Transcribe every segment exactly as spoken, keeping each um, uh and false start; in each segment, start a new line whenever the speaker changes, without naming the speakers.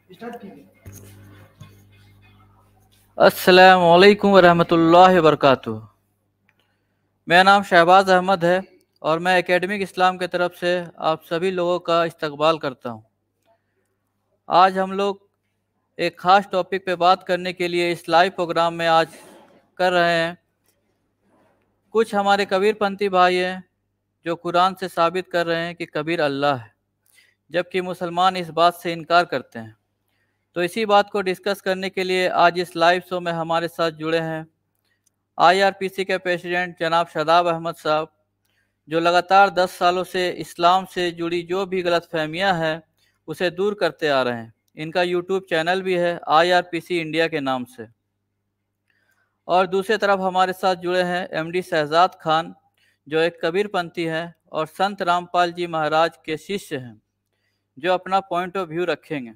अस्सलामु अलैकुम वरहमतुल्लाहि वबरकातुहू। मेरा नाम शहबाज अहमद है और मैं एकेडमिक इस्लाम की तरफ से आप सभी लोगों का इस्तकबाल करता हूं। आज हम लोग एक ख़ास टॉपिक पे बात करने के लिए इस लाइव प्रोग्राम में आज कर रहे हैं। कुछ हमारे कबीरपंथी भाई हैं जो कुरान से साबित कर रहे हैं कि कबीर अल्लाह है, जबकि मुसलमान इस बात से इनकार करते हैं। तो इसी बात को डिस्कस करने के लिए आज इस लाइव शो में हमारे साथ जुड़े हैं आईआरपीसी के प्रेसिडेंट जनाब शादाब अहमद साहब, जो लगातार दस सालों से इस्लाम से जुड़ी जो भी गलतफहमियां हैं उसे दूर करते आ रहे हैं। इनका यूट्यूब चैनल भी है आईआरपीसी इंडिया के नाम से। और दूसरी तरफ हमारे साथ जुड़े हैं एमडी शहजाद खान, जो एक कबीरपंथी हैं और संत रामपाल जी महाराज के शिष्य हैं, जो अपना पॉइंट ऑफ व्यू रखेंगे।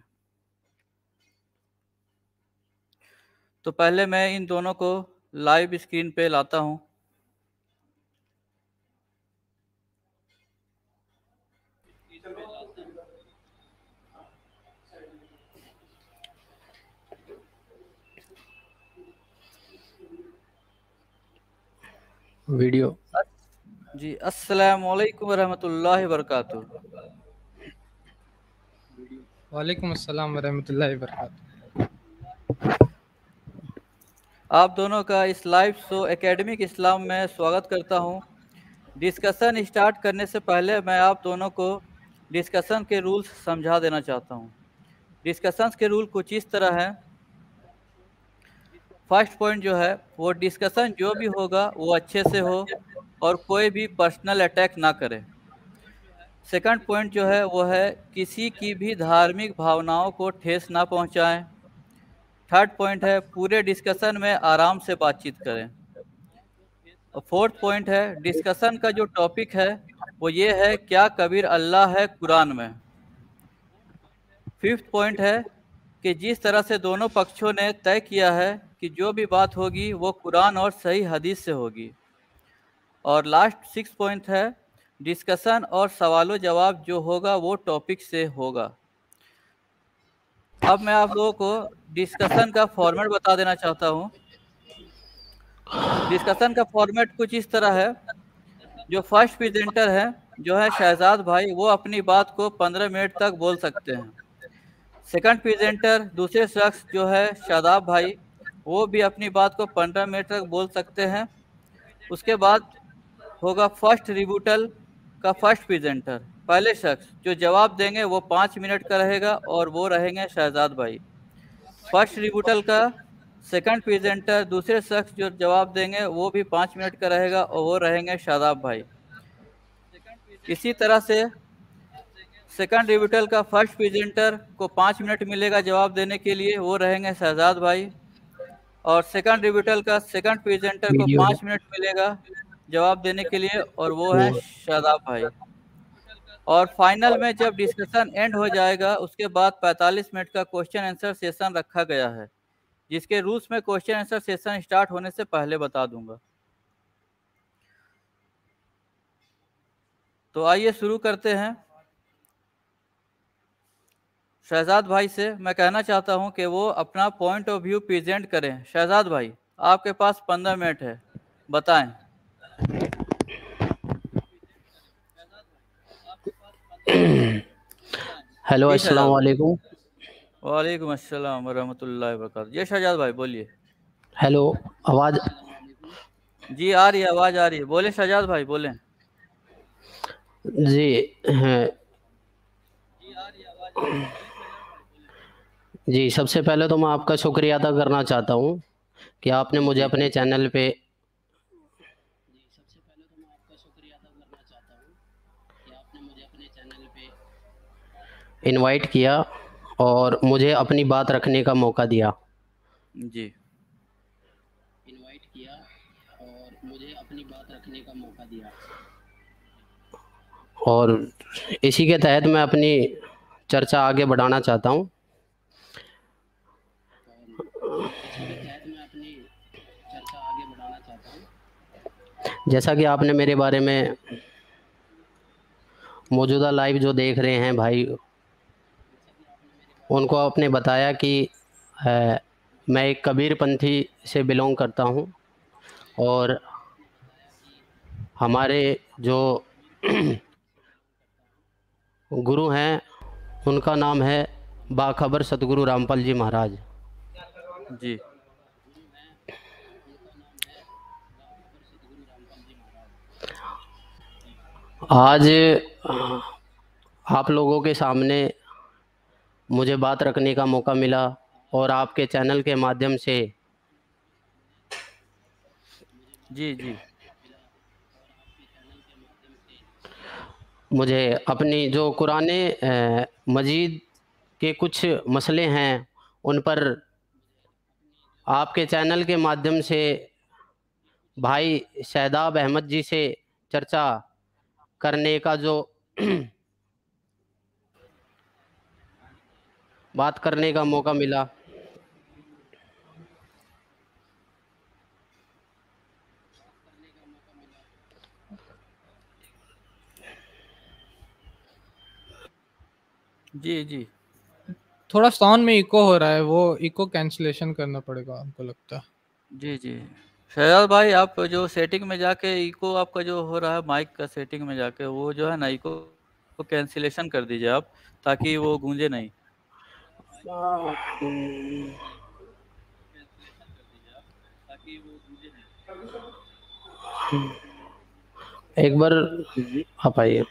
तो पहले मैं इन दोनों को लाइव स्क्रीन पे लाता हूं।
वीडियो
जी, अस्सलामु अलैकुम वरहमतुल्लाहि वबरकातुहू।
वालेकुम अस्सलाम वरहमतुल्लाहि वबरकातुहू।
आप दोनों का इस लाइव शो एकेडमिक इस्लाम में स्वागत करता हूं। डिस्कशन स्टार्ट करने से पहले मैं आप दोनों को डिस्कशन के रूल्स समझा देना चाहता हूं। डिस्कशन के रूल कुछ इस तरह है। फर्स्ट पॉइंट जो है वो डिस्कशन जो भी होगा वो अच्छे से हो और कोई भी पर्सनल अटैक ना करे। सेकंड पॉइंट जो है वो है किसी की भी धार्मिक भावनाओं को ठेस ना पहुंचाएं। थर्ड पॉइंट है पूरे डिस्कशन में आराम से बातचीत करें। और फोर्थ पॉइंट है डिस्कशन का जो टॉपिक है वो ये है क्या कबीर अल्लाह है कुरान में। फिफ्थ पॉइंट है कि जिस तरह से दोनों पक्षों ने तय किया है कि जो भी बात होगी वो कुरान और सही हदीस से होगी। और लास्ट सिक्स पॉइंट है डिस्कशन और सवालों जवाब जो होगा वो टॉपिक से होगा। अब मैं आप लोगों को डिस्कशन का फॉर्मेट बता देना चाहता हूँ। डिस्कशन का फॉर्मेट कुछ इस तरह है। जो फर्स्ट प्रेजेंटर है जो है शहजाद भाई, वो अपनी बात को पंद्रह मिनट तक बोल सकते हैं। सेकंड प्रेजेंटर दूसरे शख्स जो है शादाब भाई, वो भी अपनी बात को पंद्रह मिनट तक बोल सकते हैं। उसके बाद होगा फर्स्ट रिबूटल का फर्स्ट प्रेजेंटर, पहले शख्स जो जवाब देंगे वो पाँच मिनट का रहेगा और वो रहेंगे शहजाद भाई। फर्स्ट रिबूटल का सेकंड प्रेजेंटर दूसरे शख्स जो जवाब देंगे वो भी पाँच मिनट का रहेगा और वो रहेंगे शादाब भाई। इसी तरह से सेकंड रिबूटल का फर्स्ट प्रेजेंटर को पाँच मिनट मिलेगा जवाब देने के लिए, वो रहेंगे शहजाद भाई। और सेकंड रिबूटल का सेकंड प्रेजेंटर को पाँच मिनट मिलेगा जवाब देने के लिए और वो है शादाब भाई। और फाइनल में जब डिस्कशन एंड हो जाएगा उसके बाद पैंतालीस मिनट का क्वेश्चन आंसर सेशन रखा गया है, जिसके रूल्स में क्वेश्चन आंसर सेशन स्टार्ट होने से पहले बता दूंगा। तो आइए शुरू करते हैं। शहजाद भाई से मैं कहना चाहता हूं कि वो अपना पॉइंट ऑफ व्यू प्रेजेंट करें। शहजाद भाई, आपके पास पंद्रह मिनट है, बताएं।
हेलो, अस्सलाम वालेकुम।
वालेकुम अस्सलाम वरहमतुल्लाहि वबरकातुहू। ये शहजाद भाई बोलिए।
हेलो, आवाज
जी आ रही है, आवाज आ रही है, बोले शहजाद भाई, बोले।
जी हैं जी, सबसे पहले तो मैं आपका शुक्रिया अदा करना चाहता हूँ कि आपने मुझे अपने चैनल पे इनवाइट किया और मुझे अपनी बात रखने का मौका दिया।
जी
इनवाइट किया और मुझे अपनी बात रखने का मौका दिया। और इसी के तहत मैं अपनी चर्चा आगे बढ़ाना चाहता हूँ। जैसा कि आपने मेरे बारे में मौजूदा लाइव जो देख रहे हैं भाई, उनको आपने बताया कि अ, मैं एक कबीरपंथी से बिलोंग करता हूँ और हमारे जो गुरु हैं उनका नाम है बाखबर सतगुरु रामपाल जी महाराज।
जी
आज आप लोगों के सामने मुझे बात रखने का मौका मिला और आपके चैनल के माध्यम से
जी जी
मुझे अपनी जो कुराने अ, मजीद के कुछ मसले हैं उन पर आपके चैनल के माध्यम से भाई शहदाब अहमद जी से चर्चा करने का जो बात करने का मौका मिला,
जी जी
थोड़ा साउंड में इको हो रहा है, वो इको कैंसिलेशन करना पड़ेगा हमको लगता है।
जी जी शहजाद भाई, आप जो सेटिंग में जाके इको आपका जो हो रहा है माइक का सेटिंग में जाके, वो जो है ना इको को कैंसिलेशन कर दीजिए आप, ताकि वो गूंजे नहीं।
एक बार आप आइए।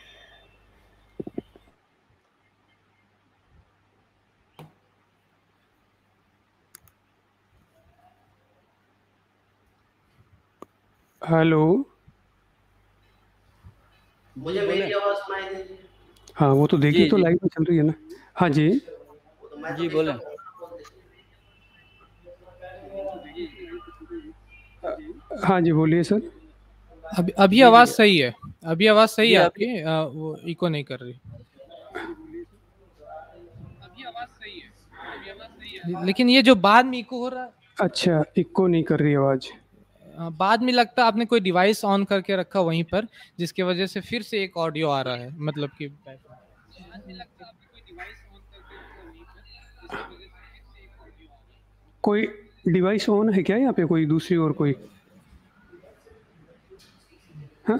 हेलो,
मुझे मेरी आवाज सुनाई दे रही है?
हाँ वो तो देखिए
जी
तो
जी
लाइव में चल रही है ना। हाँ जी,
जी बोलें।
हाँ जी बोलिए सर।
अभी अभी
जी
आवाज
जी
सही है, अभी आवाज सही
जी
है
अभी
आपकी, अ, वो इको नहीं कर रही। लेकिन ये जो बाद में इको हो रहा है,
अच्छा, इको नहीं कर रही आवाज।
अ, बाद में लगता है आपने कोई डिवाइस ऑन करके रखा वहीं पर, जिसकी वजह से फिर से एक ऑडियो आ रहा है, मतलब कि
कोई डिवाइस ऑन है क्या यहाँ पे, कोई दूसरी और कोई? हाँ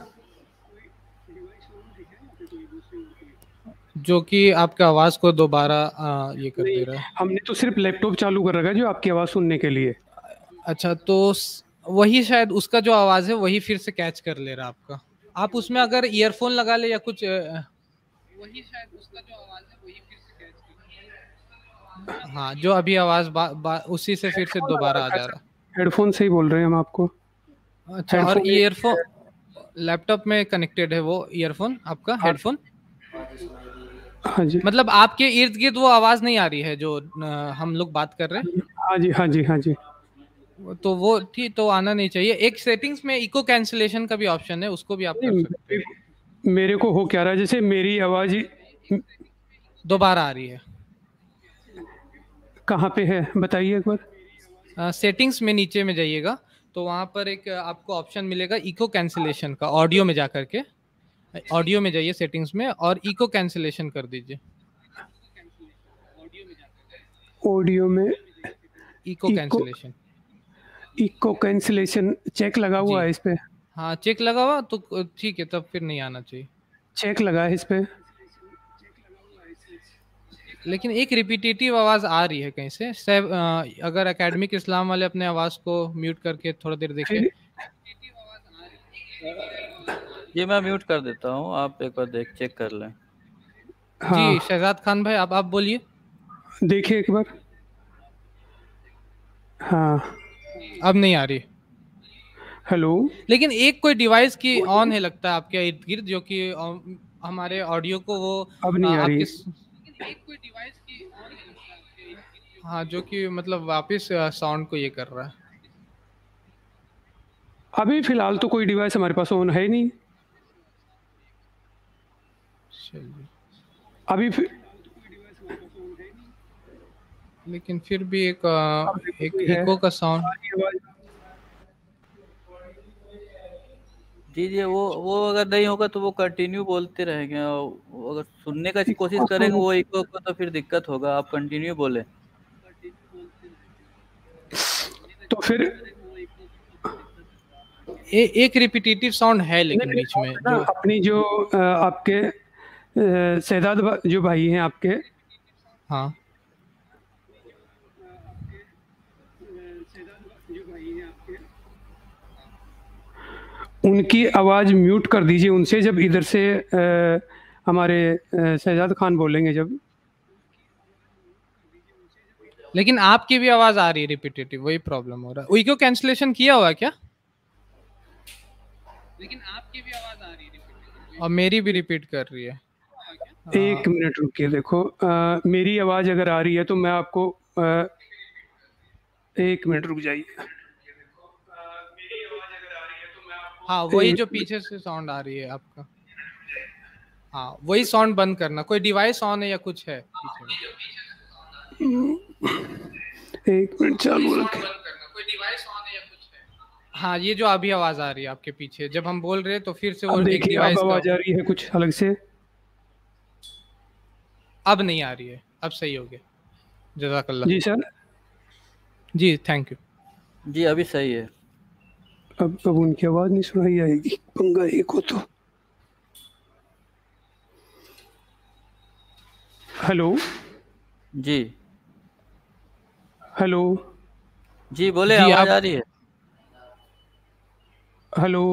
जो कि आपका आवाज को दोबारा अ, ये कर
नहीं,
दे रहा है।
हमने तो सिर्फ लैपटॉप चालू कर रखा है जो आपकी आवाज सुनने के लिए।
अच्छा, तो स- वही शायद उसका जो आवाज है वही फिर से कैच कर ले रहा है आपका। आप उसमें अगर ईयरफोन लगा ले या कुछ, अ, हाँ, जो अभी आवाज बा, बा, उसी से फिर से
हेडफोन लगा
दोबारा आ
रखा है
जा
सर,
रहा
हेडफोन से ही बोल रहे हैं हम आपको।
है। अच्छा, और
हेडफोन एक
ईयरफोन लैपटॉप में कनेक्टेड है वो ईयरफोन आपका,
हाँ
हेडफोन?
हाँ जी
मतलब आपके इर्द गिर्द वो आवाज नहीं आ रही है जो अ, हम लोग बात कर रहे
हाँ जी हाँ जी हाँ जी।
हैं, तो वो ठीक तो आना नहीं चाहिए। एक सेटिंग्स में इको कैंसिलेशन का भी ऑप्शन है, उसको भी आप
नहीं
कर सकते
मेरे
हैं।
को, मेरे को हो क्या रहा है, जैसे मेरी आवाज
दोबारा आ रही है।
कहाँ पे है बताइए एक बार।
सेटिंग्स में नीचे में जाइएगा, तो वहां पर एक अ, आपको ऑप्शन मिलेगा इको कैंसिलेशन का, ऑडियो में जा करके ऑडियो में जाइए सेटिंग्स में और इको कैंसिलेशन कर दीजिए।
ऑडियो में
echo
echo
cancellation.
Echo cancellation check लगा हुआ
जी
है इस पे?
हाँ, चेक लगा हुआ तो ठीक है, तब फिर नहीं आना चाहिए।
चेक लगा है इस पे?
लेकिन एक रिपीटेटिव आवाज आ रही है कहीं से। सैब, अ, अगर एकेडमिक इस्लाम वाले अपने आवाज को म्यूट करके थोड़ा देर देखें।
फिर
जी मैं म्यूट कर देता हूँ, आप एक बार देख चेक कर लें।
जी
हाँ
शहजाद खान भाई, आप आप बोलिए।
देखिए एक बार। हाँ
अब नहीं आ रही।
हेलो,
लेकिन एक कोई डिवाइस की ऑन
बोलिए।
है लगता है आपके इर्द गिर्द, जो कि अ, हमारे ऑडियो को वो
अब
अ,
नहीं आ
आपके
रही।
स- हाँ, जो कि मतलब वापस साउंड को ये कर रहा है।
अभी फिलहाल तो कोई डिवाइस हमारे पास ऑन है नहीं।
चलिए,
अभी फिर,
लेकिन फिर भी एक
अब
अ,
देखो
एक
कोई है
इको का साउंड।
आ रही आवाज।
जी जी, वो वो अगर नहीं होगा तो वो कंटिन्यू बोलते रहेंगे, और वो अगर सुनने का कोशिश करेंगे वो इको को, तो फिर दिक्कत होगा। आप कंटिन्यू बोले।
तो फिर
ए, एक रिपीटेटिव साउंड है लेकिन
नहीं,
बीच में
ना
जो
अपनी जो अ, आपके अ, शहजाद भा- जो भाई हैं आपके,
हाँ
उनकी आवाज़ म्यूट कर दीजिए उनसे, जब इधर से अ, हमारे अ, शहजाद खान बोलेंगे जब।
लेकिन आपकी भी आवाज आ रही है रिपीटेटिव, वही प्रॉब्लम हो रहा है। इको कैंसलेशन किया हुआ है क्या? लेकिन आपकी भी आवाज आ रही है और मेरी भी रिपीट कर रही है।
एक मिनट रुकिए, देखो अ, मेरी आवाज़ अगर आ रही है तो मैं आपको अ, एक मिनट रुक जाइए।
हाँ वही
एक
जो पीछे से साउंड आ रही है आपका, हाँ वही साउंड बंद करना। कोई डिवाइस ऑन है या कुछ है पीछे में?
एक मिनट चालू रखें।
कोई डिवाइस ऑन है या कुछ है? हाँ ये जो अभी आवाज आ रही है आपके पीछे, जब हम बोल रहे हैं तो फिर से वो
अब
एक
देखिए, अब
डिवाइस का।
आवाज़ आ रही है कुछ अलग से।
अब नहीं आ रही है, अब सही हो गया। जज़ाकल्लाह।
जी सर।
जी थैंक यू।
जी अभी सही है।
अब अब उनकी आवाज़ नहीं सुनाई आएगी, पंगा एक हो तो। हेलो
जी
हेलो
जी बोले,
जी
आवाज
आप,
आ रही है।
हेलो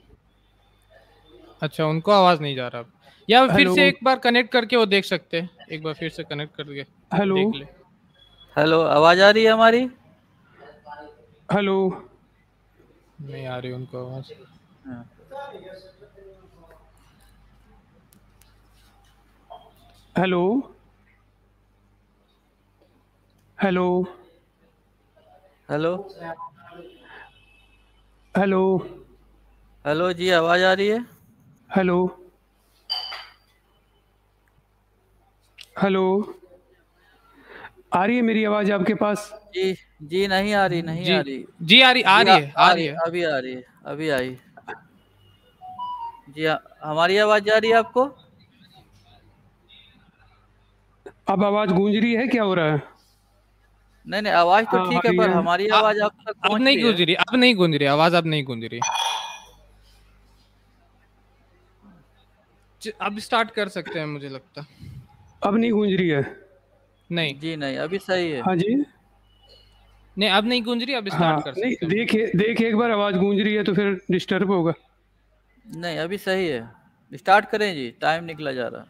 अच्छा उनको आवाज नहीं जा रहा अब, या फिर
हेलो
से एक बार कनेक्ट करके वो देख सकते हैं। एक बार फिर से कनेक्ट करके
हेलो
देख ले।
हेलो, आवाज आ रही है हमारी?
हेलो
नहीं आ रही उनको आवाज।
हाँ।
Hello hello
hello
hello
hello जी, आवाज आ रही है?
हेलो हेलो आ रही है मेरी आवाज़ आपके पास?
जी जी, नहीं आ रही, नहीं
जी
आ रही।
जी आ रही आ
जी आ,
रही है आ
आ
रही
रही,
है।
अभी आ रही है, अभी आई। जी, आ, हमारी आवाज जा रही है आपको?
अब आवाज़ गूंज रही है, क्या हो रहा है?
नहीं नहीं, आवाज तो
हाँ आ
ठीक है,
रही
पर
है।
हमारी
आ,
आवाज आप तक
अब
पहुंच
नहीं
रही है?
गूंज रही, अब नहीं गूंज रही आवाज, अब नहीं गूंज रही। च- अब स्टार्ट कर सकते हैं मुझे लगता।
अब नहीं गूंज रही है?
नहीं
जी नहीं, अभी सही है।
हाँ जी।
नहीं अब नहीं गूंज रही, अब
हाँ
स्टार्ट कर
नहीं,
सकते हैं।
देखिए देखिए एक बार आवाज़ गूंज रही है तो फिर डिस्टर्ब होगा।
नहीं, अभी सही है। स्टार्ट करें जी, टाइम निकला जा रहा।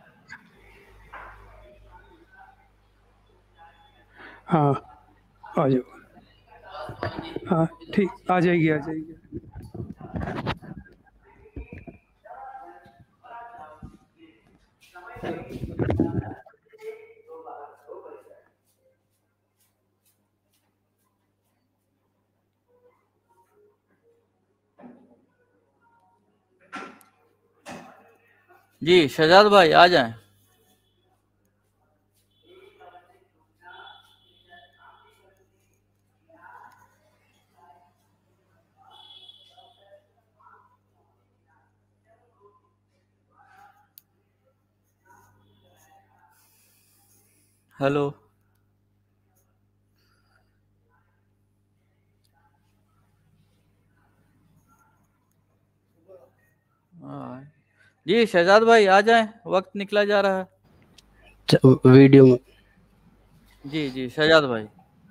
हाँ आ जाओ। हाँ ठीक, आ जाएगी आ जाएगी।
जी शहजाद भाई आ जाएं। हेलो हाँ। जी शहजाद भाई आ जाएं, वक्त निकला जा रहा है।
च- वीडियो में।
जी जी शहजाद भाई।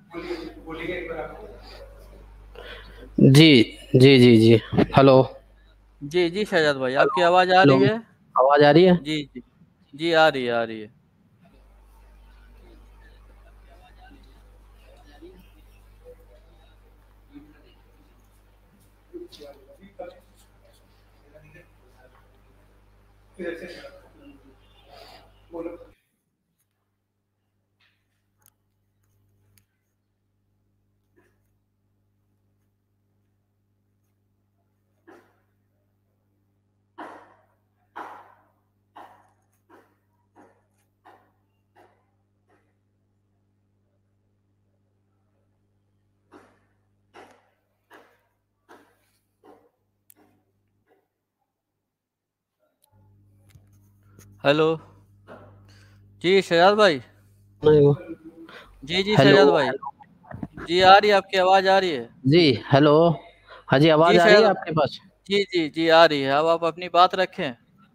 जी जी जी जी। हेलो
जी जी शहजाद भाई, आपकी आवाज आ
हेलो,
रही है?
आवाज़ आ रही है?
जी जी जी, आ रही है, आ रही है। हेलो जी शहजाद भाई।
नहीं,
जी जी
हेलो
शहजाद भाई। जी आ रही है, आपकी आवाज़ आ रही है।
जी, हेलो। हाँ जी, आवाज़
जी
आ रही है
शहजाद।
आपके पास?
जी जी जी आ रही है। अब आप अपनी बात रखें।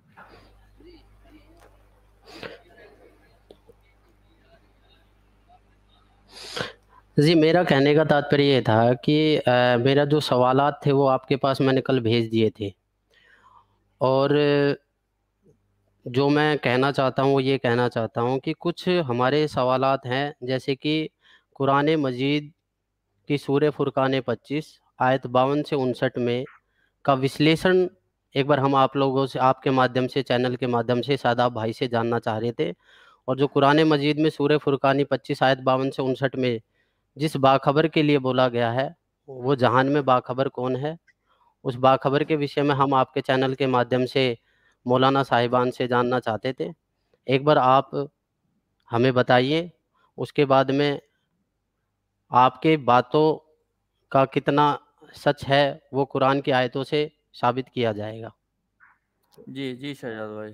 जी, मेरा कहने का तात्पर्य ये था कि अ, मेरा जो सवालात थे वो आपके पास मैंने कल भेज दिए थे, और जो मैं कहना चाहता हूँ वो ये कहना चाहता हूँ कि कुछ हमारे सवालात हैं, जैसे कि कुरान मजीद की सूरह फुरकान पच्चीस आयत बावन से उनसठ में का विश्लेषण एक बार हम आप लोगों से, आपके माध्यम से, चैनल के माध्यम से शादाब भाई से जानना चाह रहे थे। और जो कुरान मजीद में सूरह फुरकानी पच्चीस आयत बावन से उनसठ में जिस बाखबर के लिए बोला गया है, वो जहान में बाखबर कौन है, उस बाखबर के विषय में हम आपके चैनल के माध्यम से मौलाना साहिबान से जानना चाहते थे। एक बार आप हमें बताइए, उसके बाद में आपके बातों का कितना सच है वो कुरान की आयतों से साबित किया जाएगा।
जी जी शहजाद भाई।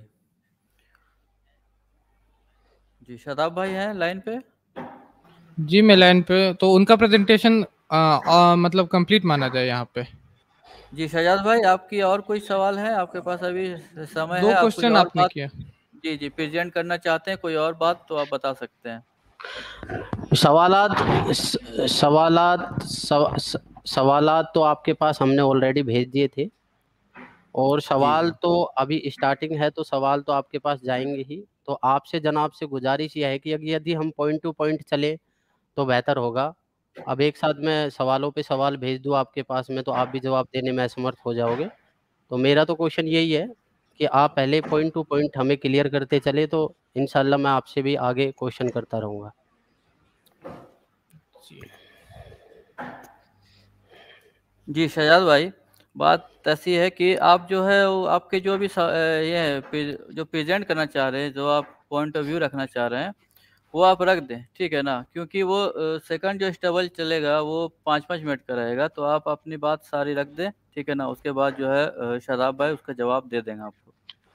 जी शादाब भाई हैं लाइन पे।
जी मैं लाइन पे, तो उनका प्रेजेंटेशन मतलब कंप्लीट माना जाए यहाँ पे।
जी शहजाद भाई, आपकी और कोई सवाल है? आपके पास अभी समय
दो
है, आप कोई
क्वेश्चन
और
आपने
बात
किया।
जी जी प्रेजेंट करना चाहते हैं, कोई और बात तो आप बता सकते हैं।
सवालात स- सवालात सव, स- सवालात तो आपके पास हमने ऑलरेडी भेज दिए थे, और
जी
सवाल
जी
तो अभी स्टार्टिंग है, तो सवाल तो आपके पास जाएंगे ही। तो आपसे, जनाब से गुजारिश यह है कि अगर यदि हम पॉइंट टू पॉइंट चले तो बेहतर होगा। अब एक साथ मैं सवालों पे सवाल भेज दूँ आपके पास में, तो आप भी जवाब देने में असमर्थ हो जाओगे। तो मेरा तो क्वेश्चन यही है कि आप पहले पॉइंट टू पॉइंट हमें क्लियर करते चले, तो इंशाल्लाह मैं आपसे भी आगे क्वेश्चन करता रहूँगा।
जी
जी शहजाद भाई, बात ऐसी है कि आप जो है वो आपके जो भी स- अ, ये है प्रे- जो प्रेजेंट करना चाह रहे हैं, जो आप पॉइंट ऑफ व्यू रखना चाह रहे हैं, वो आप रख दें, ठीक है ना। क्योंकि वो सेकंड जो स्टबल चलेगा वो पाँच पाँच मिनट का रहेगा, तो आप अपनी बात सारी रख दें, ठीक है ना। उसके बाद जो है अ, शादाब भाई उसका जवाब दे देंगे आपको।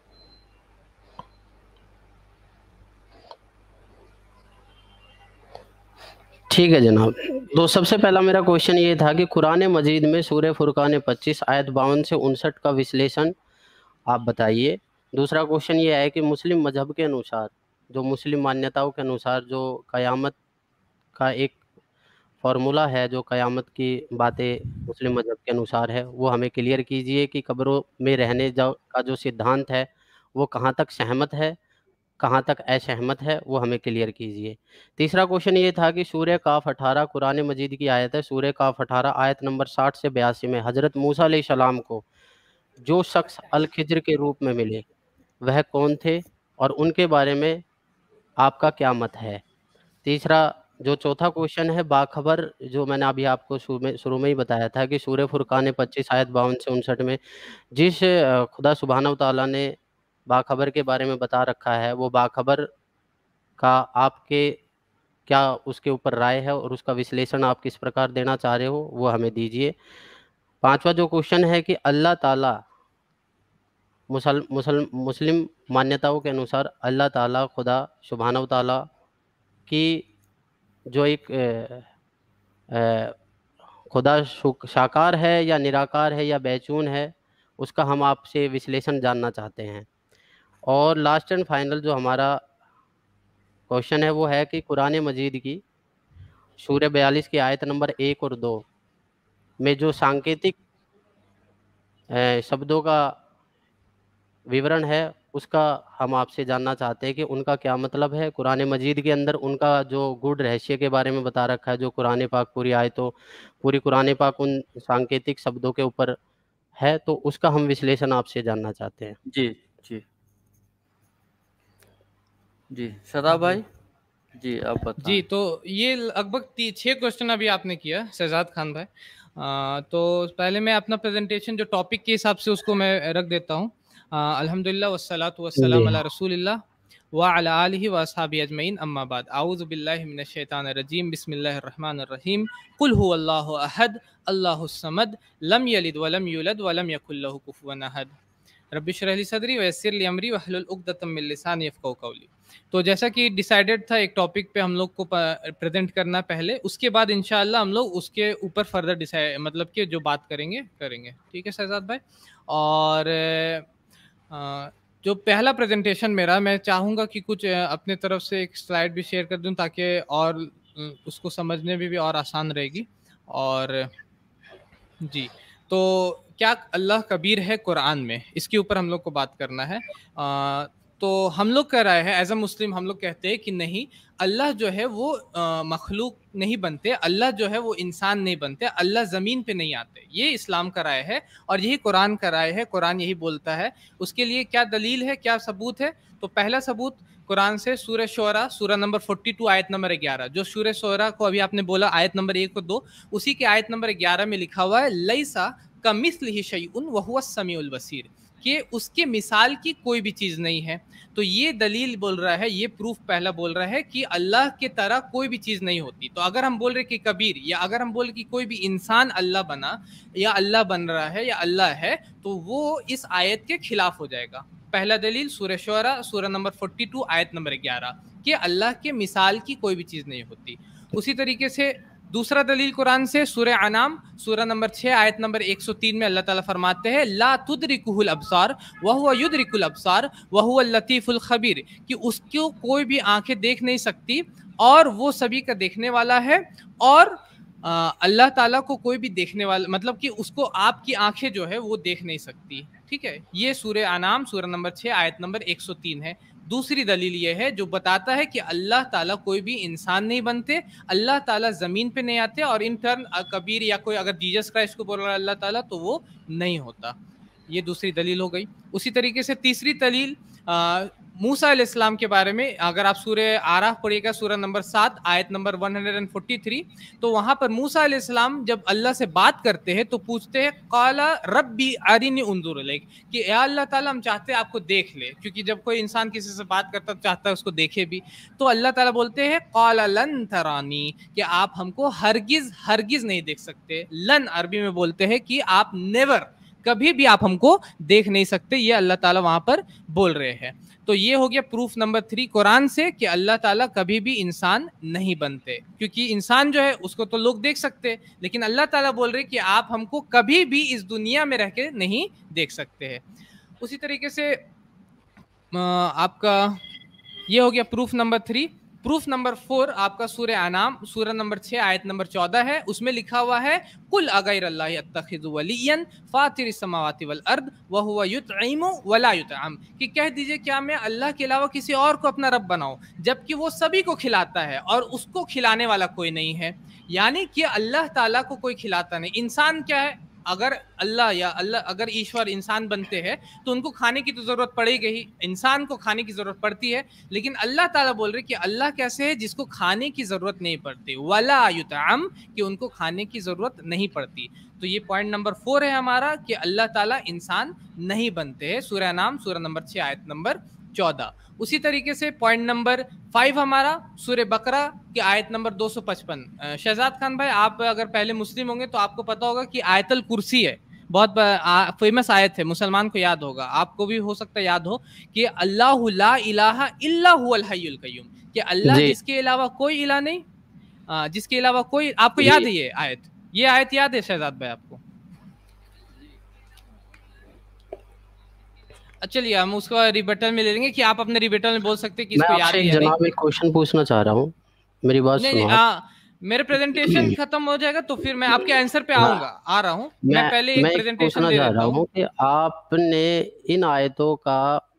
ठीक है जनाब। तो सबसे पहला मेरा क्वेश्चन ये था कि कुरान मजीद में सूरह फुरकान पच्चीस आयत बावन से उनसठ का विश्लेषण आप बताइए। दूसरा क्वेश्चन ये है कि मुस्लिम मजहब के अनुसार, जो मुस्लिम मान्यताओं के अनुसार जो क़यामत का एक फार्मूला है, जो क़यामत की बातें मुस्लिम मजहब के अनुसार है, वो हमें क्लियर कीजिए कि कब्रों में रहने जो का जो सिद्धांत है वो कहाँ तक सहमत है, कहाँ तक असहमत है, वो हमें क्लियर कीजिए। तीसरा क्वेश्चन ये था कि सूरह काफ अठारह कुरान मजीद की आयत है, सूरह काफ अठारह आयत नंबर साठ से बयासी में हज़रत मूसा अलैहिस्सलाम को जो शख्स अल खिज्र के रूप में मिले वह कौन थे, और उनके बारे में आपका क्या मत है। तीसरा, जो चौथा क्वेश्चन है बाखबर, जो मैंने अभी आपको शुरू में शुरू में ही बताया था कि सूरह फुरकान पच्चीस आयत बावन से उनसठ में जिस अ, खुदा सुब्हानहू तआला ने बाखबर के बारे में बता रखा है, वो बाखबर का आपके क्या उसके ऊपर राय है, और उसका विश्लेषण आप किस प्रकार देना चाह रहे हो, वो हमें दीजिए। पांचवा जो क्वेश्चन है कि अल्लाह ताला मुसल मुसल मुस्लिम मान्यताओं के अनुसार अल्लाह ताला खुदा सुब्हानहू तआला की जो एक अ, अ, खुदा शुक- साकार है या निराकार है या बैचून है, उसका हम आपसे विश्लेषण जानना चाहते हैं। और लास्ट एंड फाइनल जो हमारा क्वेश्चन है वो है कि कुरान मजीद की सूरह बयालीस की आयत नंबर एक और दो में जो सांकेतिक अ, शब्दों का विवरण है, उसका हम आपसे जानना चाहते हैं कि उनका क्या मतलब है। कुरान मजीद के अंदर उनका जो गूढ़ रहस्य के बारे में बता रखा है, जो कुरान पाक पूरी आयतों पूरी कुरान पाक उन सांकेतिक शब्दों के ऊपर है, तो उसका हम विश्लेषण आपसे जानना चाहते हैं।
जी जी जी शादाब
जी
भाई, जी आप
जी
बताएं।
तो ये लगभग ती- छह क्वेश्चन अभी आपने किया शहजाद खान भाई। आ, तो पहले मैं अपना प्रेजेंटेशन जो टॉपिक के हिसाब से उसको मैं रख देता हूँ। आ, अल्हम्दुलिल्लाह वस्सलातु
जी
वस्सलाम अला रसूलिल्लाह व अला आलिहि व अस्हाबी अजमईन अम्मा बाद औज़ु बिल्लाहि मिनश शैतानिर रजीम बिस्मिल्लाहिर रहमानिर रहीम कुल हुवल्लाहु अहद अल्लाहुस समद लम यलिद व लम यूलद व लम यकुल लहू कुफुवन अहद। रब्बि इश्रह ली सदरी व यस्सिर ली अमरी वहलुल उक़दतम मिन लिसानी यफ़क़हू क़ौली। तो जैसा कि डिसाइडेड था एक टॉपिक पे हम लोग को प्रेजेंट करना पहले, उसके बाद इंशाअल्लाह हम लोग उसके ऊपर फर्दर डिसाइड मतलब कि जो बात करेंगे करेंगे। ठीक है शहजाद भाई। और आ, जो पहला प्रेजेंटेशन मेरा, मैं चाहूँगा कि कुछ अपने तरफ से एक स्लाइड भी शेयर कर दूं ताकि और उसको समझने में भी और आसान रहेगी। और जी, तो क्या अल्लाह कबीर है कुरान में, इसके ऊपर हम लोग को बात करना है। आ, तो हम लोग कह रहे हैं एज अ मुस्लिम, हम लोग कहते हैं कि नहीं, अल्लाह जो है वो मखलूक नहीं बनते, अल्लाह जो है वो इंसान नहीं बनते, अल्लाह ज़मीन पे नहीं आते। ये इस्लाम का राय है और यही कुरान का राय है, कुरान यही बोलता है। उसके लिए क्या दलील है, क्या सबूत है? तो पहला सबूत कुरान से सूरह शोरा सूरह नंबर बयालीस आयत नंबर ग्यारह, जो सूरह शोरा को अभी आपने बोला आयत नंबर एक और दो, उसी के आयत नंबर ग्यारह में लिखा हुआ है लैसा कमिस्लिही शैउन व हुवस समीउल बसीर, कि उसके मिसाल की कोई भी चीज़ नहीं है। तो ये दलील बोल रहा है, ये प्रूफ पहला बोल रहा है कि अल्लाह के तरह कोई भी चीज़ नहीं होती। तो अगर हम बोल रहे कि कबीर, या अगर हम बोल रहे कि कोई भी इंसान अल्लाह बना या अल्लाह बन रहा है या अल्लाह है, तो वो इस आयत के खिलाफ हो जाएगा। पहला दलील सूरह शोरा सूरह नंबर बयालीस आयत नंबर ग्यारह, कि अल्लाह के मिसाल की कोई भी चीज़ नहीं होती। उसी तरीके से दूसरा दलील कुरान से सूरह अनाम सूरह नंबर छः आयत नंबर एक सौ तीन में अल्लाह ताला फरमाते हैं ला तुदरिकुहुल अब्सार व हुवा युदरिकुल अब्सार व हुवल लतीफुल खबीर, कि उसको कोई भी आंखें देख नहीं सकती और वो सभी का देखने वाला है। और अल्लाह ताला को कोई भी देखने वाला, मतलब कि उसको आपकी आंखें जो है वो देख नहीं सकती। ठीक है, ये सूरह अनाम सूरह नंबर छः आयत नंबर एक सौ तीन है। दूसरी दलील ये है जो बताता है कि अल्लाह ताला कोई भी इंसान नहीं बनते, अल्लाह ताला ज़मीन पे नहीं आते, और इन टर्न कबीर या कोई अगर जीसस क्राइस्ट को बोल रहा है अल्लाह ताला, तो वो नहीं होता। ये दूसरी दलील हो गई। उसी तरीके से तीसरी दलील मूसा अलैहिस्सलाम के बारे में, अगर आप सूरह आराफ पढ़िएगा सूरह नंबर सात आयत नंबर एक सौ तैंतालीस, तो वहां पर मूसा अलैहिस्सलाम जब अल्लाह से बात करते हैं तो पूछते हैं काला रब्बी अरिनी उन्जुर इलैक, कि या अल्लाह ताला हम चाहते हैं आपको देख ले, क्योंकि जब कोई इंसान किसी से बात करता तो चाहता है उसको देखे भी। तो अल्लाह ताला बोलते हैं काला लन तरानी, कि आप हमको हरगिज हरगिज नहीं देख सकते। लन अरबी में बोलते हैं कि आप नेवर, कभी भी आप हमको देख नहीं सकते, ये अल्लाह ताला वहां पर बोल रहे हैं। तो ये हो गया प्रूफ नंबर थ्री कुरान से कि अल्लाह ताला कभी भी इंसान नहीं बनते, क्योंकि इंसान जो है उसको तो लोग देख सकते, लेकिन अल्लाह ताला बोल रहे कि आप हमको कभी भी इस दुनिया में रह के नहीं देख सकते हैं। उसी तरीके से आपका ये हो गया proof number three. Proof number four आपका सूरह अनाम सूरह नंबर छः आयत नंबर चौदह है, उसमें लिखा हुआ है कुल अगैर अल्लाहि अत्तखिज़ु वलिय्यन फातिरिस समावाति वल अर्द व हुवा युतइमु वला युतअम, कि कह दीजिए क्या मैं अल्लाह के अलावा किसी और को अपना रब बनाऊं, जबकि वो सभी को खिलाता है और उसको खिलाने वाला कोई नहीं है। यानी कि अल्लाह ताला को कोई खिलाता नहीं। इंसान क्या है, अगर अल्लाह या अल्लाह अगर ईश्वर इंसान बनते हैं तो उनको खाने की तो ज़रूरत पड़ेगी ही, इंसान को खाने की ज़रूरत पड़ती है, लेकिन अल्लाह ताला बोल रहे कि अल्लाह कैसे है जिसको खाने की ज़रूरत नहीं पड़ती, वला युतअम, कि उनको खाने की ज़रूरत नहीं पड़ती। तो ये पॉइंट नंबर फोर है हमारा कि अल्लाह ताला इंसान नहीं बनते हैं, सूरह नाम सूरह नंबर छः आयत नंबर चौदह। उसी तरीके से पॉइंट नंबर फाइव हमारा सूरह बकरा की आयत नंबर दो सौ पचपन। शहजाद खान भाई, आप अगर पहले मुस्लिम होंगे तो आपको पता होगा कि आयतल कुर्सी है, बहुत फेमस आयत है, मुसलमान को याद होगा, आपको भी हो सकता है याद हो, कि अल्लाहु ला इलाहा इल्ला हुवल हय्युल कय्यूम, कि अल्लाह जिसके अलावा कोई इला नहीं, जिसके अलावा कोई, आपको याद है ये आयत? ये आयत याद है शहजाद भाई आपको? चलिए हम उसको रिबटल में ले लेंगे कि आप अपने रिबटल में बोल सकते हैं कि इसको याद है या नहीं।
जनाब एक क्वेश्चन पूछना चाह रहा हूँ, मेरी बात सुनो।
नहीं, मेरे प्रेजेंटेशन खत्म हो जाएगा तो फिर मैं आपके आंसर पे आऊंगा, आ रहा हूँ। मैं पहले एक प्रेजेंटेशन दे देता हूँ
कि आपने इन आयतों का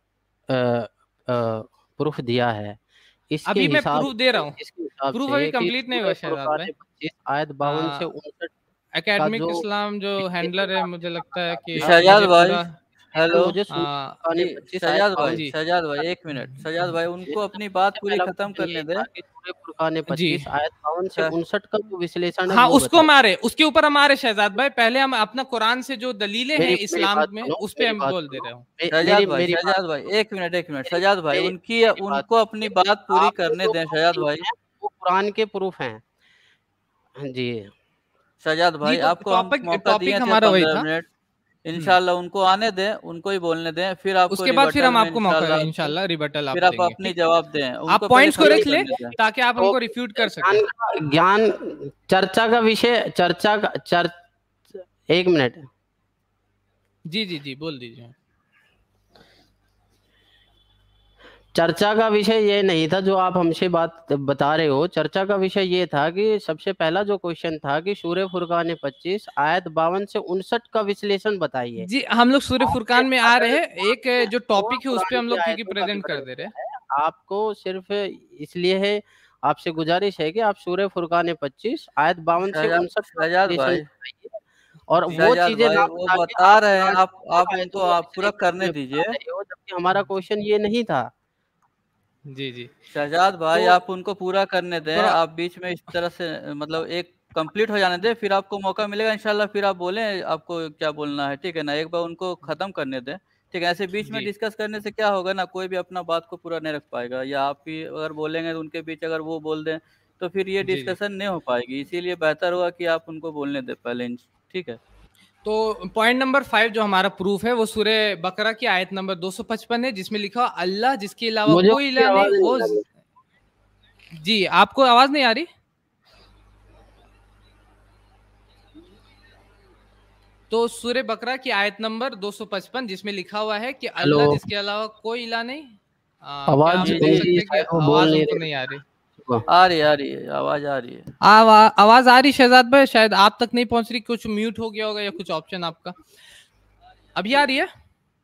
प्रूफ दिया है, इसके
अभी मैं प्रूफ दे रहा हूँ, प्रूफ अभी कंप्लीट नहीं हुआ शायद भाई।
आयत बावन से उनसठ
एकेडमिक इस्लाम जो हैंडलर है, मुझे लगता है कि
शहजाद भाई, हेलो
शहजाद
भाई, शहजाद भाई एक मिनट, शहजाद भाई उनको अपनी बात पूरी खत्म करने दे।
पच्चीस आयत बावन से उनसठ का जो विश्लेषण है,
हाँ उसको मारे, उसके ऊपर हमारे शहजाद भाई, पहले हम अपना कुरान से जो दलीलें हैं इस्लाम में उस पे हम बोल दे रहे हूँ।
शहजाद भाई, शहजाद भाई एक मिनट एक मिनट शहजाद भाई, उनकी उनको अपनी बात पूरी करने दें शहजाद भाई,
वो कुरान के प्रूफ हैं। जी
शहजाद भाई, आपको
टॉपिक टॉपिक हमारा वही था।
इंशाल्लाह उनको आने दें, उनको ही बोलने दें, फिर आपको
उसके बाद फिर
रिबटल
हम
में
आपको मौका
इंशाल्लाह
इंशाल्लाह रिबटल आप
फिर आप
देंगे,
अपनी
ठीक?
जवाब दें।
आप
उनको पहले
पॉइंट्स को
खत्म
लिख लें
करने दें।
ताकि आप
तो
हमको रिफ्यूट कर सकें।
ज्ञान का ज्ञान चर्चा का विषय चर्चा का चर एक मिनट
जी जी जी बोल दीजिए।
चर्चा का विषय ये नहीं था जो आप हमसे बात बता रहे हो। चर्चा का विषय ये था कि सबसे पहला जो क्वेश्चन था कि सूरह फुरकान पच्चीस आयत बावन से उनसठ का विश्लेषण बताइए।
जी हम लोग सूरह फुरकान में आ रहे हैं, एक जो
तो
टॉपिक है उस पे
कुरान
हम
की
लोग क्योंकि
आयतों का
प्रेजेंट कर
विवरण
दे रहे हैं।
है। आपको सिर्फ इसलिए है, आपसे गुजारिश है कि आप सूरह फुरकान पच्चीस आयत बावन से
शहजाद
उनसठ का
शहजाद
विश्लेषण
भाई
बताइए और वो
शहजाद
चीजें
भाई
ना
वो
बता के
बता
आप
रहे हैं,
कुरान
आप
की
आप
आयतों
उनको
का
आप पूरा
विश्लेषण
करने
में
दीजिए।
बता रहे हो, जबकि हमारा क्वेश्चन ये नहीं था।
जी जी
शहजाद भाई
तो
आप उनको पूरा करने दें,
थोड़ा
आप बीच में इस तरह से मतलब एक कंप्लीट हो जाने दें, फिर आपको मौका मिलेगा इंशाल्लाह, फिर आप बोलें आपको क्या बोलना है, ठीक है ना? एक बार उनको खत्म करने दें, ठीक है? ऐसे बीच में
जी
डिस्कस करने से क्या होगा ना, कोई भी अपना बात को पूरा नहीं रख पाएगा, या आप भी अगर बोलेंगे तो उनके बीच अगर वो बोल दें तो फिर ये
जी जी
डिस्कशन नहीं हो पाएगी। इसीलिए बेहतर होगा कि आप उनको बोलने दें पहले, इन- ठीक है?
तो पॉइंट नंबर फाइव जो हमारा प्रूफ है वो सूरह बकरा की आयत नंबर दो सौ पचपन है, जिसमें लिखा हुआ अल्लाह जिसके अलावा
मुझे
कोई
उसकी
इलाह नहीं
आवाज नहीं
वो
आ रही।
जी आपको आवाज नहीं आ रही? तो सूरह बकरा की आयत नंबर दो सौ पचपन जिसमें लिखा हुआ है कि
हेलो,
अल्लाह जिसके अलावा कोई इलाह नहीं। आ, क्या
आवाज
हम
जी
बोल
जी
उनकी
सकते हैं कि
शायद वो बोल
आवाज
नहीं
उनको
रहे।
नहीं आ रही?
आ रही है, आ रही है, आवाज आ रही है।
आवा, आवाज आ रही शहजाद भाई? शायद आप तक नहीं पहुंच रही, कुछ म्यूट हो गया होगा या कुछ ऑप्शन आपका। अभी आ रही है?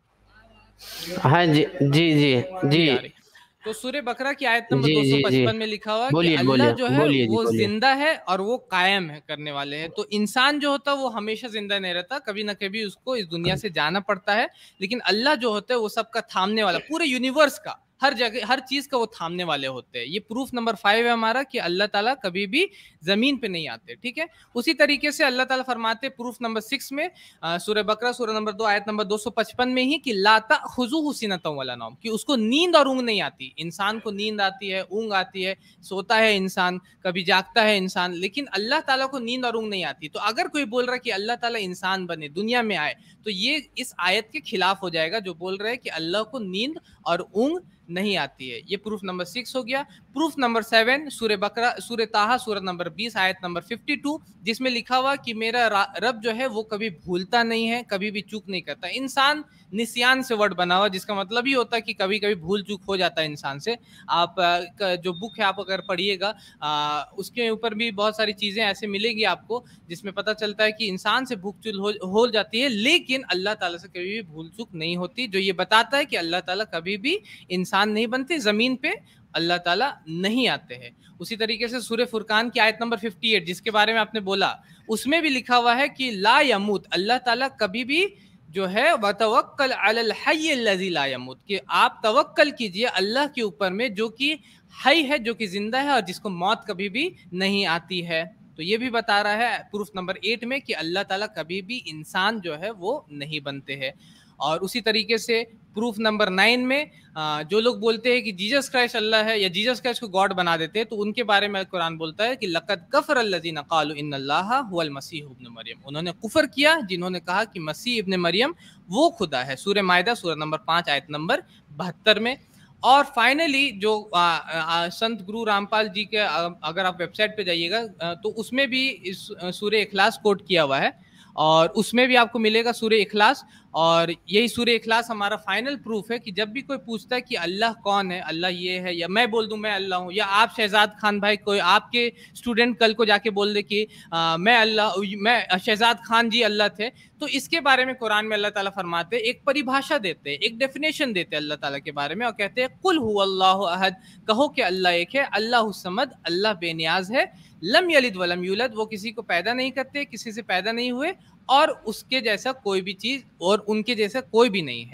हाँ जी जी जी
जी
जी
आ रही। तो सूरह बकरा की आयत नंबर
जी जी जी
दो सौ पचपन में लिखा हुआ कि
बोलिए
अल्लाह
बोलिए
जो है
बोलिए जी
वो
बोलिए।
जिंदा है और वो कायम है करने वाले हैं। तो इंसान जो होता है वो हमेशा जिंदा नहीं रहता, कभी ना कभी उसको इस दुनिया से जाना पड़ता है। लेकिन अल्लाह जो होता है वो सबका थामने वाला, पूरे यूनिवर्स का, हर जगह हर चीज का वो थामने वाले होते हैं। ये प्रूफ नंबर फाइव है हमारा कि अल्लाह ताला कभी भी जमीन पे नहीं आते, ठीक है? उसी तरीके से अल्लाह ताला फरमाते प्रूफ नंबर सिक्स में सूरह बकरा सूरह नंबर दो आयत नंबर दो सौ पचपन में ही कि लाता खुजूहु सिनतुम वला नौम, कि उसको नींद और ऊँग नहीं आती। इंसान को नींद आती है, ऊँग आती है, सोता है इंसान, कभी जागता है इंसान, लेकिन अल्लाह ताला को नींद और ऊँग नहीं आती। तो अगर कोई बोल रहा है कि अल्लाह ताला इंसान बने, दुनिया में आए, तो ये इस आयत के खिलाफ हो जाएगा जो बोल रहे हैं कि अल्लाह को नींद और ऊँग नहीं आती है। ये प्रूफ नंबर सिक्स हो गया। प्रूफ नंबर सेवन सूरह बकरा सूरह ताहा सूरह नंबर बीस आयत नंबर बावन, जिसमें लिखा हुआ कि मेरा रब जो है वो कभी भूलता नहीं है, कभी भी चूक नहीं करता। इंसान निस्यान से वर्ड बना हुआ, जिसका मतलब ही होता है कि कभी कभी भूल चूक हो जाता है इंसान से। आप जो बुक है आप अगर पढ़िएगा उसके ऊपर भी बहुत सारी चीजें ऐसे मिलेगी आपको जिसमें पता चलता है कि इंसान से भूल चूक हो, हो जाती है, लेकिन अल्लाह ताला से कभी भी भूल चूक नहीं होती। जो ये बताता है कि अल्लाह ताला कभी भी इंसान नहीं बनते, जमीन पे अल्लाह ताला नहीं आते हैं। उसी तरीके से सूरह फुरकान की आयत नंबर अट्ठावन जिसके बारे में आपने बोला, उसमें भी लिखा हुआ है कि ला यमूत, अल्लाह ताला कभी भी जो है वतवक्कल अलल हय्य लज़ी ला यमूत, कि आप तवक्कल कीजिए अल्लाह के ऊपर में जो कि हय है, जो कि जिंदा है और जिसको मौत कभी भी नहीं आती है। तो ये भी बता रहा है प्रूफ नंबर एट में कि अल्लाह ताला कभी भी इंसान जो है वो नहीं बनते हैं। और उसी तरीके से प्रूफ नंबर नाइन में जो लोग बोलते हैं कि जीसस क्राइस्ट अल्लाह है या जीसस क्राइस्ट को गॉड बना देते हैं, तो उनके बारे में कुरान बोलता है कि लक़द कफ़र अल्लज़ीना क़ालू इन्नल्लाहा हुवल मसीह इब्न मरियम, उन्होंने कुफर किया जिन्होंने कहा कि मसीह इब्न मरियम वो खुदा है। सूरह मायदा सूरह नंबर पाँच आयत नंबर बहत्तर में। और फाइनली जो आ, आ, संत गुरु रामपाल जी के आ, अगर आप वेबसाइट पे जाइएगा तो उसमें भी इस सूरह इखलास कोट किया हुआ है और उसमें भी आपको मिलेगा सूरह इखलास। और यही सूरह इखलास हमारा फाइनल प्रूफ है कि जब भी कोई पूछता है कि अल्लाह कौन है, अल्लाह ये है, या मैं बोल दूं मैं अल्लाह हूं, या आप शहजाद खान भाई कोई आपके स्टूडेंट कल को जाके बोल दे कि आ, मैं अल्लाह मैं शहजाद खान जी अल्लाह थे, तो इसके बारे में कुरान में अल्लाह ताला फरमाते हैं, एक परिभाषा देते हैं, एक डेफिनेशन देते हैं अल्लाह ताला के बारे में और कहते हैं कुल हुवल्लाहु अहद, कहो कि अल्लाह एक है, अल्लाहु समद, अल्लाह बेनियाज है, लम यलिद वलम यूलद, वो किसी को पैदा नहीं करते, किसी से पैदा नहीं हुए और उसके जैसा कोई भी चीज और उनके जैसा कोई भी नहीं है।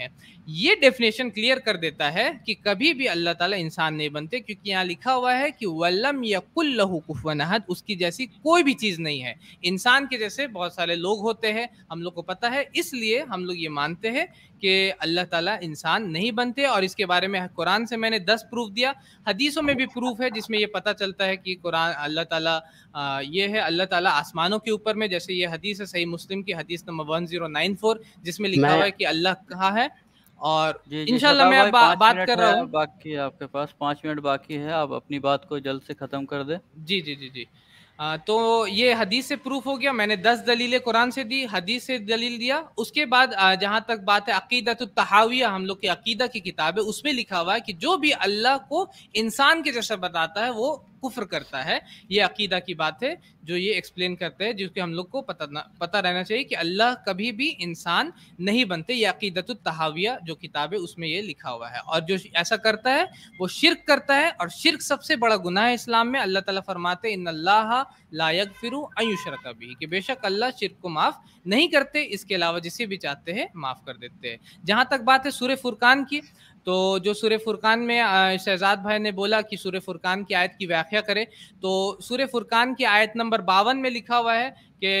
ये डेफिनेशन क्लियर कर देता है कि कभी भी अल्लाह ताला इंसान नहीं बनते, क्योंकि यहाँ लिखा हुआ है कि वल्लम यकुल लहू कुफुवन अहद, उसकी जैसी कोई भी चीज नहीं है। इंसान के जैसे बहुत सारे लोग होते हैं, हम लोग को पता है, इसलिए हम लोग ये मानते हैं कि अल्लाह ताला इंसान नहीं बनते। और इसके बारे में कुरान से मैंने दस प्रूफ दिया, हदीसों में भी प्रूफ है जिसमें ये पता चलता है कि कुरान अल्लाह ताला आ, ये है अल्लाह ताला आसमानों के ऊपर में, जैसे ये हदीस है सही मुस्लिम की हदीस number one zero nine four, जिसमें लिखा हुआ है कि अल्लाह कहाँ है। और
जी जी
इंशाल्लाह
सदाब
मैं
भाई,
अब बा,
पाँच
बात
मिनट
कर रहा
है
हूँ।
बाकी है आपके पास, पाँच मिनट बाकी है, आप अपनी बात को जल्द से खत्म कर दे।
जी जी जी जी आ, तो ये हदीस से प्रूफ हो गया, मैंने दस दलीलें कुरान से दी, हदीस से दलील दिया। उसके बाद जहां तक बात है अकीदतुत तहाविया, हम लोग की अकीदा की किताब है, उसमें लिखा हुआ है कि जो भी अल्लाह को इंसान के जैसा बताता है वो कुफ्र करता है। ये अकीदा की बात है जो ये एक्सप्लेन करते हैं, जिसके हम लोग को पता ना, पता रहना चाहिए कि अल्लाह कभी भी इंसान नहीं बनते। ये अकीदतुत तहाविया जो किताब है उसमें ये लिखा हुआ है। और जो ऐसा करता है वो शिर्क करता है, और शिर्क सबसे बड़ा गुनाह है इस्लाम में। अल्लाह ताला फरमाते हैं इन्नल्लाह ला यगफिरु अन युशरका बिही, कि बेशक अल्लाह शिर्क को माफ नहीं करते, इसके अलावा जिसे भी चाहते हैं माफ कर देते हैं। जहां तक बात है सूरह फुरकान की, तो जो सूरह फुरकान में शहजाद भाई ने बोला कि सूरह फुरकान की आयत की व्याख्या करे, तो सूरह फुरकान की आयत नंबर बावन में लिखा हुआ है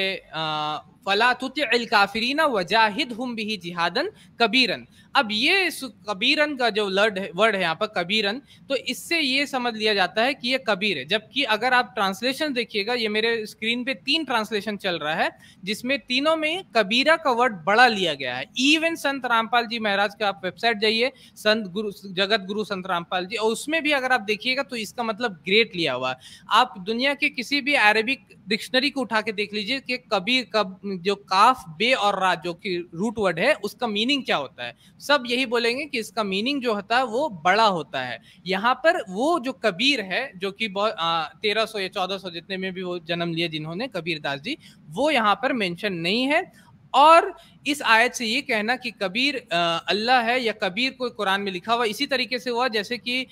कि फला तुतिअल काफिरीना वजाहिदहुम बिही जिहादन कबीरन। अब ये कबीरन का जो वर्ड है वर्ड है यहाँ पर कबीरन, तो इससे ये समझ लिया जाता है कि ये कबीर है। जबकि अगर आप ट्रांसलेशन देखिएगा, ये मेरे स्क्रीन पे तीन ट्रांसलेशन चल रहा है जिसमें तीनों में कबीरा का वर्ड बड़ा लिया गया है। इवन संत रामपाल जी महाराज का आप वेबसाइट जाइए, संत गुरु जगत गुरु संत रामपाल जी, और उसमें भी अगर आप देखिएगा तो इसका मतलब ग्रेट लिया हुआ है। आप दुनिया के किसी भी अरेबिक डिक्शनरी को उठा के देख लीजिए कि कबीर कब जो काफ बे और रा जो कि रूट वर्ड है उसका मीनिंग क्या होता है, सब यही बोलेंगे कि इसका मीनिंग जो होता है वो बड़ा होता है। यहाँ पर वो जो कबीर है जो कि बहुत तेरह सौ या चौदह सौ जितने में भी वो जन्म लिए जिन्होंने कबीर दास जी, वो यहाँ पर मेंशन नहीं है। और इस आयत से ये कहना कि कबीर अल्लाह है या कबीर कोई कुरान में लिखा हुआ, इसी तरीके से हुआ जैसे कि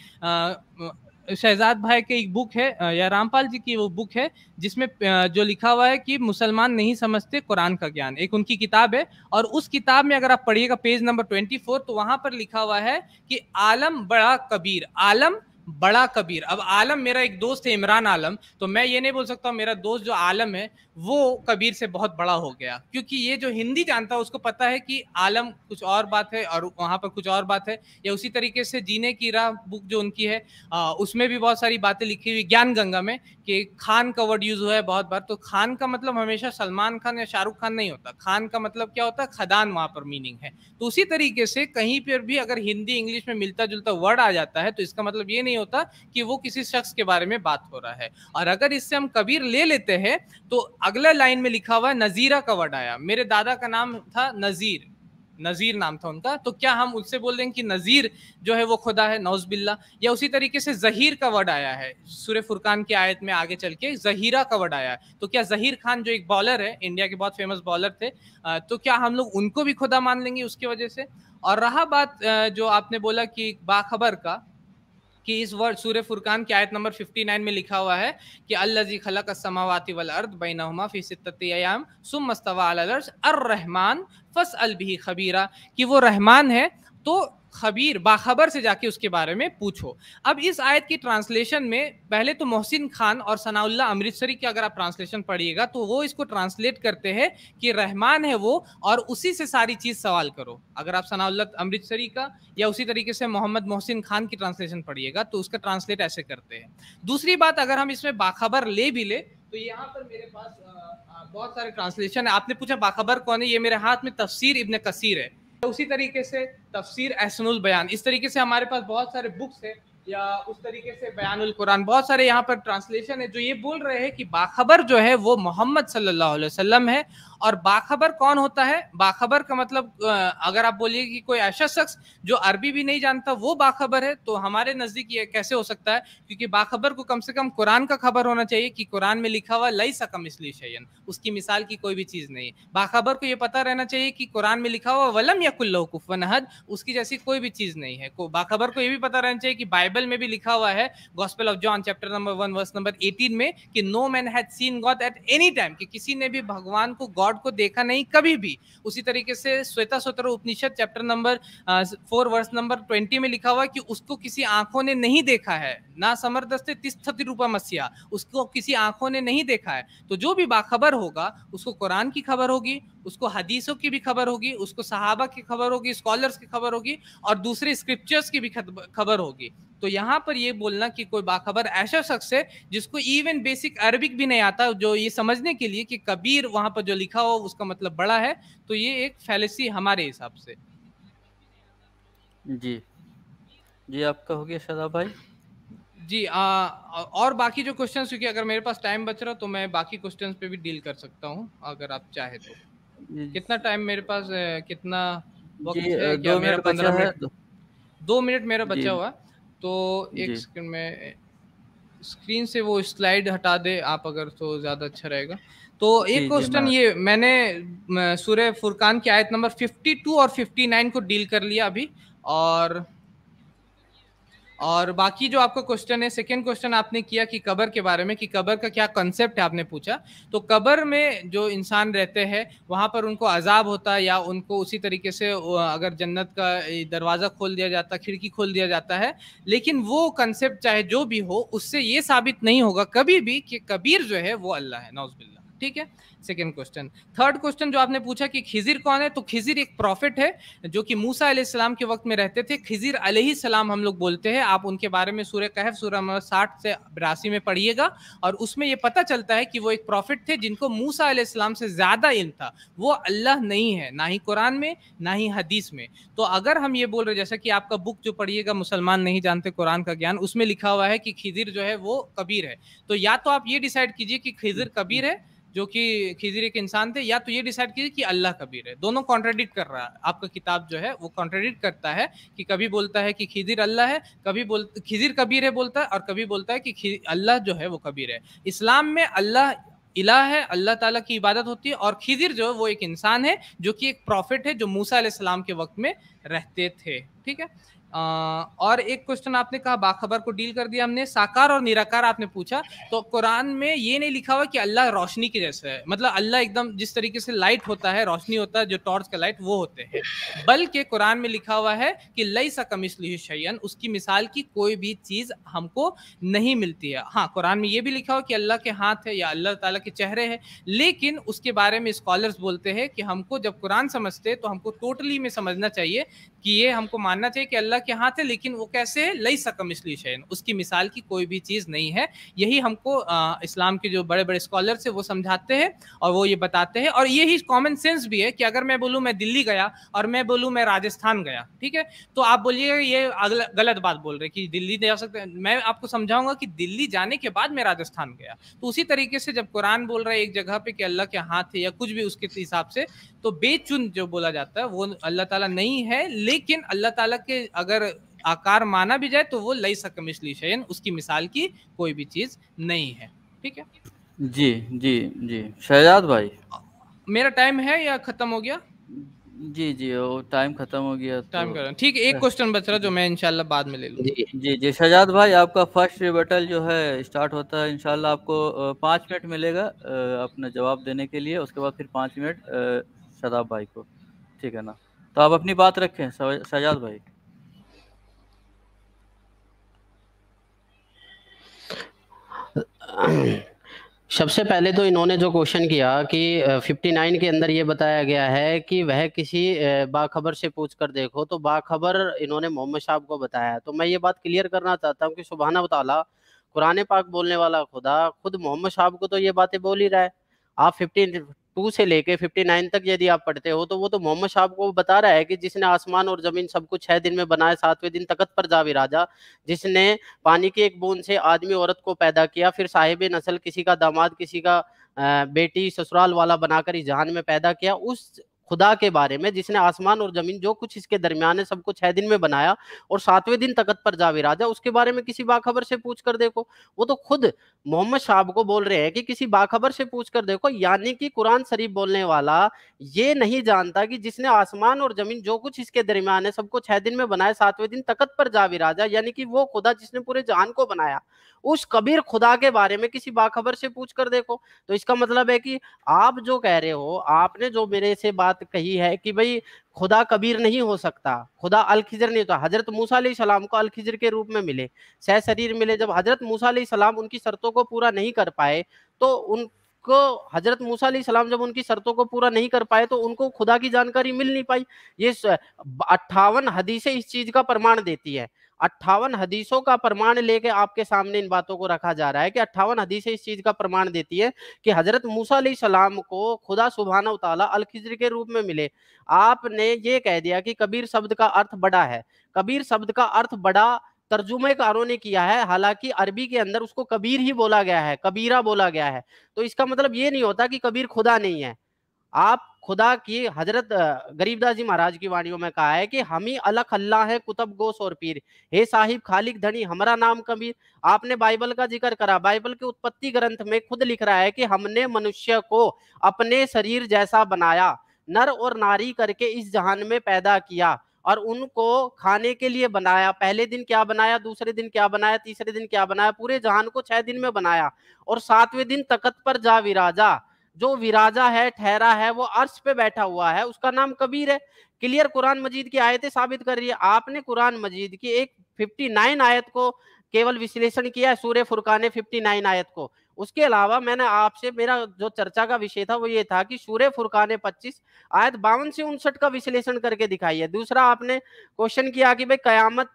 शहजाद भाई के एक बुक है या रामपाल जी की वो बुक है जिसमें जो लिखा हुआ है कि मुसलमान नहीं समझते कुरान का ज्ञान, एक उनकी किताब है। और उस किताब में अगर आप पढ़िएगा पेज नंबर ट्वेंटी फोर, तो वहां पर लिखा हुआ है कि आलम बड़ा कबीर, आलम बड़ा कबीर। अब आलम, मेरा एक दोस्त है इमरान आलम, तो मैं ये नहीं बोल सकता मेरा दोस्त जो आलम है वो कबीर से बहुत बड़ा हो गया, क्योंकि ये जो हिंदी जानता है उसको पता है कि आलम कुछ और बात है और वहां पर कुछ और बात है। या उसी तरीके से जीने की राह बुक जो उनकी है आ, उसमें भी बहुत सारी बातें लिखी हुई, ज्ञान गंगा में, कि खान का वर्ड यूज हुआ है बहुत बार। तो खान का मतलब हमेशा सलमान खान या शाहरुख खान नहीं होता, खान का मतलब क्या होता है, खदान, वहां पर मीनिंग है। तो उसी तरीके से कहीं पर भी अगर हिंदी इंग्लिश में मिलता जुलता वर्ड आ जाता है तो इसका मतलब ये नहीं होता कि वो किसी शख्स के बारे में बात हो रहा है। और अगर इससे हम कबीर ले लेते हैं तो अगला लाइन में लिखा हुआ है नजीरा का वर्ड आया, मेरे दादा का नाम था नजीर, नजीर नाम था उनका, तो क्या हम उससे बोल देंगे कि नजीर जो है वो खुदा है, नौज बिल्ला। या उसी तरीके से जहीर का वर्ड आया है सूरह फुरकान की आयत में, आगे चल के जहीरा का वर्ड आया है, तो क्या जहीर खान जो एक बॉलर है, इंडिया के बहुत फेमस बॉलर थे, तो क्या हम लोग उनको भी खुदा मान लेंगे उसकी वजह से। और रहा बात जो आपने बोला कि बाखबर का, कि इस वर्ड सूरह फुरकान की आयत नंबर उनसठ में लिखा हुआ है कि अल्लज़ी खलक़ अस्समावाति वल अर्द बैनहुमा फी सित्तति अय्याम सुम्मा इस्तवा अलल अर्श अर्रहमान फस्अल बिही खबीरा, कि वो रहमान है तो खबीर बाखबर से जाके उसके बारे में पूछो। अब इस आयत की ट्रांसलेशन में पहले तो मोहसिन खान और सनाउल्लाह अमृतसरी की अगर आप ट्रांसलेशन पढ़िएगा तो वो इसको ट्रांसलेट करते हैं कि रहमान है वो और उसी से सारी चीज सवाल करो। अगर आप सनाउल्लाह अमृतसरी का या उसी तरीके से मोहम्मद मोहसिन खान की ट्रांसलेशन पढ़िएगा तो उसका ट्रांसलेट ऐसे करते हैं। दूसरी बात, अगर हम इसमें बाखबर ले भी ले तो यहाँ पर मेरे पास बहुत सारे ट्रांसलेशन है। आपने पूछा बाखबर कौन है, ये मेरे हाथ में तफसीर इब्न कसीर है, उसी तरीके से तफसीर अहसनुल बयान, इस तरीके से हमारे पास बहुत सारे बुक्स है, या उस तरीके से बयानुल कुरान, बहुत सारे यहाँ पर ट्रांसलेशन है जो ये बोल रहे हैं कि बाखबर जो है वो मोहम्मद सल्लल्लाहु अलैहि वसल्लम है। और बाखबर कौन होता है, बाखबर का मतलब अगर आप बोलिए कि कोई ऐसा शख्स जो अरबी भी नहीं जानता वो बाखबर है, तो हमारे नजदीक ये कैसे हो सकता है, क्योंकि बाखबर को कम से कम कुरान का खबर होना चाहिए कि कुरान में लिखा हुआ लैसा कमिस्लिही शैअन, उसकी मिसाल की कोई भी चीज नहीं। बाखबर को ये पता रहना चाहिए कि कुरान में लिखा हुआ वलम यकुल लहू कुफुवन अहद, उसकी जैसी कोई भी चीज नहीं है। बाखबर को ये भी पता रहना चाहिए कि बाइबल बाइबल में भी लिखा हुआ है, gospel of John chapter number one verse number eighteen में, कि no man had seen God at any time, कि किसी ने भी भगवान को, गॉड को देखा नहीं कभी भी। उसी तरीके से Shvetashvatara Upanishad chapter number four verse number twenty में लिखा हुआ है कि उसको किसी आंखों ने नहीं देखा है, ना समरदस्ते तिष्ठति रूपमस्या, उसको किसी आंखों ने नहीं देखा है। तो जो भी बाखबर होगा उसको कुरान की खबर होगी, उसको हदीसों की भी खबर होगी, उसको सहाबा की खबर होगी, स्कॉलर्स की खबर होगी, और दूसरे स्क्रिप्चर्स की भी खबर होगी। तो यहाँ पर ये बोलना कि कोई बाखबर ऐसा शख्स है जिसको इवन बेसिक अरबिक भी नहीं आता, जो ये समझने के लिए कि कबीर वहां पर जो लिखा हो उसका मतलब बड़ा है, तो ये एक फैलेसी हमारे हिसाब से।
जी जी, आपका हो गया शादाब भाई?
जी आ, और बाकी जो क्वेश्चंस, क्योंकि अगर मेरे पास टाइम बच रहा तो मैं बाकी क्वेश्चंस पे भी डील कर सकता हूँ अगर आप चाहे तो। कितना टाइम मेरे पास, कितना वक्त है? क्या
दो
मेरा
मिनट
पंद्रह
बचा है।
मिनट दो मिनट मेरा बचा
जी
हुआ, तो एक
जी
सेकंड में स्क्रीन से वो स्लाइड हटा दे आप अगर, तो ज्यादा अच्छा रहेगा। तो
जी
एक
जी,
क्वेश्चन
मैं
ये मैंने सूरह फुरकान की आयत नंबर फिफ्टी टू और फिफ्टी नाइन को डील कर लिया अभी, और और बाकी जो आपका क्वेश्चन है, सेकंड क्वेश्चन आपने किया कि कब्र के बारे में, कि कब्र का क्या कॉन्सेप्ट है आपने पूछा। तो कब्र में जो इंसान रहते हैं वहां पर उनको अजाब होता है, या उनको उसी तरीके से अगर जन्नत का दरवाजा खोल दिया जाता, खिड़की खोल दिया जाता है, लेकिन वो कॉन्सेप्ट चाहे जो भी हो उससे ये साबित नहीं होगा कभी भी कि कबीर जो है वो अल्लाह है, नौज़ुबिल्लाह। ठीक है, सेकंड क्वेश्चन। थर्ड क्वेश्चन जो आपने पूछा कि खिजिर कौन है, तो खिजिर एक प्रॉफिट है जो कि मूसा अलैहिस्सलाम के वक्त में रहते थे। खिजिर अलैहिस्सलाम हम लोग बोलते हैं। आप उनके बारे में सूरह कहफ सूरह नंबर साठ से बिरासी में पढ़िएगा, और उसमें ये पता चलता है कि वो एक प्रॉफिट थे जिनको मूसा अलैहिस्सलाम से ज्यादा इल्म था। वो अल्लाह नहीं है, ना ही कुरान में ना ही हदीस में। तो अगर हम ये बोल रहे, जैसा कि आपका बुक जो पढ़िएगा मुसलमान नहीं जानते कुरान का ज्ञान, उसमें लिखा हुआ है कि खिजिर जो है वो कबीर है, तो या तो आप ये डिसाइड कीजिए कि खिजिर कबीर है जो कि खिजिर एक इंसान थे, या तो ये डिसाइड कीजिए कि अल्लाह कबीर है। दोनों कॉन्ट्राडिक्ट कर रहा है, आपका किताब जो है वो कॉन्ट्राडिक्ट करता है कि कभी बोलता है कि खिजिर अल्लाह है, कभी बोल खिजिर कबीर है बोलता है, और कभी बोलता है कि अल्लाह जो है वो कबीर है। इस्लाम में अल्लाह इलाह है, अल्लाह ताला की इबादत होती है, और खिजिर जो है वो एक इंसान है जो कि एक प्रॉफिट है जो मूसा अलैहिस्सलाम के वक्त में रहते थे। ठीक है, आ, और एक क्वेश्चन आपने कहा बाखबर को डील कर दिया हमने। साकार और निराकार आपने पूछा, तो कुरान में ये नहीं लिखा हुआ कि अल्लाह रोशनी के जैसा है, मतलब अल्लाह एकदम जिस तरीके से लाइट होता है, रोशनी होता है, जो टॉर्च का लाइट वो होते हैं, बल्कि कुरान में लिखा हुआ है कि लैसा कमिस्लिही शैअन, उसकी मिसाल की कोई भी चीज हमको नहीं मिलती है। हाँ, कुरान में ये भी लिखा हुआ कि अल्लाह के हाथ है या अल्लाह ताला के चेहरे हैं, लेकिन उसके बारे में स्कॉलर्स बोलते हैं कि हमको जब कुरान समझते तो हमको टोटली में समझना चाहिए कि ये हमको मानना चाहिए कि अल्लाह के हाथ है, लेकिन वो कैसे है, लैसा कमिस्लिही शैअन, उसकी मिसाल की कोई भी चीज नहीं है। यही हमको आ, इस्लाम के जो बड़े बड़े स्कॉलर्स है वो समझाते हैं, और वो ये बताते हैं, और यही कॉमन सेंस भी है कि अगर मैं बोलूं मैं दिल्ली गया और मैं बोलूं मैं राजस्थान गया, ठीक है, तो आप बोलिएगा ये गलत बात बोल रहे कि दिल्ली जा सकते हैं। मैं आपको समझाऊंगा कि दिल्ली जाने के बाद मैं राजस्थान गया। तो उसी तरीके से जब कुरान बोल रहा है एक जगह पे कि अल्लाह के हाथ है या कुछ भी उसके हिसाब से, तो बेचुन जो बोला जाता है वो अल्लाह ताला नहीं है, लेकिन अल्लाह ताला के अगर आकार माना भी जाए तो वो लैसा कमिस्लिही शैअन, उसकी मिसाल की कोई भी चीज नहीं है। ठीक है
जी जी जी, शहजाद भाई
मेरा टाइम है या खत्म हो गया?
जी जी, वो टाइम खत्म हो गया
टाइम
तो
कर ठीक है, एक क्वेश्चन बच रहा जो मैं इंशाल्लाह बाद में ले लूँ।
जी
जी जी, शहजाद भाई आपका फर्स्ट रिबटल जो है स्टार्ट होता है, इंशाल्लाह आपको अ, पाँच मिनट मिलेगा अ, अपना जवाब देने के लिए, उसके बाद फिर पाँच मिनट अ, शहजाद भाई को, ठीक है ना? तो आप अपनी बात रखें शहजाद भाई।
सबसे पहले तो इन्होंने जो क्वेश्चन किया कि फिफ्टी नाइन के अंदर ये बताया गया है कि वह किसी अ, बाखबर से पूछ कर देखो, तो बाखबर इन्होंने मोहम्मद साहब को बताया। तो मैं ये बात क्लियर करना चाहता हूँ कि सुभान अल्लाह ताला, कुरान पाक बोलने वाला खुदा खुद मोहम्मद साहब को तो ये बातें बोल ही रहा है। आप फिफ्टी टू से लेके फिफ्टी नाइन तक यदि आप पढ़ते हो तो वो तो मोहम्मद साहब को बता रहा है कि जिसने आसमान और जमीन सब कुछ छह दिन में बनाया, सातवें दिन तख्त पर जा विराजा, जिसने पानी की एक बूंद से आदमी औरत को पैदा किया, फिर साहिब नस्ल किसी का दामाद किसी का अ, बेटी ससुराल वाला बनाकर इस जहान में पैदा किया, उस खुदा के बारे में जिसने आसमान और जमीन जो कुछ इसके दरमियान है सबको छह दिन में बनाया और सातवें दिन तख्त पर जा विराजा, उसके बारे में किसी बाखबर से पूछ कर देखो। वो तो खुद मोहम्मद साहब को बोल रहे हैं कि किसी बाखबर से पूछ कर देखो, यानी कि कुरान शरीफ बोलने वाला ये नहीं जानता कि जिसने आसमान और जमीन जो कुछ इसके दरमियान है सबको छह दिन में बनाया, सातवें दिन तख्त पर जा विराजा, यानी कि वो खुदा जिसने पूरे जहान को बनाया, उस कबीर खुदा के बारे में किसी बाखबर से पूछ कर देखो। तो इसका मतलब है कि आप जो कह रहे हो, आपने जो मेरे से बात कही है कि भाई खुदा कबीर नहीं हो सकता, खुदा अल खिजर नहीं होता। हजरत मूसा अलैहिस्सलाम को अल खिजर के रूप में मिले, सह शरीर मिले। जब हजरत मूसा अलैहिस्सलाम उनकी शर्तों को पूरा नहीं कर पाए तो उनको हजरत मूसा अलैहिस्सलाम जब उनकी शर्तों को पूरा नहीं कर पाए तो उनको खुदा की जानकारी मिल नहीं पाई। ये अट्ठावन हदीसें इस चीज का प्रमाण देती है। अट्ठावन हदीसों का प्रमाण लेके आपके सामने इन बातों को रखा जा रहा है कि अट्ठावन हदीसें इस चीज का प्रमाण देती है कि हजरत मूसा अलैहिस्सलाम को खुदा सुब्हानहू तआला अल खिजर के रूप में मिले। आपने ये कह दिया कि कबीर शब्द का अर्थ बड़ा है। कबीर शब्द का अर्थ बड़ा तर्जुमेकारों ने किया है, हालांकि अरबी के अंदर उसको कबीर ही बोला गया है, कबीरा बोला गया है। तो इसका मतलब ये नहीं होता कि कबीर खुदा नहीं है। आप खुदा की हजरत गरीबदास जी महाराज की वाणियों में कहा है कि हम ही अलग अल्लाह है कुतब गोस और पीर, हे साहिब खालिक धनी हमारा नाम कबीर। आपने बाइबल का जिक्र करा, बाइबल के उत्पत्ति ग्रंथ में खुद लिख रहा है कि हमने मनुष्य को अपने शरीर जैसा बनाया, नर और नारी करके इस जहान में पैदा किया और उनको खाने के लिए बनाया। पहले दिन क्या बनाया, दूसरे दिन क्या बनाया, तीसरे दिन क्या बनाया, पूरे जहान को छह दिन में बनाया और सातवें दिन तख्त पर जा विराजा। जो विराजा है, ठहरा है, वो अर्श पे बैठा हुआ है, उसका नाम कबीर है। क्लियर कुरान मजीद की आयतें साबित कर रही है। आपने कुरान मजीद की एक उनसठ आयत को केवल विश्लेषण किया है, सूरह फुरकान उनसठ आयत को। उसके अलावा मैंने आपसे, मेरा जो चर्चा का विषय था वो ये था कि सूरह फुरकान पच्चीस आयत बावन से उनसठ का विश्लेषण करके दिखाइए। दूसरा आपने क्वेश्चन किया कि भाई कयामत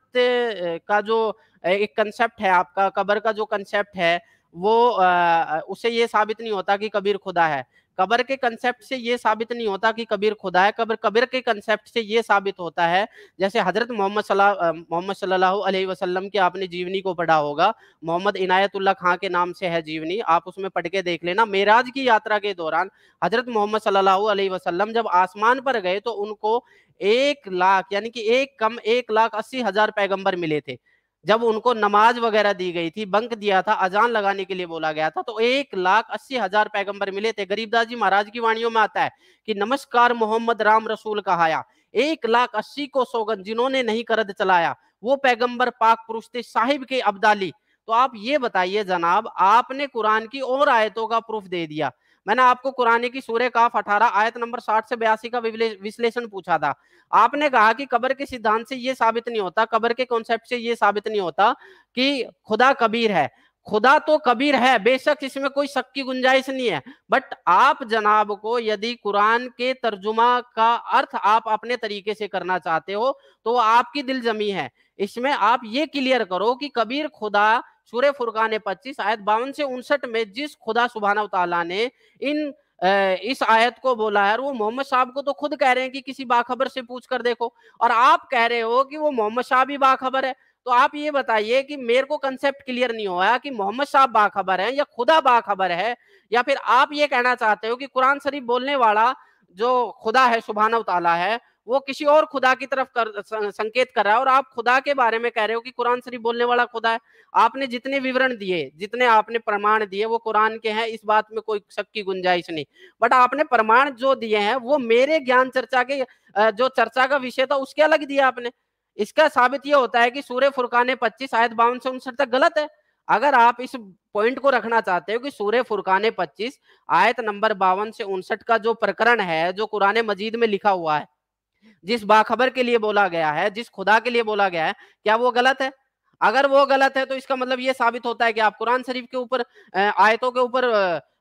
का जो एक कंसेप्ट है आपका, कब्र का जो कंसेप्ट है वो आ, उससे ये साबित नहीं होता कि कबीर खुदा है। कब्र के कंसेप्ट से ये साबित नहीं होता कि कबीर खुदा है। कब्र कब्र के कंसेप्ट से ये साबित होता है, जैसे हजरत मोहम्मद सल्लल्लाहु मोहम्मद सल्लल्लाहु अलैहि वसल्लम की आपने जीवनी को पढ़ा होगा, मोहम्मद इनायतुल्लाह खां के नाम से है जीवनी, आप उसमें पढ़ के देख लेना। मेराज की यात्रा के दौरान हजरत मोहम्मद सल्लल्लाहु अलैहि वसल्लम जब आसमान पर गए तो उनको एक लाख यानी कि एक कम एक लाख अस्सी हजार पैगंबर मिले थे। जब उनको नमाज वगैरह दी गई थी, बंक दिया था, अजान लगाने के लिए बोला गया था, तो एक लाख अस्सी हजार पैगंबर मिले थे। गरीबदास जी महाराज की वाणियों में आता है कि नमस्कार मोहम्मद राम रसूल कहाया, एक लाख अस्सी को सौगन जिन्होंने नहीं करद चलाया, वो पैगंबर पाक पुरुष थे साहिब के अब्दाली। तो आप ये बताइए जनाब, आपने कुरान की और आयतों का प्रूफ दे दिया। मैंने आपको कुरान की सूरह काफ अठारह आयत नंबर साठ से बयासी का विश्लेषण पूछा था। आपने कहा कि कब्र के सिद्धांत से ये साबित नहीं होता, कब्र के कॉन्सेप्ट से ये साबित नहीं होता कि खुदा कबीर है। खुदा तो कबीर है, बेशक इसमें कोई शक की गुंजाइश नहीं है, बट आप जनाब को यदि कुरान के तर्जुमा का अर्थ आप अपने तरीके से करना चाहते हो तो आपकी दिल जमी है। इसमें आप ये क्लियर करो कि कबीर खुदा सूरह फुरकान पच्चीस आयत बावन से उनसठ में जिस खुदा सुब्हानहू तआला ने इन इस आयत को बोला है, वो मोहम्मद साहब को तो खुद कह रहे हैं कि किसी बाखबर से पूछ कर देखो, और आप कह रहे हो कि वो मोहम्मद साहब ही बाखबर है। तो आप ये बताइए कि मेरे को कंसेप्ट क्लियर नहीं हुआ कि मोहम्मद साहब बाखबर है या खुदा बाखबर है, या फिर आप ये कहना चाहते हो कि कुरान शरीफ बोलने वाला जो खुदा है सुब्हानहू तआला है वो किसी और खुदा की तरफ कर, संकेत कर रहा है, और आप खुदा के बारे में कह रहे हो कि कुरान शरीफ बोलने वाला खुदा है। आपने जितने विवरण दिए, जितने आपने प्रमाण दिए वो कुरान के हैं, इस बात में कोई शक की गुंजाइश नहीं, बट आपने प्रमाण जो दिए हैं वो मेरे ज्ञान चर्चा के जो चर्चा का विषय था उसके अलग दिया आपने। इसका साबित ये होता है कि सूरह फुरकान पच्चीस आयत बावन से उनसठ तक गलत है। अगर आप इस पॉइंट को रखना चाहते हो कि सूरह फुरकान पच्चीस आयत नंबर बावन से उनसठ का जो प्रकरण है, जो कुरान मजीद में लिखा हुआ है, जिस बाखबर के लिए बोला गया है, जिस खुदा के लिए बोला गया है, क्या वो गलत है? अगर वो गलत है तो इसका मतलब ये साबित होता है कि आप कुरान शरीफ के ऊपर आयतों के ऊपर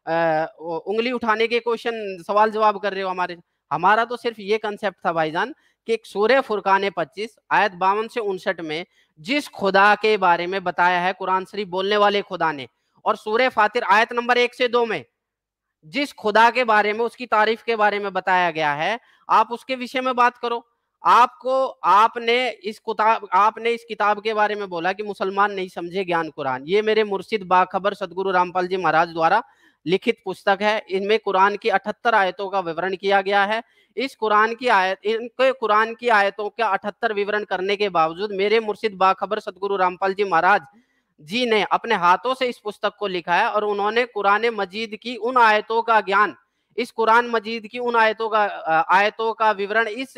उंगली उठाने के क्वेश्चन सवाल जवाब कर रहे हो हमारे। हमारा तो सिर्फ ये कंसेप्ट था भाईजान कि सूरह फुरकान पच्चीस आयत बावन से उनसठ में जिस खुदा के बारे में बताया है कुरान शरीफ बोलने वाले खुदा ने, और सूरह फातिर आयत नंबर एक से दो में जिस खुदा के बारे में, उसकी तारीफ के बारे में बताया गया है, आप उसके विषय में बात करो। आपको आपने इस किताब आपने इस किताब के बारे में बोला कि मुसलमान नहीं समझे ज्ञान कुरान। ये मेरे मुर्शिद बाखबर सदगुरु रामपाल जी महाराज द्वारा लिखित पुस्तक है। इनमें कुरान की अठहत्तर आयतों का विवरण किया गया है। इस कुरान की आयत इनके कुरान की आयतों का अठहत्तर विवरण करने के बावजूद मेरे मुर्शिद बाखबर सदगुरु रामपाल जी महाराज जी ने अपने हाथों से इस पुस्तक को लिखा है और उन्होंने कुरान मजीद की उन आयतों का ज्ञान, इस कुरान मजीद की उन आयतों का आयतों का विवरण इस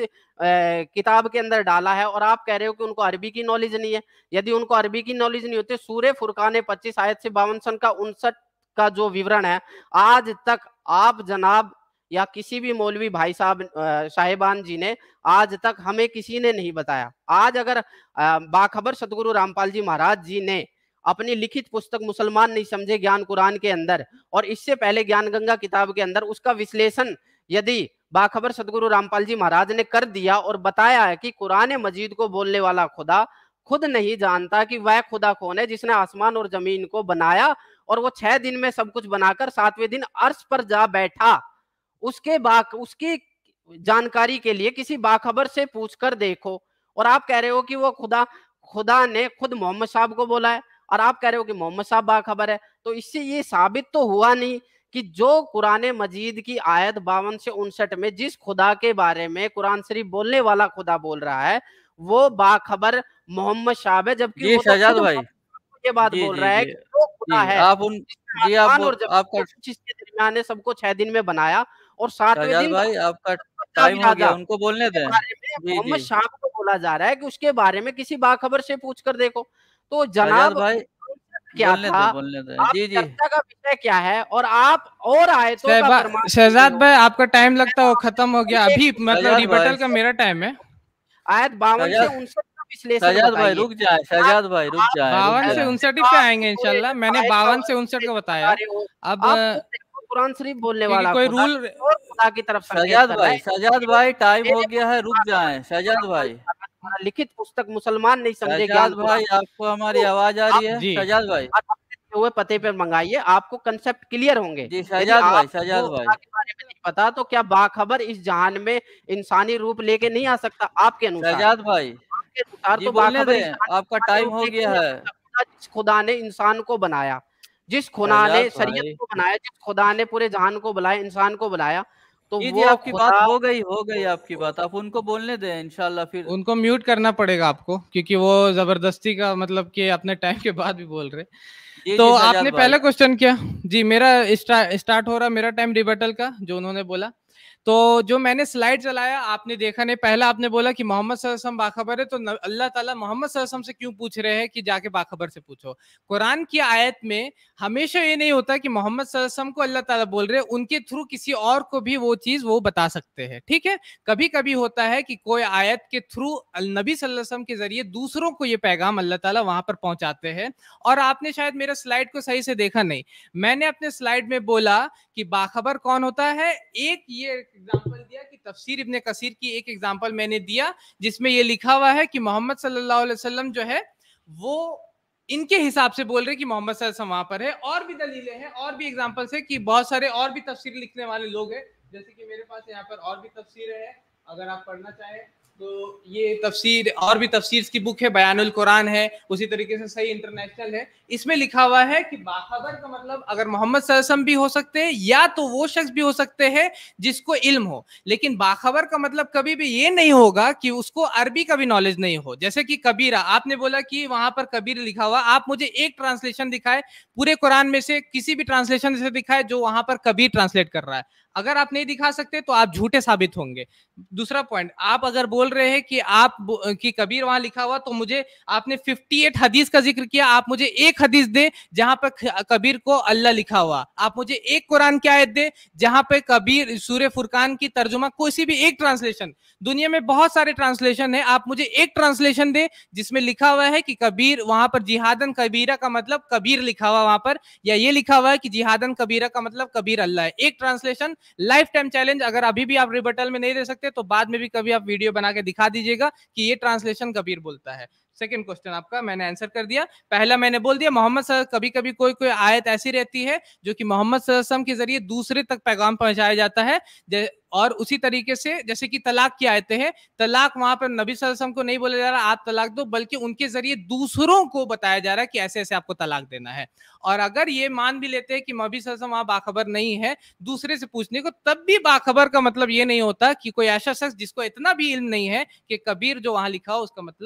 किताब के अंदर डाला है, और आप कह रहे हो कि उनको अरबी की नॉलेज नहीं है। यदि उनको अरबी की नॉलेज नहीं होती, सूरे फुरकान पच्चीस आयत से बावन सन का उनसठ का जो विवरण है, आज तक आप जनाब या किसी भी मौलवी भाई साहब साहिबान जी ने आज तक हमें किसी ने नहीं बताया। आज अगर बाखबर सतगुरु रामपाल जी महाराज जी ने अपनी लिखित पुस्तक मुसलमान नहीं समझे ज्ञान कुरान के अंदर, और इससे पहले ज्ञान गंगा किताब के अंदर उसका विश्लेषण यदि बाखबर सतगुरु रामपाल जी महाराज ने कर दिया और बताया है कि कुरान मजीद को बोलने वाला खुदा खुद नहीं जानता कि वह खुदा कौन है जिसने आसमान और जमीन को बनाया, और वो छह दिन में सब कुछ बनाकर सातवें दिन अर्श पर जा बैठा, उसके बाक उसकी जानकारी के लिए किसी बाखबर से पूछकर देखो। और आप कह रहे हो कि वो खुदा खुदा ने खुद मोहम्मद साहब को बोला है, और आप कह रहे हो कि मोहम्मद साहब बाखबर है। तो इससे ये साबित तो हुआ नहीं कि जो कुरान मजीद की आयत बावन से उनसठ में जिस खुदा के बारे में कुरान शरीफ बोलने वाला खुदा बोल रहा है वो बाखबर मोहम्मद साहब है, जबकि वो
शहजाद
तो
भाई
ये बात
जी,
बोल
जी,
रहा है
जी,
कि वो खुदा है
आप उन जी आप
और
आपका
जिसके दरमियान है सबको छह दिन में बनाया, और सातवें दिन
भाई आपका टाइम हो गया, उनको बोलने दें। जी
मोहम्मद
जी
साहब को बोला जा रहा है कि उसके बारे में किसी बाखबर से पूछ कर देखो। तो जनाब
भाई
क्या
बोलने
था,
दे, बोलने दे।
आप
जी जी
चर्चा का विषय क्या है, और आप और आयतों का प्रमाण
शहजाद भाई आपका टाइम लगता है वो खत्म हो गया अभी, मतलब रिबटल का मेरा टाइम है।
आयत बावन से उनसठ का विश्लेषण
शहजाद भाई रुक जाए, शहजाद भाई रुक जाए,
बावन से उनसठ पे आएंगे इंशाल्लाह। मैंने बावन से उनसठ का बताया। अब
कुरान शरीफ बोलने वाला
कोई रूल
खुदा की तरफ
शहजाद भाई, शहजाद भाई टाइम हो गया है, रुक जाए शहजाद भाई।
लिखित पुस्तक मुसलमान नहीं समझे
शहजाद भाई आपको हमारी आवाज आ रही है? शहजाद भाई
हुए पते पर मंगाइए, आपको कंसेप्ट क्लियर होंगे।
जी शहजाद भाई, शहजाद भाई
के बारे में नहीं पता तो क्या बाखबर इस जहान में इंसानी रूप लेके नहीं आ सकता आपके अनुसार?
शहजाद भाई
आपके अनुसार तो
बोलने दें, आपका टाइम हो गया है।
जिस खुदा ने इंसान को बनाया, जिस खुदा ने शरीयत को बनाया, जिस खुदा ने पूरे जहान को बुलाया, इंसान को बुलाया, तो वो
आपकी बात हो गई हो गई आपकी बात, आप उनको बोलने दें इंशाल्लाह। फिर
उनको म्यूट करना पड़ेगा आपको, क्योंकि वो जबरदस्ती का मतलब कि अपने टाइम के बाद भी बोल रहे।
जी,
तो
जी,
आपने पहला क्वेश्चन किया जी, मेरा स्टार्ट हो रहा मेरा टाइम रिबटल का जो उन्होंने बोला। तो जो मैंने स्लाइड चलाया आपने देखा नहीं। पहला आपने बोला कि मोहम्मद सल्लल्लाहु अलैहि वसल्लम बाखबर है, तो अल्लाह ताला मोहम्मद सल्लल्लाहु अलैहि वसल्लम से क्यों पूछ रहे हैं कि जाके बाखबर से पूछो? कुरान की आयत में हमेशा ये नहीं होता कि मोहम्मद सल्लल्लाहु अलैहि वसल्लम को अल्लाह ताला बोल रहे हैं, उनके थ्रू किसी और को भी वो चीज वो बता सकते हैं। ठीक है, कभी कभी होता है कि कोई आयत के थ्रू नबी सल्लल्लाहु अलैहि वसल्लम के जरिए दूसरों को ये पैगाम अल्लाह ताला वहां पर पहुंचाते हैं। और आपने शायद मेरा स्लाइड को सही से देखा नहीं। मैंने अपने स्लाइड में बोला कि बाखबर कौन होता है, एक ये एग्जांपल दिया कि तफसीर इब्ने कसीर की एक एग्जांपल मैंने दिया जिसमें ये लिखा हुआ है कि मोहम्मद सल्लल्लाहु अलैहि वसल्लम जो है वो इनके हिसाब से बोल रहे कि मोहम्मद सल्लल्लाहु अलैहि वसल्लम वहां पर है। और भी दलीलें हैं, और भी एग्जांपल्स है कि बहुत सारे और भी तफसीर लिखने वाले लोग हैं, जैसे कि मेरे पास यहाँ पर और भी तफसीर है, अगर आप पढ़ना चाहें तो ये तफसीर और भी तफसीर की बुक है, बयानुल कुरान है, उसी तरीके से सही इंटरनेशनल है। इसमें लिखा हुआ है कि बाखबर का मतलब अगर मोहम्मद सल्लल्लाहु अलैहि वसल्लम भी हो सकते हैं या तो वो शख्स भी हो सकते हैं जिसको इल्म हो, लेकिन बाखबर का मतलब कभी भी ये नहीं होगा कि उसको अरबी का भी नॉलेज नहीं हो। जैसे कि कबीरा, आपने बोला कि वहां पर कबीर लिखा हुआ, आप मुझे एक ट्रांसलेशन दिखाए पूरे कुरान में से, किसी भी ट्रांसलेशन से दिखाए जो वहां पर कबीर ट्रांसलेट कर रहा है। अगर आप नहीं दिखा सकते तो आप झूठे साबित होंगे। दूसरा पॉइंट, आप अगर बोल रहे हैं कि आप कि कबीर वहां लिखा हुआ, तो मुझे आपने अट्ठावन हदीस का जिक्र किया, आप मुझे एक हदीस दे जहां पर कबीर को अल्लाह लिखा हुआ। आप मुझे एक कुरान की आयत दे जहां पे कबीर सूरे फुरकान की तर्जुमा, कोई भी एक ट्रांसलेशन, दुनिया में बहुत सारे ट्रांसलेशन है, आप मुझे एक ट्रांसलेशन दे जिसमें लिखा हुआ है कि कबीर वहां पर जिहादन कबीरा का मतलब कबीर लिखा हुआ वहां पर, या ये लिखा हुआ है कि जिहादन कबीरा का मतलब कबीर अल्लाह है। एक ट्रांसलेशन, लाइफ टाइम चैलेंज। अगर अभी भी आप रिबटल में नहीं दे सकते तो बाद में भी कभी आप वीडियो बना के दिखा दीजिएगा कि ये ट्रांसलेशन कबीर बोलता है। सेकंड क्वेश्चन आपका मैंने आंसर कर दिया। पहला मैंने बोल दिया मोहम्मद कभी कभी कोई कोई आयत ऐसी रहती है जो कि मोहम्मद सल्लल्लाहु अलैहि वसल्लम के जरिए दूसरे तक पैगाम पहुंचाया जाता है। और उसी तरीके से जैसे कि तलाक की आयतें हैं, तलाक वहां पर नबी सल्लल्लाहु अलैहि वसल्लम को नहीं बोला जा रहा आप तलाक दो, बल्कि उनके जरिए दूसरों को बताया जा रहा है कि ऐसे ऐसे आपको तलाक देना है। और अगर ये मान भी लेते हैं कि नबी सल्लल्लाहु अलैहि वसल्लम वहां बाखबर नहीं है दूसरे से पूछने को, तब भी बाखबर का मतलब ये नहीं होता कि कोई ऐसा शख्स जिसको इतना भी इल्म नहीं है कि कबीर जो वहां लिखा हो उसका मतलब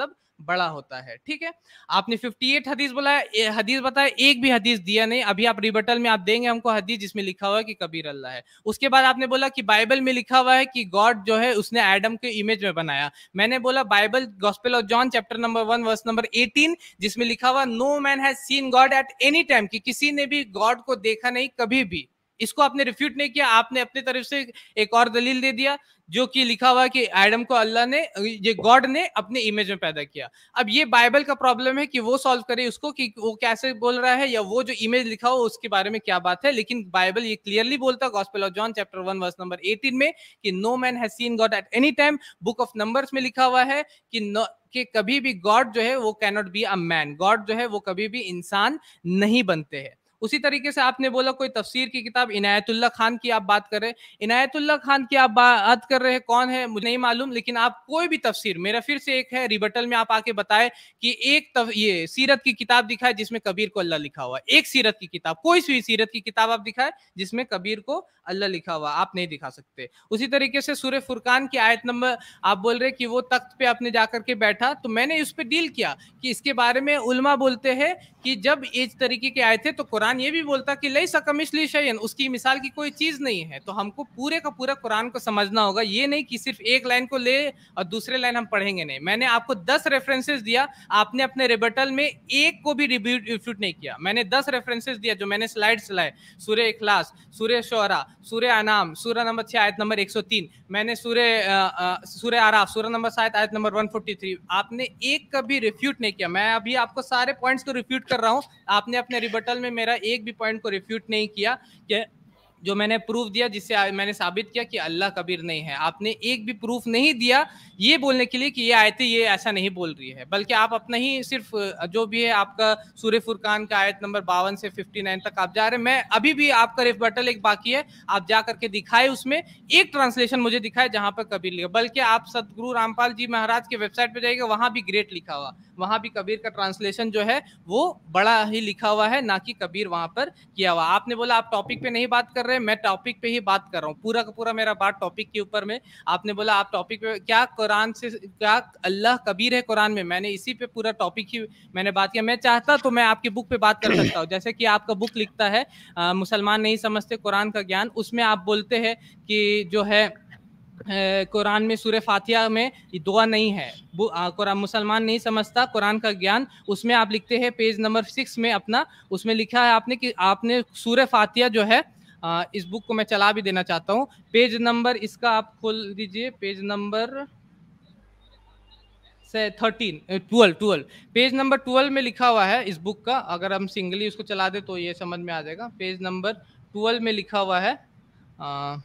बड़ा होता है। ठीक है, आपने अट्ठावन हदीस बोला, हदीस बताया, एक भी हदीस दिया नहीं। अभी आप रिबटल में आप देंगे हमको हदीस जिसमें लिखा हुआ है कि कबीर अल्लाह है। उसके बाद आपने बोला कि बाइबल में लिखा हुआ है कि गॉड जो है उसने एडम के इमेज में बनाया। मैंने बोला Bible gospel of John chapter number one verse number अठारह, जिसमें लिखा हुआ no man has seen God at any time, कि किसी ने भी गॉड को देखा नहीं कभी भी। इसको आपने रिफ्यूट नहीं किया, आपने अपनी तरफ से एक और दलील दे दिया जो कि लिखा हुआ कि एडम को अल्लाह ने, ये गॉड ने अपने इमेज में पैदा किया। अब ये बाइबल का प्रॉब्लम है कि वो सॉल्व करे उसको कि वो कैसे बोल रहा है, या वो जो इमेज लिखा हो उसके बारे में क्या बात है। लेकिन बाइबल ये क्लियरली बोलता है gospel of John chapter one verse number अठारह में कि no man has seen God at any time. Book of numbers में लिखा हुआ है कि नो कि कभी भी गॉड जो है वो can not be a man, God जो है वो कभी भी इंसान नहीं बनते हैं। उसी तरीके से आपने बोला कोई तफसीर की किताब, इनायतुल्लाह खान की आप बात कर रहे हैं। इनायतुल्लाह खान की आप बात कर रहे हैं, कौन है मुझे नहीं मालूम, लेकिन आप कोई भी तफसीर, मेरा फिर से एक है रिबटल में आप आके बताए कि एक तफ, ये सीरत की किताब दिखाए जिसमें कबीर को अल्लाह लिखा हुआ है। एक सीरत की किताब, कोई सी सीरत की किताब आप दिखाए जिसमें कबीर को अल्लाह लिखा हुआ, आप नहीं दिखा सकते। उसी तरीके से सूरह फुरकान की आयत नंबर आप बोल रहे कि वो तख्त पे आपने जाकर के बैठा, तो मैंने उस पर डील किया कि इसके बारे में उलमा बोलते हैं कि जब इस तरीके के आए थे तो कुरान ये भी बोलता कि लैसा कमिस्लिही शैअन, उसकी मिसाल की कोई चीज नहीं है। तो हमको पूरे का पूरा कुरान को समझना होगा, ये नहीं कि सिर्फ एक लाइन को ले और दूसरे लाइन हम पढ़ेंगे नहीं। मैंने आपको दस रेफरेंसेस दिया, आपने अपने रिबटल में एक को भी रिफ्यूट नहीं किया। मैंने दस रेफरेंसेस दिया जो मैंने स्लाइड्स लाए, सूरह इखलास, सूरह शुअरा, सूरह अनाम, सूरह नंबर छह आयत नंबर एक सौ तीन, मैंने सूरह सूरह आराफ सूरह नंबर सात आयत नंबर एक सौ तैंतालीस, आपने एक का भी रिफ्यूट नहीं किया। मैं अभी आपको सारे पॉइंट्स को रिफ्यूट कर रहा हूं, आपने अपने रिबटल में मेरा एक भी पॉइंट को रिफ्यूट नहीं किया कि जो मैंने प्रूफ दिया जिससे मैंने साबित किया कि अल्लाह कबीर नहीं है। आपने एक भी प्रूफ नहीं दिया ये बोलने के लिए कि ये आयतें ये ऐसा नहीं बोल रही है, बल्कि आप अपना ही सिर्फ जो भी है आपका सूरह फुरकान का आयत नंबर बावन से उनसठ तक आप जा रहे हैं। मैं अभी भी आपका रिबटल एक बाकी है, आप जा करके दिखाए, उसमें एक ट्रांसलेशन मुझे दिखाए जहां पर कबीर लिखा, बल्कि आप सतगुरु रामपाल जी महाराज के वेबसाइट पे जाइएगा, वहां भी ग्रेट लिखा हुआ, वहां भी कबीर का ट्रांसलेशन जो है वो बड़ा ही लिखा हुआ है, ना कि कबीर वहां पर किया हुआ। आपने बोला आप टॉपिक पे नहीं बात कर रहे, मैं टॉपिक पे ही बात कर रहा हूँ, पूरा का पूरा मेरा बात टॉपिक के ऊपर में। आपने बोला आप टॉपिक पे, क्या कुरान से क्या अल्लाह कबीर है कुरान में, मैंने इसी पे पूरा टॉपिक ही मैंने बात किया। मैं चाहता तो मैं आपकी बुक पे बात कर सकता हूँ, जैसे कि आपका बुक लिखता है आ, मुसलमान नहीं समझते कुरान का ज्ञान, उसमें आप बोलते हैं कि जो है कुरान में सूरह फातिहा में दुआ नहीं है, कुरान मुसलमान नहीं समझता कुरान का ज्ञान, उसमें आप लिखते हैं पेज नंबर सिक्स में अपना, उसमें लिखा है आपने कि आपने सूरह फातिहा जो है आ, इस बुक को मैं चला भी देना चाहता हूँ, पेज नंबर इसका आप खोल दीजिए, पेज नंबर से thirteen twelve twelve page number twelve में लिखा हुआ है इस बुक का। अगर हम सिंगली उसको चला दे तो ये समझ में आ जाएगा। पेज नंबर ट्वेल्व में लिखा हुआ है, आ,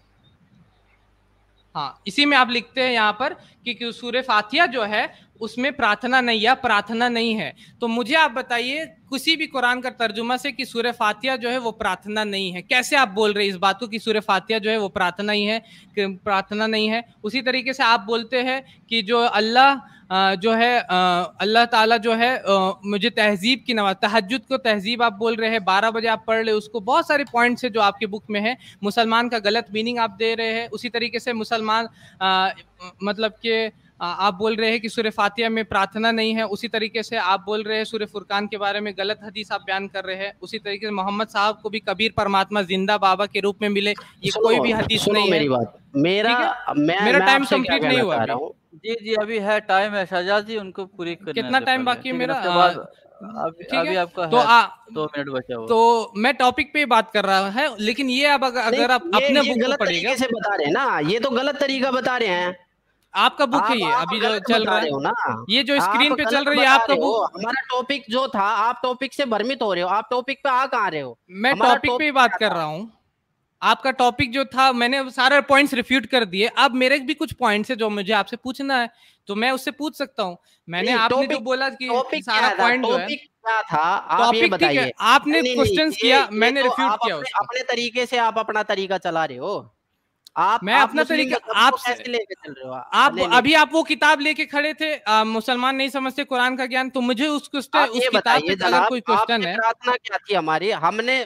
हाँ इसी में आप लिखते हैं यहाँ पर कि सूरह फातिहा जो है उसमें प्रार्थना नहीं है, प्रार्थना नहीं है। तो मुझे आप बताइए किसी भी कुरान का तर्जुमा से कि सूरह फातिहा जो है वो प्रार्थना नहीं है, कैसे आप बोल रहे हैं इस बात को कि सूरह फातिहा जो है वो प्रार्थना ही है, प्रार्थना नहीं है। उसी तरीके से आप बोलते हैं कि जो अल्लाह जो है अल्लाह ताला जो है मुझे तहजीब की नमाज, तहज्जुद को तहजीब आप बोल रहे हैं, बारह बजे आप पढ़ ले उसको, बहुत सारे पॉइंट्स है जो आपके बुक में है। मुसलमान का गलत मीनिंग आप दे रहे हैं। उसी तरीके से मुसलमान आ, मतलब कि आप बोल रहे हैं कि सूरह फातिहा में प्रार्थना नहीं है। उसी तरीके से आप बोल रहे हैं सूरह फुरकान के बारे में गलत हदीस आप बयान कर रहे हैं। उसी तरीके से मोहम्मद साहब को भी कबीर परमात्मा जिंदा बाबा के रूप में मिले, ये कोई भी हदीस नहीं है।
मेरी बात, मेरा मैं,
मेरा
मैं
टाइम कंप्लीट नहीं हुआ
अभी।
जी जी अभी है टाइम है शाहजाद जी, उनको पूरी करना।
कितना टाइम बाकी है मेरा?
अभी, अभी आपका
तो
है दो मिनट बचा हुआ।
तो मैं टॉपिक पे बात कर रहा है, लेकिन ये अब अगर, अगर आप अपने बुक को पढ़िएगा
से बता रहे हैं ना, ये तो गलत तरीका बता रहे हैं।
आपका बुक है ये अभी जो चल रहा है ना, ये जो स्क्रीन पे चल रही है आपका बुक।
हमारा टॉपिक जो था, आप टॉपिक से भ्रमित हो रहे हो, आप टॉपिक पे आ कहाँ रहे हो?
मैं टॉपिक पे ही बात कर रहा हूँ। आपका टॉपिक जो था मैंने सारे पॉइंट्स रिफ्यूट कर दिए, अब मेरे भी कुछ पॉइंट्स है जो मुझे आपसे पूछना है, तो मैं उससे पूछ सकता हूँ। मैंने आपने जो बोला कि सारा पॉइंट जो है
क्या था, आप ये बताइए।
आपने क्वेश्चंस किया, मैंने रिफ्यूट किया उसको।
अपने तरीके से आप अपना तरीका चला रहे हो। आप
मैं अपना तरीका आप
कैसे लेके चल रहे हो?
आप ले, ले। अभी आप वो किताब लेके खड़े थे आ, मुसलमान नहीं समझते कुरान का ज्ञान, तो मुझे उस उस किताब पे अगर कोई क्वेश्चन है।
प्रार्थना क्या थी हमारी? हमने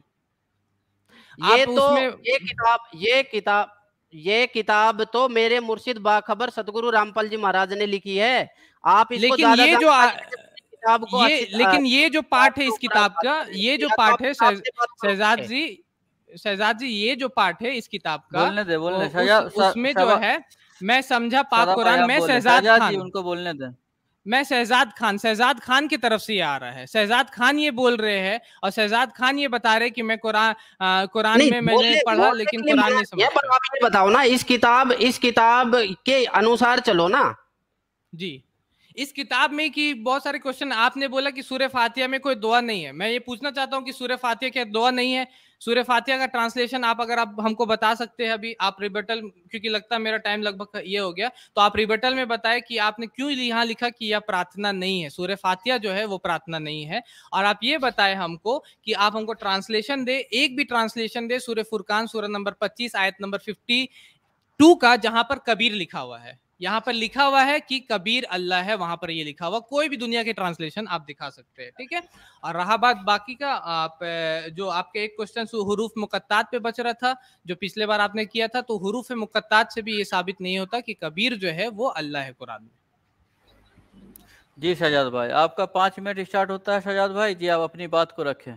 ये तो ये किताब ये किताब ये किताब तो मेरे मुर्शिद बाखबर सतगुरु रामपाल जी महाराज ने लिखी है। आप इसको
लेकिन
ज्यादा
ये जो आ,
किताब को
ये
अच्छी-
लेकिन ये जो पार्ट है इस किताब का, ये जो पार्ट है
किताब से बात करो।
शहजाद जी, शहजाद जी ये जो पार्ट है इस किताब का,
बोलने दे बोलने
वो
दे शहजाद
उस, उसमें जो
शहजाद
है मैं समझा पाक
भाई
कुरान
आप
में
बोले
शहजाद
शहजाद जी
खान,
उनको बोलने दे।
मैं शहजाद खान शहजाद खान की तरफ से ये आ रहा है, शहजाद खान ये बोल रहे हैं और शहजाद खान ये बता रहे कि मैं कुरान कुरान
नहीं
में मैंने
बोलने
पढ़ा
बोलने
लेकिन
के लिए
कुरान
मना
नहीं
किया, पर
समझता।
आप ये बताओ ना, इस किताब इस किताब के अनुसार चलो ना।
जी, इस किताब में कि बहुत सारे क्वेश्चन आपने बोला कि सूरह फातिहा में कोई दुआ नहीं है, मैं ये पूछना चाहता हूँ कि सूरह फातिहा क्या दुआ नहीं है? सूरह फातिहा का ट्रांसलेशन आप अगर आप हमको बता सकते हैं अभी, आप रिबटल, क्योंकि लगता है मेरा टाइम लगभग ये हो गया, तो आप रिबटल में बताएं कि आपने क्यों यहाँ लिखा कि यह प्रार्थना नहीं है, सूरह फातिहा जो है वो प्रार्थना नहीं है। और आप ये बताएं हमको कि आप हमको ट्रांसलेशन दे, एक भी ट्रांसलेशन दे सूरह फुरकान सूरह नंबर पच्चीस आयत नंबर फिफ्टी टू का, जहां पर कबीर लिखा हुआ है। यहाँ पर लिखा हुआ है कि कबीर अल्लाह है, वहां पर ये लिखा हुआ, कोई भी दुनिया के ट्रांसलेशन आप दिखा सकते हैं, ठीक है। और रहा बात बाकी का, आप जो आपके एक क्वेश्चन हुरूफ मुकत्तात पे बच रहा था जो पिछले बार आपने किया था, तो हुरूफ मुकत्तात से भी ये साबित नहीं होता कि कबीर जो है वो अल्लाह है कुरान में।
जी शहजाद भाई, आपका पाँच मिनट स्टार्ट होता है शहजाद भाई जी, आप अपनी बात को रखें।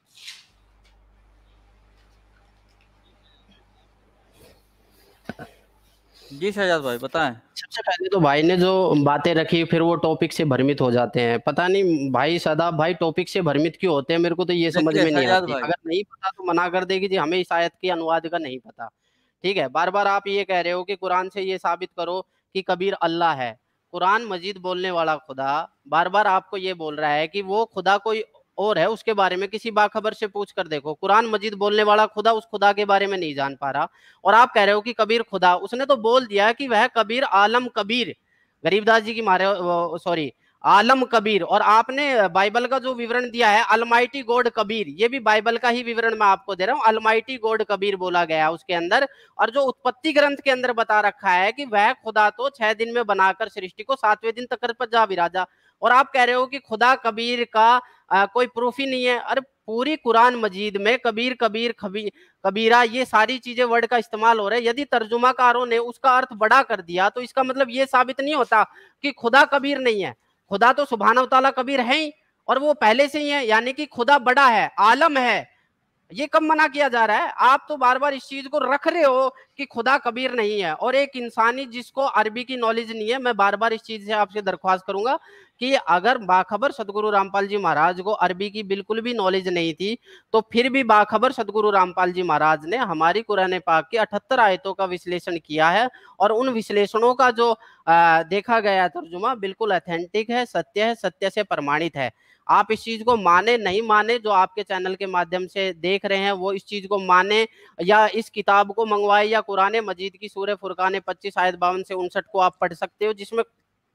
जी शहजाद भाई बताएं।
सबसे पहले तो भाई ने जो बातें रखी फिर वो टॉपिक से भ्रमित हो जाते हैं, पता नहीं भाई सदाब भाई टॉपिक से भ्रमित क्यों होते हैं, मेरे को तो ये समझ
देखिए
में नहीं
शहजाद
आती।
भाई,
अगर नहीं पता तो मना कर देगी जी हमें इस आयत के अनुवाद का नहीं पता, ठीक है। बार बार आप ये कह रहे हो कि कुरान से ये साबित करो कि कबीर अल्लाह है। कुरान मजीद बोलने वाला खुदा बार बार आपको ये बोल रहा है कि वो खुदा कोई और है, उसके बारे में किसी बाखबर से पूछ कर देखो। कुरान मजीद बोलने वाला खुदा उस खुदा के बारे में नहीं जान पा रहा, और आप कह रहे हो कि कबीर खुदा। उसने तो बोल दिया कि वह कबीर आलम कबीर, गरीबदास जी की मारे सॉरी आलम कबीर। और आपने बाइबल का जो विवरण दिया है अलमाइटी गॉड कबीर, ये भी बाइबल का ही विवरण मैं आपको दे रहा हूँ, अलमाइटी गॉड कबीर बोला गया है उसके अंदर। और जो उत्पत्ति ग्रंथ के अंदर बता रखा है कि वह खुदा तो छह दिन में बनाकर सृष्टि को सातवें दिन तक पर जा विराजा, और आप कह रहे हो कि खुदा कबीर का आ, कोई प्रूफ ही नहीं है। अरे पूरी कुरान मजीद में कबीर कबीर खबीर कबीरा ये सारी चीजें वर्ड का इस्तेमाल हो रहा है। यदि तर्जुमाकारों ने उसका अर्थ बड़ा कर दिया तो इसका मतलब ये साबित नहीं होता कि खुदा कबीर नहीं है। खुदा तो सुभान तआला कबीर है ही, और वो पहले से ही है, यानी कि खुदा बड़ा है, आलम है। ये कब मना किया जा रहा है? आप तो बार बार इस चीज को रख रहे हो कि खुदा कबीर नहीं है। और एक इंसानी जिसको अरबी की नॉलेज नहीं है, मैं बार बार इस चीज से आपसे दरख्वास्त करूंगा कि अगर बाखबर सदगुरु रामपाल जी महाराज को अरबी की बिल्कुल भी नॉलेज नहीं थी, तो फिर भी बाखबर सदगुरु रामपाल जी महाराज ने हमारी कुरान पाक की अठहत्तर आयतों का विश्लेषण किया है, और उन विश्लेषणों का जो आ, देखा गया तर्जुमा बिल्कुल अथेंटिक है, सत्य है, सत्य से प्रमाणित है। आप इस चीज को माने नहीं माने, जो आपके चैनल के माध्यम से देख रहे हैं वो इस चीज को माने या इस किताब को मंगवाए, या कुरान मजीद की सूरह फुरकान पच्चीस आयत बावन से उनसठ को आप पढ़ सकते हो, जिसमें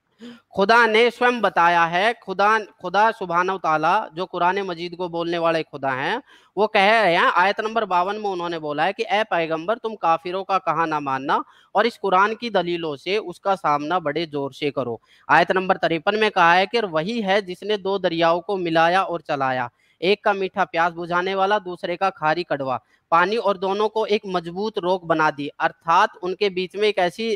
खुदा ने स्वयं बताया है, खुदा खुदा सुभान ताला जो कुरान मजीद को बोलने वाले खुदा हैं, वो कह रहे हैं आयत नंबर बावन में उन्होंने बोला है कि ए पैगंबर तुम काफिरों का कहा ना मानना और इस कुरान की दलीलों से उसका सामना बड़े जोर से करो। आयत नंबर तिरपन में कहा है कि वही है जिसने दो दरियाओं को मिलाया और चलाया, एक का मीठा प्यास बुझाने वाला, दूसरे का खारी कड़वा पानी, और दोनों को एक मजबूत रोक बना दी, अर्थात उनके बीच में एक ऐसी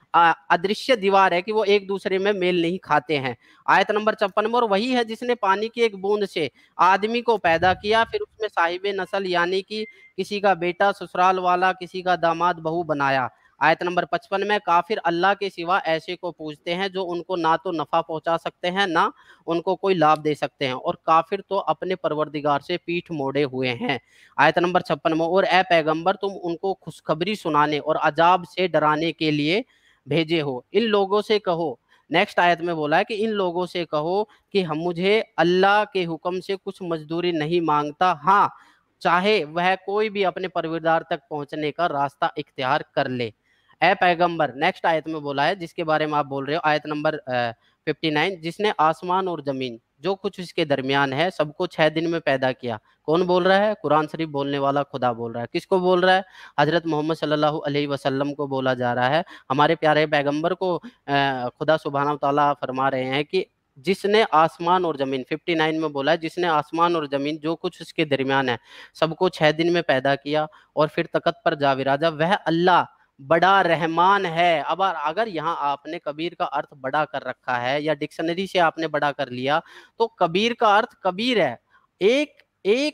अदृश्य दीवार है कि वो एक दूसरे में मेल नहीं खाते हैं। आयत नंबर छप्पन में, और वही है जिसने पानी की एक बूंद से आदमी को पैदा किया, फिर उसमें साहिबे नस्ल यानी कि किसी का बेटा ससुराल वाला, किसी का दामाद बहू बनाया। आयत नंबर पचपन में, काफिर अल्लाह के सिवा ऐसे को पूजते हैं जो उनको ना तो नफा पहुंचा सकते हैं ना उनको कोई लाभ दे सकते हैं, और काफिर तो अपने परवरदिगार से पीठ मोड़े हुए हैं। आयत नंबर छप्पन में, और ए पैगंबर तुम उनको खुशखबरी सुनाने और अजाब से डराने के लिए भेजे हो, इन लोगों से कहो। नेक्स्ट आयत में बोला है कि इन लोगों से कहो कि हम मुझे अल्लाह के हुक्म से कुछ मजदूरी नहीं मांगता, हाँ चाहे वह कोई भी अपने परवरदिगार तक पहुंचने का रास्ता इख्तियार कर ले। ए पैगंबर, नेक्स्ट आयत में बोला है जिसके बारे में आप बोल रहे हो, आयत नंबर फिफ्टी नाइन, जिसने आसमान और जमीन जो कुछ इसके दरमियान है सबको छह दिन में पैदा किया। कौन बोल रहा है? कुरान शरीफ बोलने वाला खुदा बोल रहा है। किसको बोल रहा है? हजरत मोहम्मद सल्लल्लाहु अलैहि वसल्लम को बोला जा रहा है। हमारे प्यारे पैगंबर को खुदा सुभान तआला फरमा रहे हैं कि जिसने आसमान और जमीन, फिफ्टी नाइन में बोला है जिसने आसमान और जमीन जो कुछ इसके दरमियान है सबको छह दिन में पैदा किया और फिर तकत पर जा विराजा, वह अल्लाह बड़ा रहमान है। अब अगर यहाँ आपने कबीर का अर्थ बड़ा कर रखा है या डिक्शनरी से आपने बड़ा कर लिया, तो कबीर का अर्थ कबीर है। एक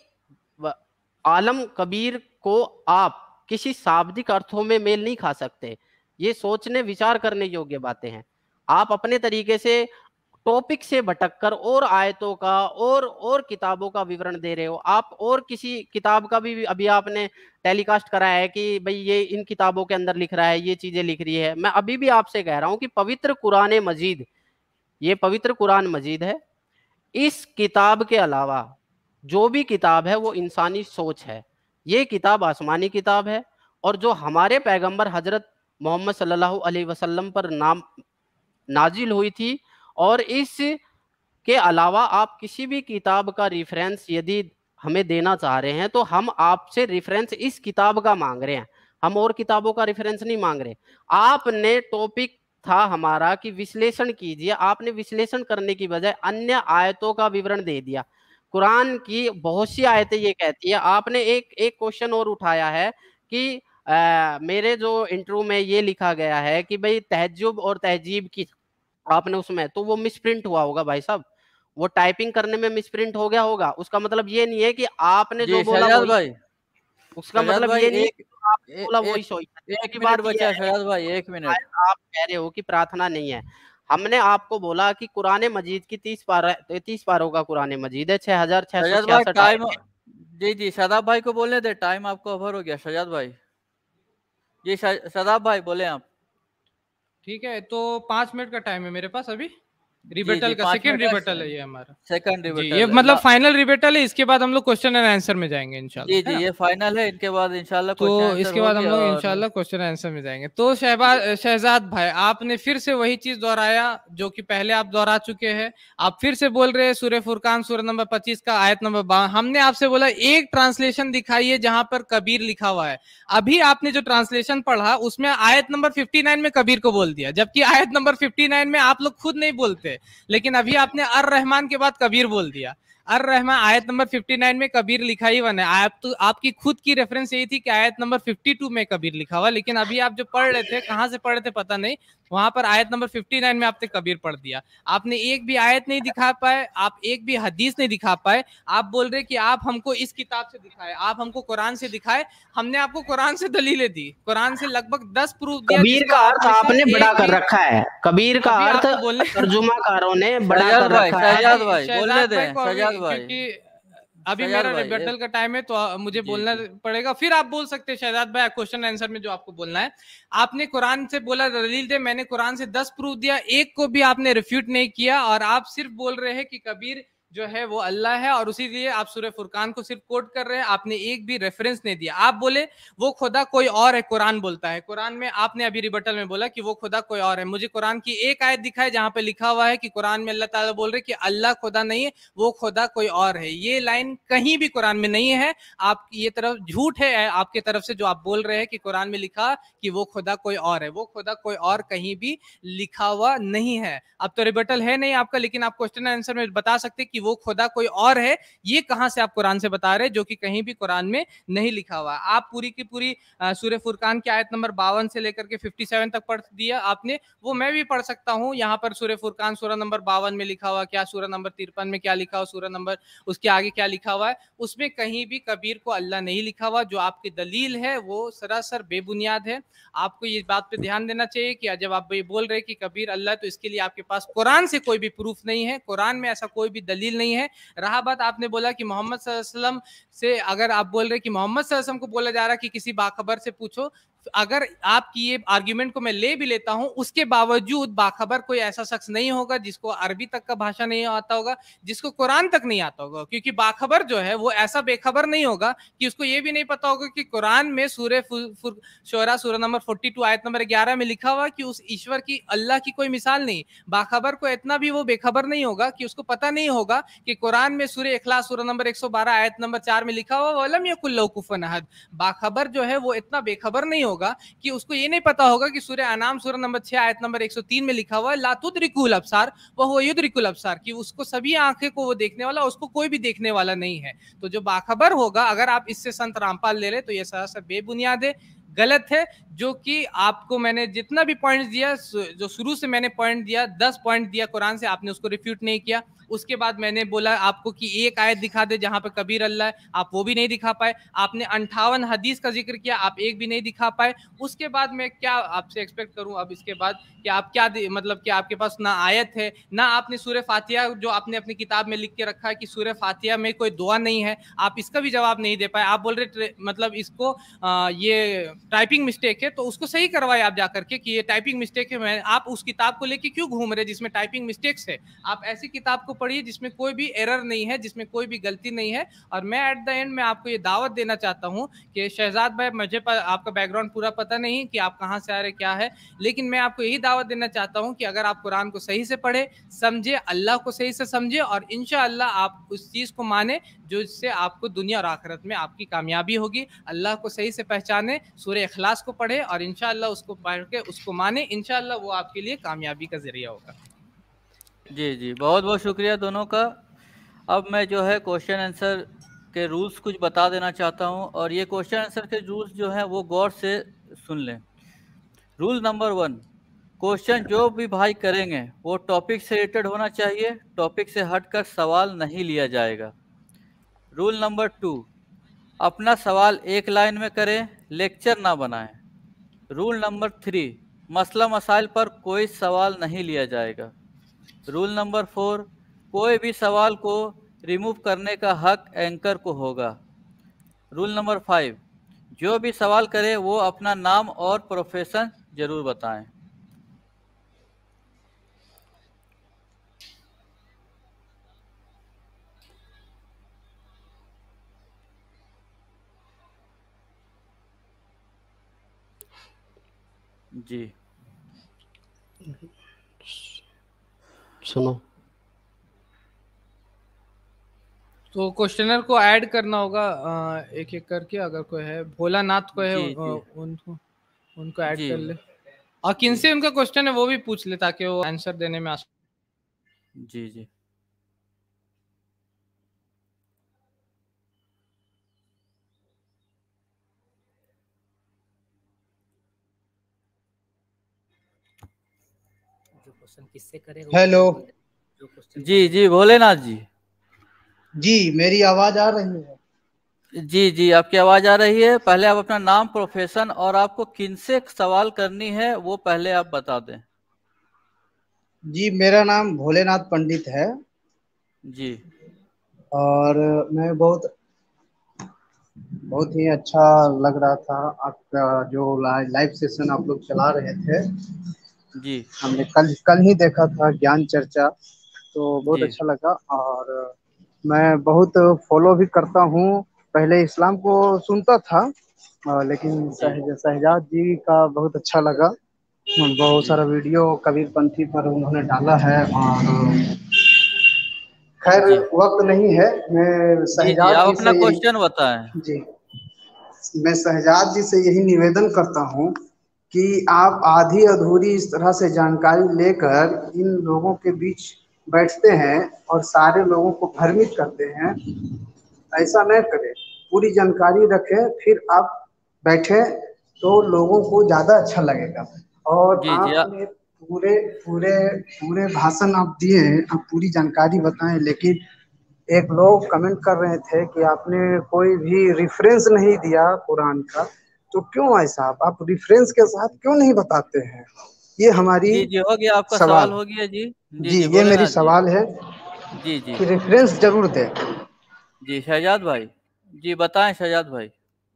एक आलम कबीर को आप किसी शाब्दिक अर्थों में मेल नहीं खा सकते। ये सोचने विचार करने योग्य बातें हैं। आप अपने तरीके से टॉपिक से भटककर और आयतों का और और किताबों का विवरण दे रहे हो। आप और किसी किताब का भी अभी आपने टेलीकास्ट करा है कि भाई ये इन किताबों के अंदर लिख रहा है, ये चीजें लिख रही है। मैं अभी भी आपसे कह रहा हूं कि पवित्र कुरान मजीद, ये पवित्र कुरान मजीद है। इस किताब के अलावा जो भी किताब है वो इंसानी सोच है। ये किताब आसमानी किताब है, और जो हमारे पैगंबर हजरत मोहम्मद सल्लल्लाहु अलैहि वसल्लम पर नाम नाजिल हुई थी। और इस के अलावा आप किसी भी किताब का रेफरेंस यदि हमें देना चाह रहे हैं तो हम आपसे रेफरेंस इस किताब का मांग रहे हैं, हम और किताबों का रेफरेंस नहीं मांग रहे। आपने टॉपिक था हमारा कि विश्लेषण कीजिए, आपने विश्लेषण करने की बजाय अन्य आयतों का विवरण दे दिया। कुरान की बहुत सी आयतें ये कहती है। आपने एक एक क्वेश्चन और उठाया है कि आ, मेरे जो इंटरव्यू में ये लिखा गया है कि भाई तहज्जुब और तहजीब की आपने उसमें, तो वो मिसप्रिंट हुआ होगा भाई साहब, वो टाइपिंग करने में मिसप्रिंट हो गया होगा। उसका मतलब ये नहीं है कि आपने जो बोला
शहजाद
वही,
भाई,
उसका मतलब ये नहीं है कि आपने बोला वही
एक,
सही।
एक मिनट बचा शहजाद भाई, एक मिनट।
आप कह रहे हो कि प्रार्थना नहीं है। हमने आपको बोला कि कुरान मजीद की तीस पारा तीस पारों का कुरान मजीद है, छह हजार छह सौ छियासठ
टाइम। जी जी शादाब भाई को बोलने दे, टाइम आपको ओवर हो गया शहजाद भाई। जी शादाब भाई बोले आप।
ठीक है, तो पांच मिनट का टाइम है मेरे पास अभी। रिबेटल का सेकंड रिबेटल है ये हमारा,
सेकंड रिबेटल,
ये मतलब फाइनल रिबेटल है। इसके बाद हम लोग क्वेश्चन एंड आंसर में जाएंगे इंशाल्लाह।
जी जी ये फाइनल है, इनके बाद इंशाल्लाह
तो इसके बाद हम लोग इंशाल्लाह क्वेश्चन आंसर में जाएंगे। तो शहबाज शहजाद भाई, आपने फिर से वही चीज दोहराया जो कि पहले आप दोहरा चुके हैं। आप फिर से बोल रहे हैं सूरह फुरकान सूरह नंबर पच्चीस का आयत नंबर बावन। हमने आपसे बोला एक ट्रांसलेशन दिखाइए जहां पर कबीर लिखा हुआ है। अभी आपने जो ट्रांसलेशन पढ़ा उसमें आयत नंबर फिफ्टी नाइन में कबीर को बोल दिया, जबकि आयत नंबर फिफ्टी नाइन में आप लोग खुद नहीं बोलते, लेकिन अभी आपने अर रहमान के बाद कबीर बोल दिया। अर रहमान आयत नंबर फिफ्टी नाइन में कबीर लिखा ही बना है। आप तो आपकी खुद की रेफरेंस यही थी कि आयत नंबर फिफ्टी टू में कबीर लिखा हुआ, लेकिन अभी आप जो पढ़ रहे थे, कहां से पढ़ रहे थे पता नहीं, वहां पर आयत नंबर फिफ्टी नाइन में आपने कबीर पढ़ दिया। आपने एक भी आयत नहीं दिखा पाए, आप एक भी हदीस नहीं दिखा पाए। आप बोल रहे कि आप हमको इस किताब से दिखाए, आप हमको कुरान से दिखाए। हमने आपको कुरान से दलीलें दी, कुरान से लगभग दस प्रूफ दिया।
कबीर का अर्थ आपने बड़ा कर रखा है, कबीर का अर्थ तर्जुमाकारों ने बड़ा कर रखा है।
शहजाद भाई बोलने दें, शहजाद भाई
क्योंकि अभी मेरा रिबेटल का टाइम है तो मुझे बोलना पड़ेगा, फिर आप बोल सकते हैं शहजाद भाई क्वेश्चन आंसर में जो आपको बोलना है। आपने कुरान से बोला दलील दे, मैंने कुरान से दस प्रूफ दिया, एक को भी आपने रिफ्यूट नहीं किया, और आप सिर्फ बोल रहे हैं कि कबीर जो है वो अल्लाह है, और उसी लिए आप सूरह फुरकान को सिर्फ कोट कर रहे हैं। आपने एक भी रेफरेंस नहीं दिया। आप बोले वो खुदा कोई और है, कुरान बोलता है। कुरान में आपने अभी रिबटल में बोला कि वो खुदा कोई और है। मुझे कुरान की एक आयत दिखाए जहां पे लिखा हुआ है कि कुरान में अल्लाह ताला बोल रहे कि अल्लाह खुदा नहीं है, वो खुदा कोई और है। ये लाइन कहीं भी कुरान में नहीं है। आपकी ये तरफ झूठ है आपके तरफ से जो आप बोल रहे हैं कि कुरान में लिखा कि वो खुदा कोई और है। वो खुदा कोई और कहीं भी लिखा हुआ नहीं है। अब तो रिबटल है नहीं आपका, लेकिन आप क्वेश्चन आंसर में बता सकते कि वो खुदा कोई और है। ये कहां से आप कुरान से बता रहे हैं जो कि कहीं भी कुरान में नहीं लिखा हुआ। आप पूरी की पूरी सूरह फुरकान की आयत नंबर बावन से लेकर के सत्तावन तक पढ़ दिया आपने, वो मैं भी पढ़ सकता हूं। यहाँ पर सूरह फुरकान सूरह नंबर बावन में लिखा हुआ क्या, सूरह नंबर तिरपन में क्या लिखा हुआ, सूरह नंबर उसके आगे क्या लिखा हुआ है, उसमें कहीं भी कबीर को अल्लाह नहीं लिखा हुआ। जो आपकी दलील है वो सरासर बेबुनियाद है। आपको ये बात पे ध्यान देना चाहिए कि जब आप ये बोल रहे हैं कि कबीर अल्लाह, तो इसके लिए आपके पास कुरान से कोई भी प्रूफ नहीं है, कुरान में ऐसा कोई भी दलील नहीं है। रहा बात आपने बोला कि मोहम्मद सल्लल्लाहु अलैहि वसल्लम से, अगर आप बोल रहे कि मोहम्मद सल्लल्लाहु अलैहि वसल्लम को बोला जा रहा है कि किसी बाखबर से पूछो, अगर आपकी ये आर्ग्यूमेंट को मैं ले भी लेता हूं, उसके बावजूद बाखबर कोई ऐसा शख्स नहीं होगा जिसको अरबी तक का भाषा नहीं आता होगा, जिसको कुरान तक नहीं आता होगा। क्योंकि बाखबर जो है वो ऐसा बेखबर नहीं होगा कि उसको ये भी नहीं पता होगा कि कुरान में सूरह शोरा सूरह नंबर बयालीस आयत नंबर ग्यारह में लिखा हुआ कि उस ईश्वर की, अल्लाह की कोई मिसाल नहीं। बाखबर को इतना भी वो बेखबर नहीं होगा कि उसको पता नहीं होगा कि कुरान में सूरह इखलास सूरह नंबर एक सौ बारह आयत नंबर चार में लिखा हुआ वलम यकुल लहू कुफुवन अहद। बाखबर जो है वो इतना बेखबर नहीं होगा कि उसको ये नहीं पता होगा कि सूरह अनाम सूरह नंबर छह आयत नंबर एक सौ तीन में लिखा हुआ है ला तुदरिकुल अब्सार व हुवा युदरिकुल अब्सार, कि उसको सभी आंखें को वो देखने वाला, उसको कोई भी देखने वाला नहीं है। तो जो बाखबर होगा, अगर आप इससे संत रामपाल ले रहे तो ये सरासर बेबुनियाद है, गलत है, जो कि आपको मैंने जितना भी पॉइंट्स दिया, जो शुरू से मैंने पॉइंट दिया, दस पॉइंट दिया कुरान से, आपने उसको रिफ्यूट नहीं किया। उसके बाद मैंने बोला आपको कि एक आयत दिखा दे जहां पर कबीर अल्लाह है, आप वो भी नहीं दिखा पाए। आपने अंठावन हदीस का जिक्र किया, आप एक भी नहीं दिखा पाए। उसके बाद मैं क्या आपसे एक्सपेक्ट करूं अब इसके बाद कि आप क्या मतलब कि आपके पास ना आयत है, ना आपने सूरह फातिहा, जो आपने अपनी किताब में लिख के रखा है कि सूरह फातिहा में कोई दुआ नहीं है, आप इसका भी जवाब नहीं दे पाए। आप बोल रहे मतलब इसको आ, ये टाइपिंग मिस्टेक है, तो उसको सही करवाए आप जाकर के कि ये टाइपिंग मिस्टेक है। मैं आप उस किताब को लेके क्यों घूम रहे जिसमें टाइपिंग मिस्टेक्स है? आप ऐसी किताब को पढ़िए जिसमें कोई भी एरर नहीं है, जिसमें कोई भी गलती नहीं है। और मैं एट द एंड में आपको ये दावत देना चाहता हूं कि शहजाद भाई, मुझे आपका बैकग्राउंड पूरा पता नहीं कि आप कहां से आ रहे क्या है, लेकिन मैं आपको यही दावत देना चाहता हूं कि अगर आप कुरान को सही से पढ़े, समझे, अल्लाह को सही से समझे और इंशाअल्लाह आप उस चीज को माने जो इससे आपको दुनिया और आखिरत में आपकी कामयाबी होगी। अल्लाह को सही से पहचाने, सूरह इखलास को पढ़े और इंशाअल्लाह उसको पढ़ के उसको माने, इंशाअल्लाह वो आपके लिए कामयाबी का जरिया होगा।
जी जी, बहुत बहुत शुक्रिया दोनों का। अब मैं जो है क्वेश्चन आंसर के रूल्स कुछ बता देना चाहता हूं, और ये क्वेश्चन आंसर के रूल्स जो हैं वो गौर से सुन लें। रूल नंबर वन, क्वेश्चन जो भी भाई करेंगे वो टॉपिक से रिलेटेड होना चाहिए, टॉपिक से हटकर सवाल नहीं लिया जाएगा। रूल नंबर टू, अपना सवाल एक लाइन में करें, लेक्चर ना बनाएं। रूल नंबर थ्री, मसला मसाइल पर कोई सवाल नहीं लिया जाएगा। रूल नंबर फोर, कोई भी सवाल को रिमूव करने का हक एंकर को होगा। रूल नंबर फाइव, जो भी सवाल करे वो अपना नाम और प्रोफेशन जरूर बताएं। जी
सुनो,
तो क्वेश्चनर को ऐड करना होगा एक एक करके। अगर कोई है, भोलानाथ को है,
जी, जी।
उनको उनको ऐड
जी।
कर ले, और किनसे उनका क्वेश्चन है वो भी पूछ ले ताकि वो आंसर देने में आसान।
जी जी
किससे करें?
हेलो
जी जी, भोलेनाथ जी।
जी, मेरी आवाज आ रही है?
जी जी, आपकी आवाज आ रही है। पहले आप अपना नाम, प्रोफेशन और आपको किनसे सवाल करनी है वो पहले आप बता दें।
जी, मेरा नाम भोलेनाथ पंडित है।
जी।
और मैं बहुत बहुत ही अच्छा लग रहा था आपका जो लाइव सेशन आप लोग चला रहे थे।
जी।
हमने कल कल ही देखा था ज्ञान चर्चा, तो बहुत
जी।
अच्छा लगा। और मैं बहुत फॉलो भी करता हूँ। पहले इस्लाम को सुनता था, लेकिन सहज, शहजाद जी का बहुत अच्छा लगा। बहुत
जी।
सारा वीडियो कबीरपंथी पर उन्होंने डाला है। और खैर
जी।
वक्त नहीं है, मैं
जी जी,
शहजाद
आप
जी
अपना
से यही
क्वेश्चन बताएं।
जी मैं शहजाद जी से यही निवेदन करता हूँ कि आप आधी अधूरी इस तरह से जानकारी लेकर इन लोगों के बीच बैठते हैं और सारे लोगों को भ्रमित करते हैं। ऐसा न करें, पूरी जानकारी रखें, फिर आप बैठे तो लोगों को ज्यादा अच्छा लगेगा। और
जी जी।
आपने पूरे पूरे पूरे भाषण आप दिए, आप पूरी जानकारी बताएं, लेकिन एक लोग कमेंट कर रहे थे कि आपने कोई भी रेफरेंस नहीं दिया कुरान का। तो क्यों ऐसा, आप रेफरेंस के साथ क्यों नहीं बताते हैं? ये हमारी
जी जी, हो गया आपका
सवाल
सवाल, हो गया जी। जी
जी,
जी,
ये मेरी
भोलेनाथ जी।
सवाल है
जी जी
कि रेफरेंस जरूर दें।
जी, शहजाद भाई जी बताएं। शहजाद भाई।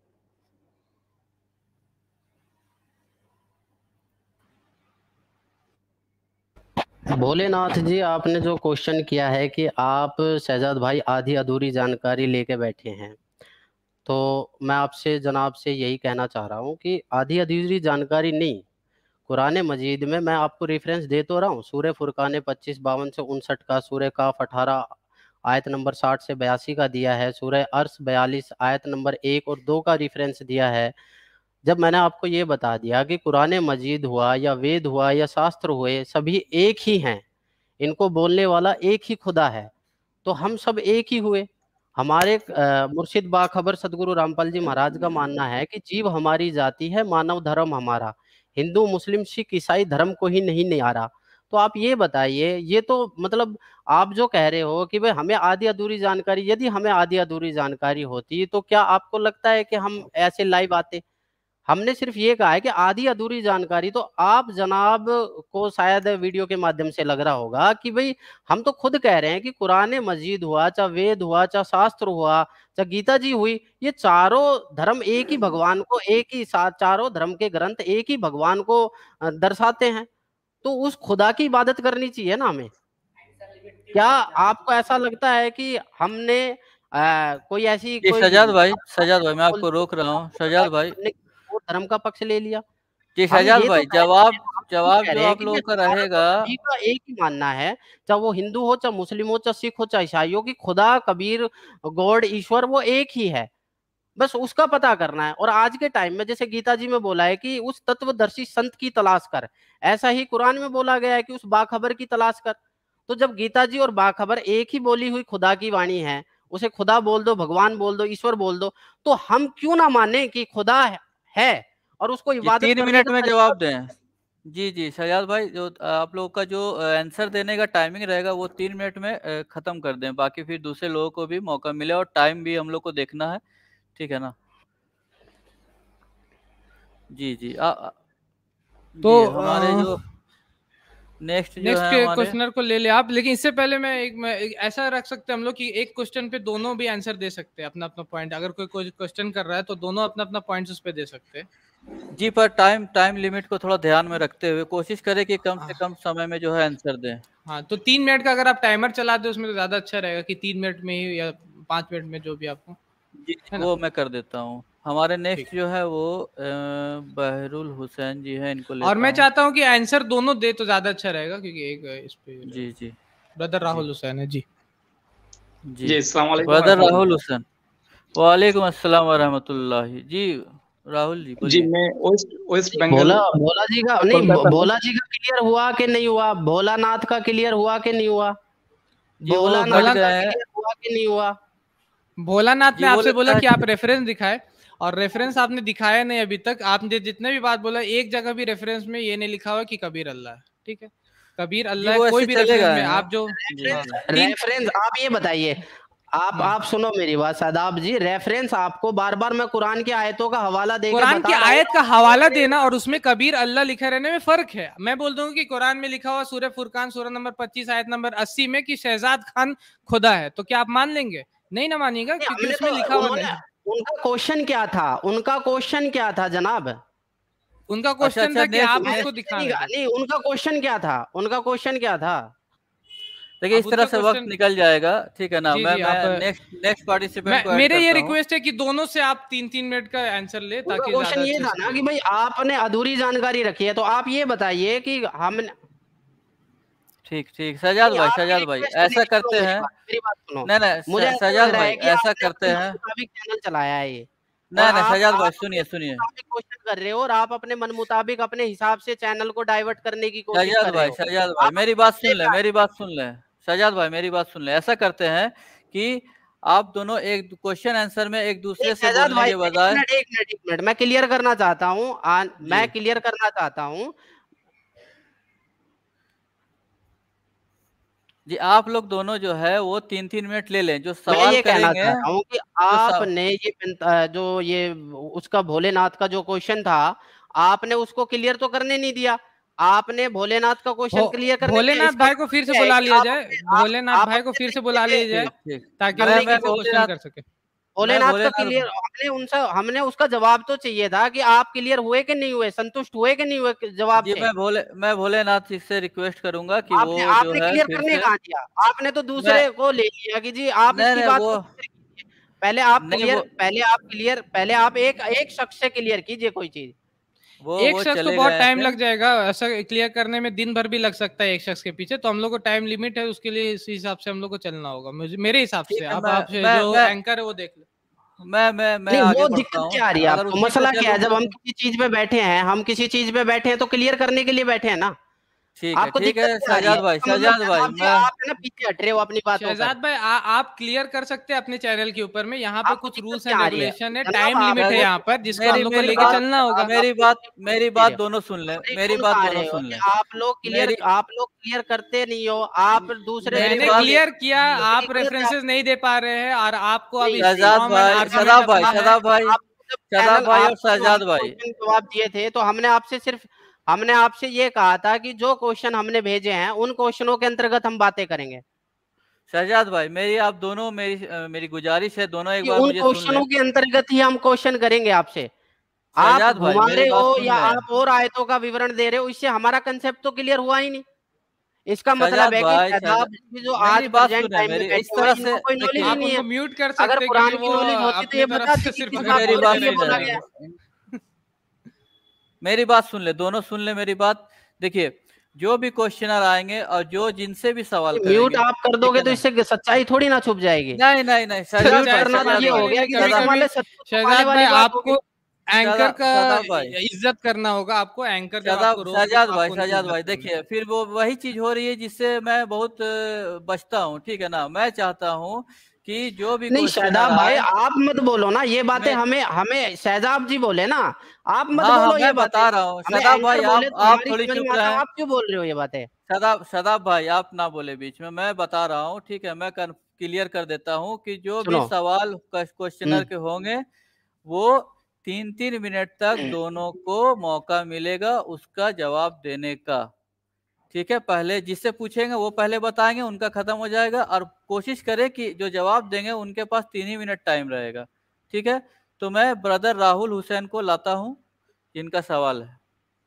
भोलेनाथ जी, आपने जो क्वेश्चन किया है कि आप शहजाद भाई आधी अधूरी जानकारी लेके बैठे हैं, तो मैं आपसे जनाब से यही कहना चाह रहा हूँ कि आधी अधूरी जानकारी नहीं, कुरान मजीद में मैं आपको रेफरेंस दे तो रहा हूँ। सूरह फुरकान पच्चीस बावन से उनसठ का, सूरह काफ अठारह आयत नंबर साठ से बयासी का दिया है, सूरह अर्श बयालीस आयत नंबर एक और दो का रेफरेंस दिया है। जब मैंने आपको ये बता दिया कि कुरान मजीद हुआ या वेद हुआ या शास्त्र हुए, सभी एक ही हैं, इनको बोलने वाला एक ही खुदा है, तो हम सब एक ही हुए। हमारे अ, मुर्शिद बाखबर सदगुरु रामपाल जी महाराज का मानना है कि जीव हमारी जाति है, मानव धर्म हमारा, हिंदू मुस्लिम सिख ईसाई धर्म को ही नहीं निहारा। तो आप ये बताइए, ये तो मतलब आप जो कह रहे हो कि भाई हमें आधी अधूरी जानकारी, यदि हमें आधी अधूरी जानकारी होती तो क्या आपको लगता है कि हम ऐसे लाइव आते? हमने सिर्फ ये कहा है कि आधी अधूरी जानकारी, तो आप जनाब को शायद वीडियो के माध्यम से लग रहा होगा कि भाई हम तो खुद कह रहे हैं कि कुरान मजीद हुआ, चाहे वेद हुआ, चाहे शास्त्र हुआ, चाहे गीता जी हुई, ये चारों धर्म एक ही भगवान को, एक ही साथ चारों धर्म के ग्रंथ एक ही भगवान को अ, दर्शाते हैं। तो उस खुदा की इबादत करनी चाहिए ना हमें। क्या आपको ऐसा लगता है कि हमने आ, कोई ऐसी
जी
कोई
सजाद भाई, सजाद भाई मैं आपको रोक रहा हूँ।
होगा
सजाद
कि
भाई,
हमने वो धर्म का पक्ष ले लिया?
जी
हम
सजाद
ये तो
भाई,
कह रहे
जवाब
हैं, हम ये
जवाब
कह
जो
रहे हैं
आप
कि
लोगों
ये
का
भारत
रहेगा,
और सभी का एक ही मानना है, चाहे वो हिंदू हो, चाहे मुस्लिम हो, चाहे सिख हो, चाहे ईसाई हो, कि खुदा, कबीर, गॉड, ईश्वर वो एक ही है। बस उसका पता करना है। और आज के टाइम में जैसे गीता जी में बोला है कि उस तत्वदर्शी संत की तलाश कर, ऐसा ही कुरान में बोला गया है कि उस बाखबर की तलाश कर। तो जब गीता जी और बाखबर एक ही बोली हुई खुदा की वाणी है, उसे खुदा बोल दो, भगवान बोल दो, ईश्वर बोल दो, तो हम क्यों ना माने कि खुदा है और उसको
जी
इबादत
तीन
करने
मिनट
का
में
तरीका।
जवाब दें। जी जी सजाद भाई, जो आप लोगों का जो आंसर देने का टाइमिंग रहेगा वो तीन मिनट में अ, खत्म कर दें, बाकी फिर दूसरे लोगों को भी मौका मिले और टाइम भी हम लोग को देखना है, ठीक है ना। जी जी आ, आ,
तो
जी हमारे जो नेक्स्ट जो
नेक्स्ट
है हमारे,
क्वेश्चनर को ले ले आप, लेकिन इससे पहले मैं एक, मैं एक ऐसा रख सकते हैं हम लोग कि एक क्वेश्चन पे दोनों भी आंसर दे सकते हैं अपना अपना पॉइंट। अगर कोई कोई क्वेश्चन कर रहा है तो दोनों अपना अपना पॉइंट्स उस पे दे सकते हैं।
जी पर टाइम टाइम लिमिट को थोड़ा ध्यान में रखते हुए कोशिश करें कि कम से कम समय में जो है आंसर दें।
हाँ, तो तीन मिनट का अगर आप टाइमर चला दे उसमें तो ज्यादा अच्छा रहेगा कि तीन मिनट में ही या पांच मिनट में, जो भी आपको
जी
है ना।
वो मैं कर देता हूँ। हमारे
ठीक।
नेक्स्ट जो है वो अ, बहरुल हुसैन जी है, इनको
और
लेता
मैं
हूँ।
चाहता हूँ कि आंसर दोनों दे तो ज्यादा अच्छा रहेगा, क्योंकि एक इस पे
जी जी
ब्रदर
जी
राहुल हुसैन है जी।
जी
जी अस्सलाम वालेकुम
ब्रदर
रहमतुल्लाह।
राहुल हुसैन, वालेकुम अस्सलाम वरहमतुल्लाहि। जी राहुल जी
जी
बोलिए।
मैं वेस्ट वेस्ट बंगाल
भोला भोला जी का नहीं,
कोलकाता में।
भोला जी का क्लियर हुआ कि नहीं हुआ? भोलानाथ का क्लियर हुआ कि नहीं हुआ?
जी वो
भोलानाथ
बढ़
भोला
का
गए हैं।
क्लियर हुआ कि नहीं हुआ?
भोलानाथ ने
जी वो
आपसे बोला
लगता
कि
है,
आप रेफरेंस दिखाए, और रेफरेंस आपने दिखाया नहीं अभी तक। आपने जितने भी बात बोला, एक जगह भी रेफरेंस में ये नहीं लिखा हुआ कि कबीर अल्लाह है। ठीक है, कबीर
जी
अल्लाह है,
वो
कोई
ऐसे
भी
चले
रेफरेंस
गए
में
हैं।
आप जो
जी
हाँ,
जी
तीन
रेफरेंस आप ये बताइए, आप
हम्म।
आप सुनो मेरी बात शादाब जी, रेफरेंस आपको बार बार मैं कुरान की आयतों का हवाला देके
कुरान की
बता रहा
आयत का
हूँ।
हवाला देना और उसमें कबीर अल्लाह लिखा रहने में फर्क है। मैं बोल दूंगा कि कुरान में लिखा हुआ सूरह फुरकान सूरह नंबर पच्चीस आयत नंबर अस्सी में कि शहजाद खान खुदा है, तो क्या आप मान लेंगे? नहीं ना मानिएगा,
नहीं,
क्योंकि
हमने
उसमें लिखा
तो
हुआ
उन्होंने
नहीं।
उनका क्वेश्चन क्या था, उनका क्वेश्चन क्या था जनाब?
उनका
अच्छा
क्वेश्चन
अच्छा
था कि आप
नेक्स्ट
मैं
उसको
नेक्स्ट
दिखा
नहीं
रहे
कहा-
थे।
नहीं, उनका क्वेश्चन क्या था? उनका क्वेश्चन क्या था?
देखिए
अब
इस तरह
उनका
से वक्त
क्वेश्चन,
निकल जाएगा, ठीक है ना।
जी
मैं
जी
मैं
आप,
नेक्स्ट नेक्स्ट पार्टिसिपेंट
मैं
को ऐड
मेरे ये
करता हूँ।
रिक्वेस्ट है कि दोनों से आप तीन तीन मिनट का आंसर ले,
उनका
ताकि
क्वेश्चन
ज्यादा
ये
अच्छे
था
से
ना कि
क्लियर।
भाई आपने अधूरी जानकारी रखी है, तो आप ये बताइए कि हमने
ठीक ठीक सजाद
नहीं,
भाई,
आपकी
सजाद भाई
रिक्वेस्ट
ऐसा
नहीं, सुनो
करते
मेरी
हैं।
बात, मेरी बात सुनो।
नहीं नहीं
मुझे
स-
ऐसा लग
सजाद
रहा
भाई
है कि
ऐसा
आपने
करते
अपने मन
हैं।
मुताबिक चैनल चलाया है ये, और
नहीं नहीं
आप
सजाद भाई
आप अपने
सुनिए
मन
सुनिए।
मुताबिक क्वेश्चन कर रहे हो, और आप अपने मन मुताबिक अपने हिसाब से चैनल को डाइवर्ट करने की कोशिश
सजाद
कर रहे
भाई,
हो।
सजाद भाई
आप
मेरी
अपने
बात
मसले
सुन ले,
पे आ
मेरी
जाओ।
बात सुन ले। सजाद भाई मेरी बात सुन ले, ऐसा करते हैं कि आप दोनों एक क्वेश्चन आंसर में एक
नहीं
दूसरे से
शहजाद
बोलने
भाई,
के
एक
बजाय।
मिनट एक मिनट एक मिनट मैं क्लियर करना चाहता हूँ,
जी
मैं क्लियर करना चाहता हूँ।
जी आप लोग दोनों जो है वो तीन तीन मिनट ले लें, जो
मैं
सवाल
ये कहना
करेंगे।
चाह रहा हूँ कि
जो सव...
आपने ये पिन- अ, जो ये उसका भोलेनाथ का जो क्वेश्चन था, आपने उसको क्लियर तो करने नहीं दिया। आपने भोलेनाथ का
भो
क्वेश्चन क्लियर करने दिया,
भोलेनाथ
इसका
भाई को
मतलब
फिर से
ये है
बुला
कि
लिया
आप
जाए,
अपने आप
भोलेनाथ
आप
भाई को
अपने
फिर से
तरीके
बुला लिया
से
जाए,
ठीक ठीक
ताकि वो
मैं
करने की
मैं
फिर से
कोशिश
क्वेश्चन
भोलेनाथ,
कर सके।
मैं
भोलेनाथ का
भोलेनाथ
क्लियर हमने उनसे हमने उसका जवाब तो चाहिए था कि आप क्लियर हुए कि नहीं हुए, संतुष्ट हुए कि नहीं हुए जवाब
जी
से।
मैं भोले मैं भोलेनाथ जी से रिक्वेस्ट करूंगा कि वो
आपने
जो
आपने
है
क्लियर
फिर
करने
से।
कहाँ दिया? आपने तो
मैं
दूसरे को ले लिया कि जी आप
नहीं
इसकी
नहीं
बात
वो
को क्लियर कीजिए। पहले आप
नहीं
क्लियर
वो
पहले आप क्लियर पहले आप एक एक शख्स से क्लियर कीजिए कोई चीज।
वो
एक
वो
शख्स को
चले
बहुत
गए
टाइम
थे।
लग जाएगा, ऐसा क्लियर करने में दिन भर भी लग सकता है एक शख्स के पीछे, तो हम लोग को टाइम लिमिट है, उसके लिए इस हिसाब से हम लोग को चलना होगा, मुझे मेरे हिसाब
ठीक
से।
है
अब
मैं
आप
मैं
जो
मैं
एंकर है वो देख ले।
मैं मैं मैं
नहीं,
आगे
वो
बढ़ता
दिक्कत
हूँ।
क्या आ रही है
अगर
आपको?
उसी पे
मसला क्या है?
चलूंगा
जब हम
तो
किसी चीज पे बैठे हैं, हम किसी चीज पे बैठे हैं तो क्लियर करने के लिए बैठे हैं ना।
ठीक है
आपको
ठीक
दिक्कत
है
क्या आ रही है?
शहजाद भाई
इसका मतलब
शहजाद भाई
शहजाद जी
मैं
आप है ना पीछे हट रहे हो अपनी बातों पर।
शहजाद भाई आ, आप क्लियर कर सकते हैं अपने चैनल के ऊपर में, यहाँ पे
आपको
कुछ
दिक्कत
रूल्स
क्या
एंड
आ रही है?
रेगुलेशन है,
जनाब
टाइम
आप
लिमिट है
शहजाद
यहाँ पर, जिसको हम
मेरी
लोग को
मेरी
लेके
बात
चलना होगा।
मेरी बात मेरी
दे
बात
रहे हो।
दोनों सुन ले
सॉरी
मेरी
क्यों
बात
गा
दोनों
रहे हो
सुन
कि
ले
आप लोग क्लियर
मेरी
आप लोग क्लियर करते नहीं हो, आप दूसरे
मेरी
मैंने
पे
बात
क्लियर किया,
मेरी
आप
गलत है।
रेफरेंसेस नहीं दे पा रहे हैं और आपको अब
नहीं नहीं
शहजाद
स्ट्रॉ मैन
भाई
आर्गुमेंट
शहजाद भाई
अपना है।
शहजाद भाई
आपको जब
शहजाद
चैनल
भाई और
आपको जब
शहजाद
हमने
भाई
क्वेश्चन जवाब दिए थे तो हमने आपसे सिर्फ हमने आपसे ये कहा था कि जो क्वेश्चन हमने भेजे हैं उन क्वेश्चनों के अंतर्गत हम बातें करेंगे।
शहजाद भाई मेरी आप दोनों मेरी अ, मेरी गुजारिश है दोनों एक
कि
बार
उन
मुझे सुन लें।
क्वेश्चनों के अंतर्गत ही हम क्वेश्चन करेंगे आपसे। आप
शहजाद भाई
घुमा
मेरी
रहे
बात
हो
सुन
या
लें।
आप और आयतों का विवरण दे रहे हो, इससे हमारा कंसेप्ट तो क्लियर हुआ ही नहीं। इसका मतलब
शहजाद
है कि
भाई
शहजाद
शहजाद
जी जो
मेरी
आज
बात
प्रेजेंट
सुने
टाइम में
मेरी इस
बैठे हुए
तरह
हैं
से
इनको कोई नॉलेज ही
आप
देखिए
नहीं है।
उनको म्यूट कर
अगर
सकते हैं
कुरान
क्योंकि
की
वो
नॉलेज होती तो
अपनी
ये
तरफ
बता
से
देती
सिर्फ
किस
अगर
बात
मेरी
को
बोलते
बात
लेकर ये
रहे
सुने
बोला
थे।
गया।
मेरी बात सुन ले दोनों सुन ले मेरी बात। देखिए जो भी क्वेश्चनर आएंगे और जो जिनसे भी सवाल
म्यूट
करेंगे
आप कर
ठीक
दोगे
है
तो
ना।
इससे सच्चाई थोड़ी ना छुप जाएगी।
नहीं नहीं नहीं शहजाद
म्यूट
भाई
सच्चाई
करना तो
शहजाद
ये
छुपेगी
हो
भाई
गया
नहीं,
कि
कभी
जैसे मान
कभी
ले सत्य छुपाने
शहजाद भाई
वाली बात होगी।
आपको एंकर
शहजाद
का
शहजाद भाई
इज्जत करना होगा, आपको एंकर जब
शहजाद
आपको रोल दे
शहजाद
तो
भाई
आपको उनकी
शहजाद
इज्जत
भाई
करनी है।
देखिए फिर वो वही चीज हो रही है जिससे मैं बहुत अ, बचता हूँ ठीक है ना। मैं चाहता हूँ कि जो भी
नहीं
क्वेश्चनर
शहजाद भाई
आए
आप मत बोलो ना ये बातें,
मैं
हमें हमें शहजाद जी बोले ना, आप मत
हाँ हाँ
बोलो ये
मैं
बातें।
बता रहा हूँ
हमें
शहजाद
एंकर
भाई
बोले
आप
तो
आप
हमारी
थोड़ी
समझ में
चुप
आता है,
रहें।
आप क्यों बोल रहे हो ये बातें।
शदाब शदाब भाई आप ना बोले बीच में, मैं बता रहा हूँ ठीक है। मैं क्लियर कर देता हूँ कि जो भी
सुनो
सवाल क्वेश्चनर
हम्म
के होंगे वो तीन तीन मिनट तक दोनों को मौका मिलेगा उसका जवाब देने का। ठीक है पहले जिससे पूछेंगे वो पहले बताएंगे उनका खत्म हो जाएगा और कोशिश करें कि जो जवाब देंगे उनके पास तीन ही मिनट टाइम रहेगा। ठीक है तो मैं ब्रदर राहुल हुसैन को लाता हूँ जिनका सवाल है।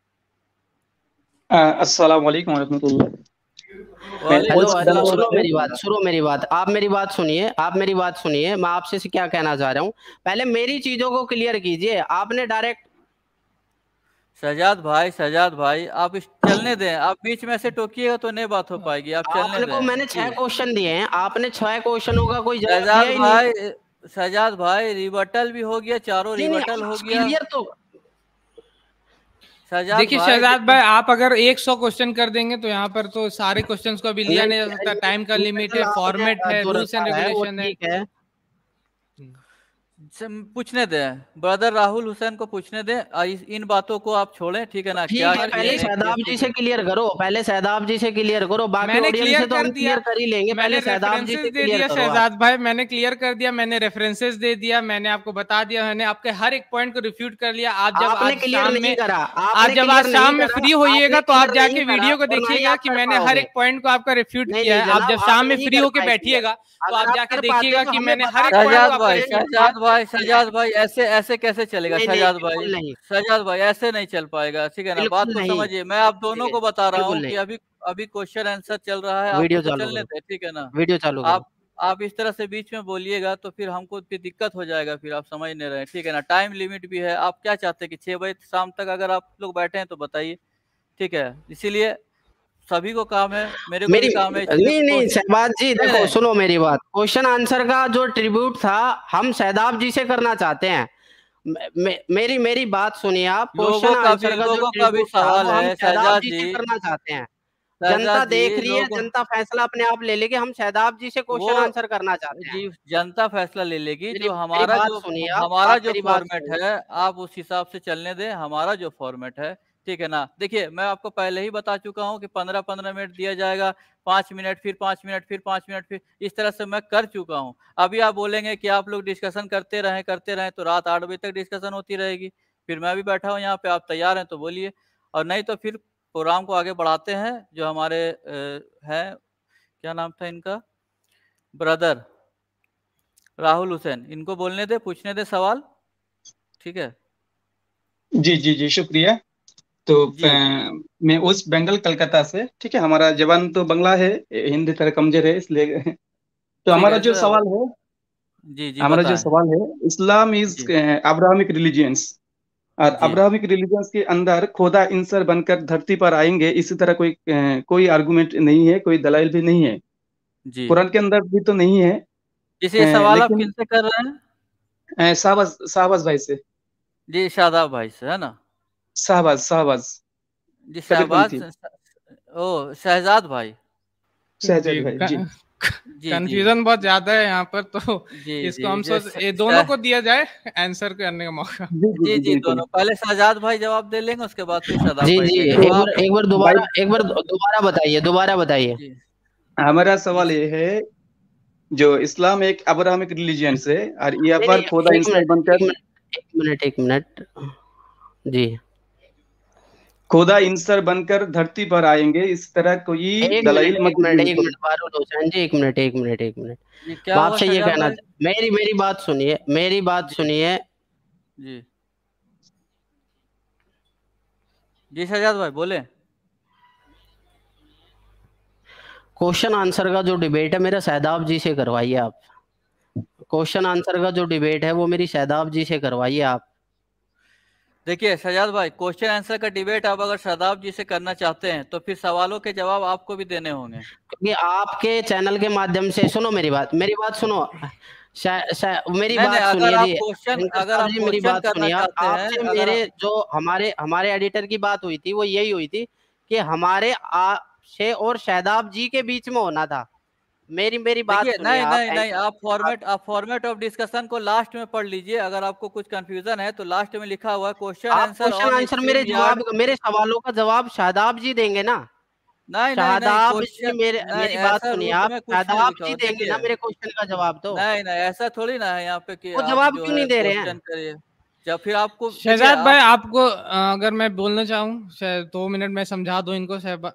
अस्सलाम वालेकुम रहमतुल्लाह। मैं
वालेकुम
हेलो
वेस्ट
हेलो
अस्सलाम
बंगाल
सुनो
से।
मेरी बात,
रहमतुल्लाह।
सुनो मेरी बात, आप मेरी बात सुनिए, आप मेरी बात सुनिए, मैं आपसे से क्या कहना चाह रहा हूँ। पहले मेरी चीजों को क्लियर कीजिए। आपने डायरेक्ट
शहजाद भाई शहजाद भाई आप इस चलने दें। आप बीच में से टोकिएगा तो नहीं बात हो पाएगी। आप चलने
आपने को
दें
मैंने छह
प्लीज।
क्वेश्चन दिए हैं, आपने छह क्वेश्चनों का कोई जवाब दिया
शहजाद
ही नहीं।
भाई शहजाद भाई रिबटल भी हो गया, चारों
नहीं नहीं
रिबटल हो गया।
क्लियर तो
शहजाद
देखिए
भाई
शहजाद
देखिए
भाई आप अगर सौ क्वेश्चन कर देंगे तो यहाँ पर तो सारे क्वेश्चंस को अभी लिया
नहीं
नहीं जा सकता, टाइम का लिमिट है,
आपने
फॉर्मेट है,
जो
रूल्स एंड
रखा है वो
रेगुलेशन है।
ठीक है।
से पूछने दें ब्रदर राहुल हुसैन को पूछने दें। आ, इस- इन बातों को आप छोड़ें ठीक है ना।
ठीक
क्या
है
किए
पहले
नहीं किए
शहजाद जी
ठीक
से
है।
क्लियर करो, पहले शहजाद जी से क्लियर करो, बाकी
मैंने
ऑडियंस
क्लियर
से तो
कर
हम
दिया,
क्लियर कर ही लेंगे।
मैंने
पहले शहजाद जी
रेफरेंसेस
से
दे
क्लियर
दिया
करो आप।
शहजाद भाई, मैंने क्लियर कर दिया, मैंने रेफरेंसेस दे दिया, मैंने आपको बता दिया, मैंने आपके हर एक पॉइंट को रिफ्यूट कर लिया। आप जब
आपने
आज
क्लियर
शाम
नहीं
में
करा,
आज
आपने
जब आज
क्लियर नहीं
शाम में
करा,
फ्री होइएगा
आपने
तो आप
क्लियर
जाके
नहीं करा
वीडियो को
और ना ही
देखिएगा
आप
कि
कर
मैंने हर
पाओगे।
एक पॉइंट को आपका रिफ्यूट
नहीं
किया
नहीं
है। आप
जनाब
जब
आप
शाम में
नहीं
फ्री
कर
होके
पाएंगे।
बैठिएगा तो
अगर
आप
आप
जाके
कर पाते
देखिएगा
तो
कि
हमें
मैंने
बता
हर एक पॉइंट को
शहजाद
आपका
भाई
रिफ्यूट किया।
शहजाद भाई शहजाद भाई ऐसे ऐसे कैसे चलेगा
नहीं नहीं
शहजाद भाई।
बिल्कुल नहीं,
शहजाद भाई ऐसे नहीं चल पाएगा ठीक है ना। बात
बिल्कुल
को
नहीं,
समझिए। मैं आप
ठीक
दोनों
है
को बता रहा
बिल्कुल
हूँ कि
नहीं।
अभी अभी क्वेश्चन आंसर चल रहा है। आप
वीडियो
उसको
चालू
चलने
करो,
दें ठीक है ना।
वीडियो चालू करो।
आप आप इस तरह से बीच में बोलिएगा तो फिर हमको फिर दिक्कत हो जाएगा। फिर आप समझ नहीं रहे ठीक है ना। टाइम लिमिट भी है। आप क्या चाहते हैं कि छह बजे शाम तक अगर आप लोग बैठे हैं तो बताइए ठीक है। इसीलिए सभी को काम है, मेरे को भी
मेरी
काम है इस चीजों
नहीं
को
नहीं शहबाज जी
नहीं
देखो
नहीं
सुनो मेरी बात, क्वेश्चन आंसर का जो ट्रिब्यूट था हम शहजाद जी से करना चाहते हैं। मे, मे, मेरी मेरी बात सुनिए आप, क्वेश्चन
लोगों का भी
आंसर का जो
लोगों का भी
ट्रिब्यूट था
सवाल
वो हम
है
शहजाद
शहजाद
जी
जी।
से करना चाहते हैं। जनता
शहजाद जी
देख रही है,
लोगों
जनता फैसला अपने आप ले लेगी, हम शहजाद जी से
वो
क्वेश्चन आंसर करना चाहते हैं।
जी जनता फैसला ले लेगी।
मेरी
जो
मेरी
हमारा
बात
जो
सुनिए आप
हमारा
आप
जो
मेरी बात
फॉर्मेट
सुनिए।
है आप उस हिसाब से चलने दें। हमारा जो फॉर्मेट है ठीक है ना। देखिए मैं आपको पहले ही बता चुका हूं कि पंद्रह पंद्रह मिनट दिया जाएगा। पाँच मिनट फिर पाँच मिनट फिर पाँच मिनट फिर इस तरह से मैं कर चुका हूं। अभी आप बोलेंगे कि आप लोग डिस्कशन करते रहें करते रहें तो रात आठ बजे तक डिस्कशन होती रहेगी। फिर मैं भी बैठा हूँ यहाँ पे। आप तैयार हैं तो बोलिए और नहीं तो फिर प्रोग्राम को आगे बढ़ाते हैं। जो हमारे हैं क्या नाम था इनका, ब्रदर राहुल हुसैन, इनको बोलने दे, पूछने दे सवाल ठीक है।
जी जी जी शुक्रिया। तो
जी
अ, मैं वेस्ट बंगाल कलकत्ता से। ठीक है, हमारा जवान तो बंगला है, हिंदी थोड़ा कमजोर है इसलिए। तो
ठीक
हमारा
है
जो
जो-
सवाल है,
जी जी
हमारा जो
बताएं।
सवाल है, इस्लाम इज
जी
अब्राहमिक रिलीजियंस, और
जी
अब्राहमिक रिलीजियंस के अंदर खुदा इंसान बनकर धरती पर आएंगे, इसी तरह कोई अ, कोई आर्गुमेंट नहीं है, कोई दलाइल भी नहीं है,
जी
कुरान के अंदर भी तो नहीं है।
जैसे ये
अ,
सवाल आप
लेकिन
किनसे कर रहे हैं।
अ, शाहबाज शाहबाज भाई से।
जी शादाब भाई से है ना।
शाहबाज शाहबाज
जी
कबीरपंथी।
शहबाज ओ शहजाद भाई।
शहजाद भाई जी
जी
कंफ्यूजन बहुत ज्यादा है यहाँ पर, तो
जी
इसको
जी
हम
जो
सोच
स-
ये दोनों
श-
को दिया जाए आंसर करने का मौका।
जी जी
जी
जी
जी
बिल्कुल।
दोनों, पहले शहजाद भाई जवाब दे लेंगे, उसके बाद फिर शहजाद
जी
भाई
जी
देंगे।
एक
तो
बार
आप
एक बार दोबारा एक बार दोबारा बताइए दोबारा बताइए।
जी
हमारा
जी
सवाल ये है, जो इस्लाम एक अब्राहमिक रिलीजियन है और यहाँ
नहीं
पर
नहीं
खुदा
एक
इंसान
मिनट एक
बनकर
मिनट एक मिनट एक मिनट जी
खुदा इंसान बनकर धरती पर आएंगे, इस तरह कोई
एक
दलाइल
मिनट एक
मौजूद
मिनट
नहीं
एक
है।
मिनट फारूक हुसैन जी एक मिनट एक मिनट एक मिनट
जी क्या
मैं
हुआ
आपसे ये
शहजाद
कहना
भाई?
चाह- मेरी मेरी बात सुनिए मेरी बात
जी
सुनिए।
जी जी शहजाद भाई बोले।
क्वेश्चन आंसर का जो डिबेट है मेरा शहदाब जी से करवाइए आप। क्वेश्चन आंसर का जो डिबेट है वो मेरी शहदाब जी से करवाइए आप।
देखिए शहजाद भाई, क्वेश्चन आंसर का डिबेट आप अगर शहजाद जी से करना चाहते हैं तो फिर सवालों के जवाब आपको भी देने होंगे।
क्योंकि आपके चैनल के माध्यम से सुनो मेरी बात मेरी बात सुनो शा, शा, मेरी
नहीं नहीं,
बात
अगर
सुनिए
आप
जी
क्वेश्चन
एंकर
अगर
साहब
आप
जी मेरी
क्वेश्चन
बात
करना
सुनिए आप
चाहते हैं,
आपसे
अगर
मेरे जो हमारे हमारे एडिटर की बात हुई थी वो यही हुई थी कि हमारे आपसे और शहदाब जी के बीच में होना था। मेरी मेरी बात
देखिए,
सुनिए
नहीं
आप
नहीं नहीं,
एंकर
आप
आप,
फॉर्मेट आप फॉर्मेट ऑफ डिस्कशन को लास्ट में पढ़ लीजिए। अगर आपको कुछ कंफ्यूजन है तो लास्ट में लिखा हुआ है क्वेश्चन
आप
आंसर
क्वेश्चन
ऑन
आंसर मेरे
स्ट्रीम यार्ड।
जवाब मेरे सवालों का जवाब शहदाब जी देंगे ना।
नहीं नहीं नहीं,
शहदाब जी
क्वेश्चन
मेरे
नहीं,
मेरी बात
ऐसा
सुनिए
रूल्स
आप
में कुछ नहीं
शहदाब
लिखा
जी
हुआ।
देंगे ना
देखिए,
मेरे क्वेश्चन का जवाब तो
नहीं नहीं, ऐसा थोड़ी ना है यहाँ पे कि
वो
आप
जवाब
जो
क्यों
है
नहीं दे रहे हैं।
क्वेश्चन करिए जब फिर आपको देखिए
शहजाद भाई
आप।
आपको अ, अगर मैं बोलना चाहूँ शायद दो मिनट में समझा दूं इनको, शहबा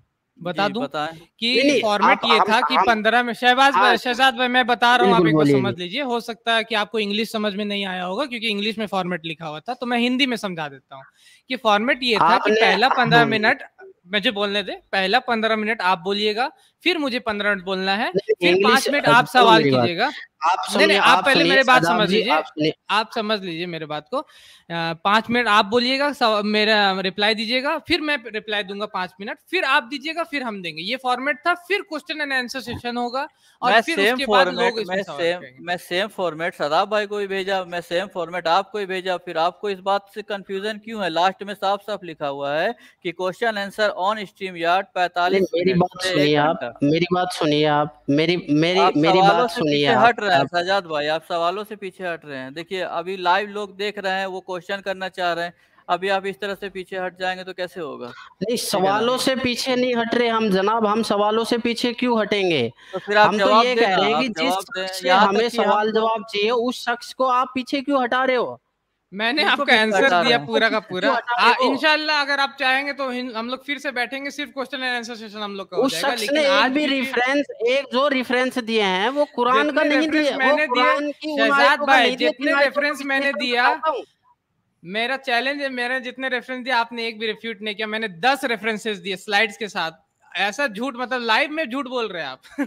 बता
जी
दूं
बताएं।
नहीं
कि
नहीं
फॉर्मेट
आप
ये
हम
था कि
हम
पंद्रह में शहबाज
हाँ
भाई शहजाद भाई मैं बता रहा हूँ, आप
बिल्कुल
एक बार
बोलिए
समझ
जी।
लीजिए। हो सकता है कि आपको इंग्लिश समझ में नहीं आया होगा क्योंकि इंग्लिश में फॉर्मेट लिखा हुआ था, तो मैं हिंदी में समझा देता हूँ कि फॉर्मेट ये था कि
आपने
पहला पंद्रह
हम्म,
मिनट मुझे बोलने दे, पहला पंद्रह मिनट आप बोलिएगा, फिर मुझे पंद्रह मिनट बोलना है,
नहीं,
फिर
इंग्लिश
पांच मिनट
अ,
आप
सुनो
सवाल
मेरी बात
कीजिएगा।
आप
नहीं
सुनिए
नहीं, आप
आप
पहले
सुनिए
मेरे बात
शहदाब
समझ
जी
लीजिए,
आप सुनिए
आप समझ लीजिए मेरे बात को। अ, पांच मिनट आप बोलिएगा, सव- मेरा रिप्लाई दीजिएगा, फिर मैं रिप्लाई दूंगा पांच मिनट, फिर आप दीजिएगा, फिर हम देंगे। ये फॉर्मेट था। फिर क्वेश्चन एंड आंसर सेशन होगा और
मैं
फिर
सेम
उसके बाद
फॉर्मेट
लोग इसमें
मैं
सवाल
सेम
करेंगे।
मैं सेम फॉर्मेट सदाब भाई को भी भेजा, मैं सेम फॉर्मेट आपको ही भेजा। फिर आपको इस बात से कंफ्यूजन क्यों है? लास्ट में साफ साफ लिखा हुआ है कि question answer on StreamYard
नहीं
पैंतालीस
मेरी
मिनट
बात
से
सुनिए
एक
आप
घंटा।
मेरी बात सुनिए आप मेरी मेरी
आप
मेरी
सवालों
बात
से
सुनिए
पीछे
आप
हट रहे हैं
आप
सजाद भाई, आप सवालों से पीछे हट रहे हैं। देखिए अभी लाइव लोग देख रहे हैं, वो क्वेश्चन करना चाह रहे हैं। अभी आप इस तरह से पीछे हट जाएंगे तो कैसे होगा?
नहीं
ठीक है ना?
सवालों से पीछे नहीं हट रहे हम जनाब हम सवालों से पीछे क्यों हटेंगे।
तो फिर आप
हम तो
जवाब
ये कह
देना,
रहे हैं
आप
कि जिस
जवाब
शख्स
दें।
से
यहाँ तक
हमें
कि हम
सवाल
लोग
जवाब चाहिए उस शख्स को आप पीछे क्यों हटा रहे हो।
मैंने
किनको
आपका
पीछे
आंसर
हटा
दिया
रहे हैं?
पूरा का
पीछे
पूरा।
क्यों हटा
आ,
रहे हो।
इंशाल्लाह अगर आप चाहेंगे तो हिन- हम लोग फिर से बैठेंगे, सिर्फ क्वेश्चन एंड आंसर सेशन हम लोग का हो
उस
जाएगा।
शख्स
लेकिन
ने एक
आज
भी
क्योंकि
रेफरेंस एक जो रेफरेंस दिए हैं वो कुरान का
जितने
नहीं
रेफरेंस
दिए वो
मैंने दिए
कुरान की उन
शहजाद
आयतों का
भाई,
नहीं दिए
जितने
जिन आयतों का
रेफरेंस मैंने
विश्लेषण
दिया,
करवाता हूं।
मेरा चैलेंज है, मैंने जितने रेफरेंस दिया आपने एक भी रिफ्यूट नहीं किया। मैंने दस रेफरेंसेस दिए स्लाइड्स के साथ। ऐसा झूठ, मतलब लाइव में झूठ बोल रहे हैं आप।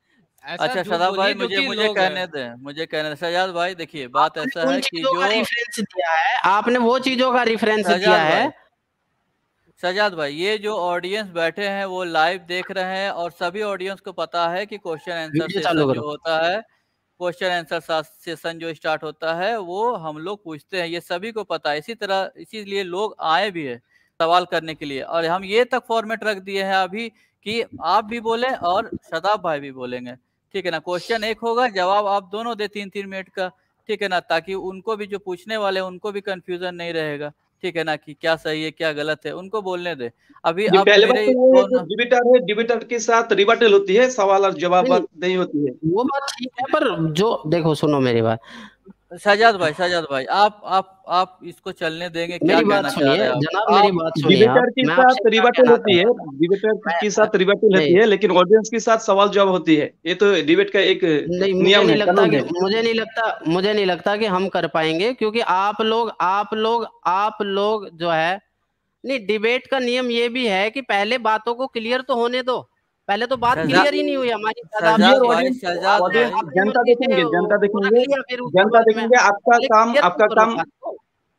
ऐसा
अच्छा
झूठ
सदाब भाई,
बोलिए जो
मुझे
कि
मुझे
लोग
कहने दें मुझे कहने दें सजाद भाई, देखिए बात
आपने
ऐसा
उन
है कि
चीजों का
जो
रेफरेंस दिया है आपने वो चीजों का रेफरेंस दिया
सजाद
है।
भाई सजाद भाई ये जो ऑडियंस बैठे हैं वो लाइव देख रहे हैं और सभी ऑडियंस को पता है कि क्वेश्चन आंसर
वीडियो चालू
सेशन जो
करो।
होता है, क्वेश्चन आंसर सेशन जो स्टार्ट होता है वो हम लोग पूछते हैं, ये सभी को पता है। इसी तरह इसीलिए लोग आए भी है सवाल करने के लिए। और हम ये तक फॉर्मेट रख दिए हैं अभी कि आप भी बोलें और शदाब भाई भी बोलेंगे, ठीक है ना? क्वेश्चन एक होगा, जवाब आप दोनों दे तीन तीन मिनट का, ठीक है ना? ताकि उनको भी जो पूछने वाले उनको भी कंफ्यूजन नहीं रहेगा, ठीक है ना? कि क्या सही है क्या गलत है, उनको बोलने दे। अभी
जी
आप
पहले बात
मेरे
तो ये है जो
दोनों
डिबेटर है, डिबेटर के साथ रिबटल होती है, सवाल और जवाब
नहीं
बात नहीं होती है।
वो बात ठीक है पर जो देखो सुनो मेरी बात
सजाद भाई सजाद भाई आप आप आप इसको चलने देंगे? क्या
मेरी बात
कहना चाह
सुनिए
रहे हैं आप?
जनाब मेरी
आप
बात सुनिए आप
डिबेटर के
मैं
साथ
आपसे क्या
रिबटल
कहना
होती है,
चाहता हूँ
डिबेटर
मैं
के साथ रिबटल होती
नहीं
है, लेकिन ऑडियंस के साथ सवाल जवाब होती है। ये तो डिबेट का एक
नहीं मुझे
नियम
नहीं
है,
लगता
कानून
कि
है।
मुझे नहीं लगता मुझे नहीं लगता कि हम कर पाएंगे क्योंकि आप लोग आप लोग आप लोग जो है नहीं डिबेट का नियम ये भी है कि पहले बातों को क्लियर तो होने दो। पहले तो बात
शहजाद
क्लियर ही नहीं हुई हमारी शहजाद
क्लियर
शहजाद
जी
भाई
ऑडियंस
शहजाद
आपने
ऑडियंस
भाई
अपनी
जनता
मर्जी से
देखेंगे, जनता
वो रख
देखेंगे,
लिया फिर उसके
जनता
बाद में
देखेंगे। आपका
पहले
काम
क्लियर तो
आपका
करो
काम
बात को।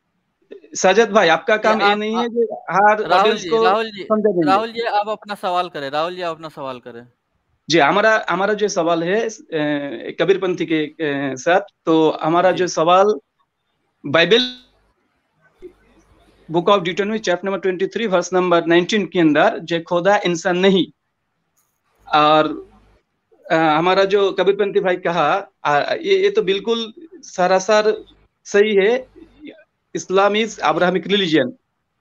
सजद भाई, आपका
ये
काम ये
आप
नहीं
आ,
है कि हर
राहुल
ऑडियंस
जी
को
राहुल जी
समझा देंगे।
राहुल जी आप अपना सवाल करें। राहुल जी आप अपना सवाल करें।
जी हमारा हमारा जो सवाल है अ, कबीरपंथी के अ, साथ, तो हमारा
जी
जो सवाल Bible book of Deuteronomy chapter number तेईस वर्स नंबर उन्नीस के अंदर जे खुदा इंसान नहीं, और आ, हमारा जो कबीरपंथी भाई कहा आ, ये ये तो बिल्कुल सरासर सही है। इस्लाम इज अब्राहमिक रिलीजन,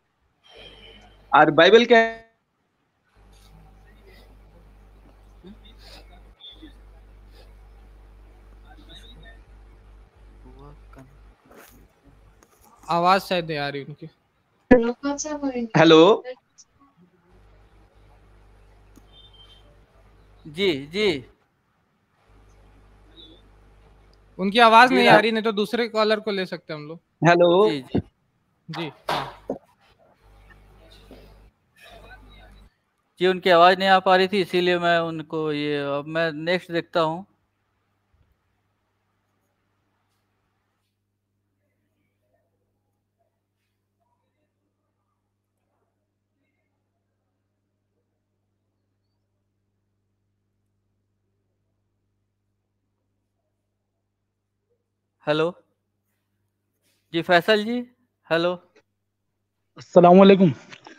और बाइबल के
आवाज शायद नहीं आ रही उनकी।
हेलो
जी जी
उनकी आवाज नहीं
जी,
आ रही, नहीं तो दूसरे कॉलर को ले सकते हैं हम लोग।
हेलो
जी जी
जी
जी उनकी आवाज नहीं आ पा रही थी, इसीलिए मैं उनको ये, अब मैं नेक्स्ट देखता हूँ। हेलो जी फैसल जी, हेलो।
अस्सलाम वालेकुम।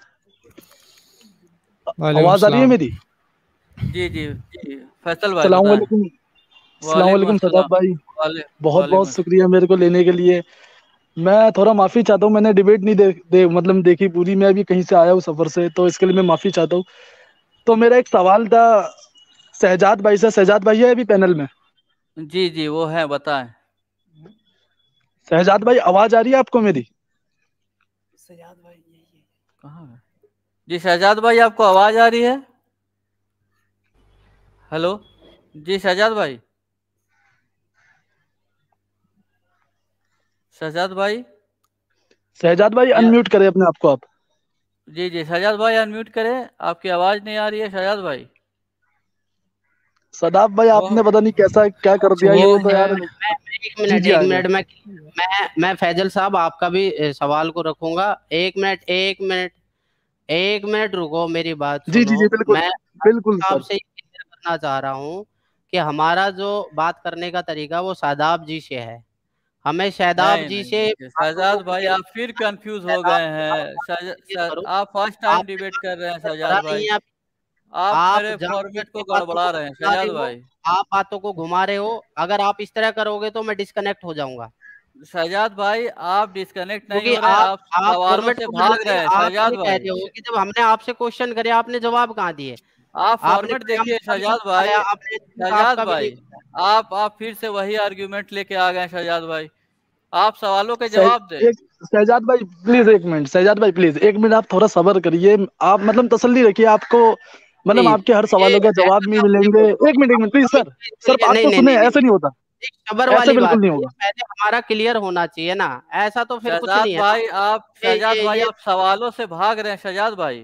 वालेकुम
आवाज आ रही है
सलाम।
मेरी?
जी जी जी फैसल भाई
अस्सलाम
बताएं।
वालेकुम। अस्सलाम
वालेकुम
वालेकुम सदाब
अस्सलाम।
भाई,
वाले
बहुत बहुत
वालेकुम
शुक्रिया मेरे को लेने के लिए। मैं थोड़ा माफी चाहता हूँ, मैंने डिबेट नहीं दे, दे मतलब देखी पूरी। मैं अभी कहीं से आया हूँ सफर से, तो इसके लिए मैं माफी चाहता हूँ। तो मेरा एक सवाल था शहजाद भाई से। शहजाद भाई है अभी पैनल में?
जी जी वो है, बताएं।
शहजाद भाई आवाज आ रही है आपको मेरी?
कहाँ है जी शहजाद भाई, आपको आवाज आ रही है? हेलो जी शहजाद भाई, शहजाद भाई।
शहजाद भाई
जी
अनम्यूट करें अपने आप को आप।
जी जी शहजाद भाई अनम्यूट करें, आपकी आवाज नहीं आ रही है शहजाद भाई।
सदाब भाई
वो
आपने पता नहीं कैसा क्या कर दिया
वो
ये तो
है
यार।
मैं, मैं एक
जी
मिनट
जी
एक
आ गए।
मिनट मैं मैं मैं फैजल साहब आपका भी ए, सवाल को रखूंगा। एक मिनट एक मिनट एक मिनट रुको, मेरी बात
जी जी
सुनो।
जी बिल्कुल
मैं
बिल्कुल सर।
आपसे ये क्लियर करना चाह रहा हूँ कि हमारा जो बात करने का तरीका वो शादाब जी से है। हमें शादाब
नहीं
जी
नहीं
से
देखिए
बातों को
शहजाद भाई,
क्लियर
आप फिर कंफ्यूज हो
शादाब
गए
आप
हैं।
बात
शहजा-
क्लियर
शह-
करो।
आप फर्स्ट टाइम
आपने
डिबेट
बात
कर रहे हैं
क्लियर करा
शहजाद
नहीं
भाई।
है।
आप
आप
मेरे
जान
फॉर्मेट
करके
को
बातों को
गड़बड़ा रहे हैं
घुमा रहे
शहजाद
हो।
भाई।
आप बातों को घुमा रहे हो। अगर आप इस तरह करोगे तो मैं डिस्कनेक्ट हो जाऊंगा,
शहजाद भाई आप डिस्कनेक्ट नहीं
क्योंकि
हो रहे,
आप
आप
आप
सवालों
फॉर्मेट
से
को बना
भाग
के
रहे हैं
आप
शहजाद
ये कह
भाई।
रहे हो कि जब हमने आपसे क्वेश्चन करे आपने जवाब कहाँ दिए।
आप
आपने
फॉर्मेट
कयामत
देखिए
का भी नहीं
शहजाद भाई।
बताया, आपने इंसाफ
शहजाद
का भी नहीं
भाई
बताया।
आप आप फिर से वही आर्ग्यूमेंट लेके आ गए शहजाद भाई। आप सवालों के
सह,
जवाब दें।
एक शहजाद भाई प्लीज एक मिनट। शहजाद भाई प्लीज एक मिनट आप थोड़ा सब्र करिए। आप मतलब तसल्ली रखिए। आपको मतलब
नहीं
आपके हर
ये
सवालों का
ऐसा
जवाब नहीं
काम
मिलेंगे।
देखो,
एक मिनट एक मिनट प्लीज
अभी
सर। सर
ये-
बात
नहीं
तो
नहीं
सुने,
नहीं नहीं
ऐसे नहीं होता।
एक सबर
ऐसे
वाली
बिल्कुल
बात
नहीं
है, ये
होगा।
पहले हमारा क्लियर होना चाहिए ना। ऐसा तो फिर कुछ
शहजाद
नहीं है ना।
भाई आप
ये
शहजाद
ये
भाई
ये
आप सवालों से भाग रहे हैं शहजाद भाई।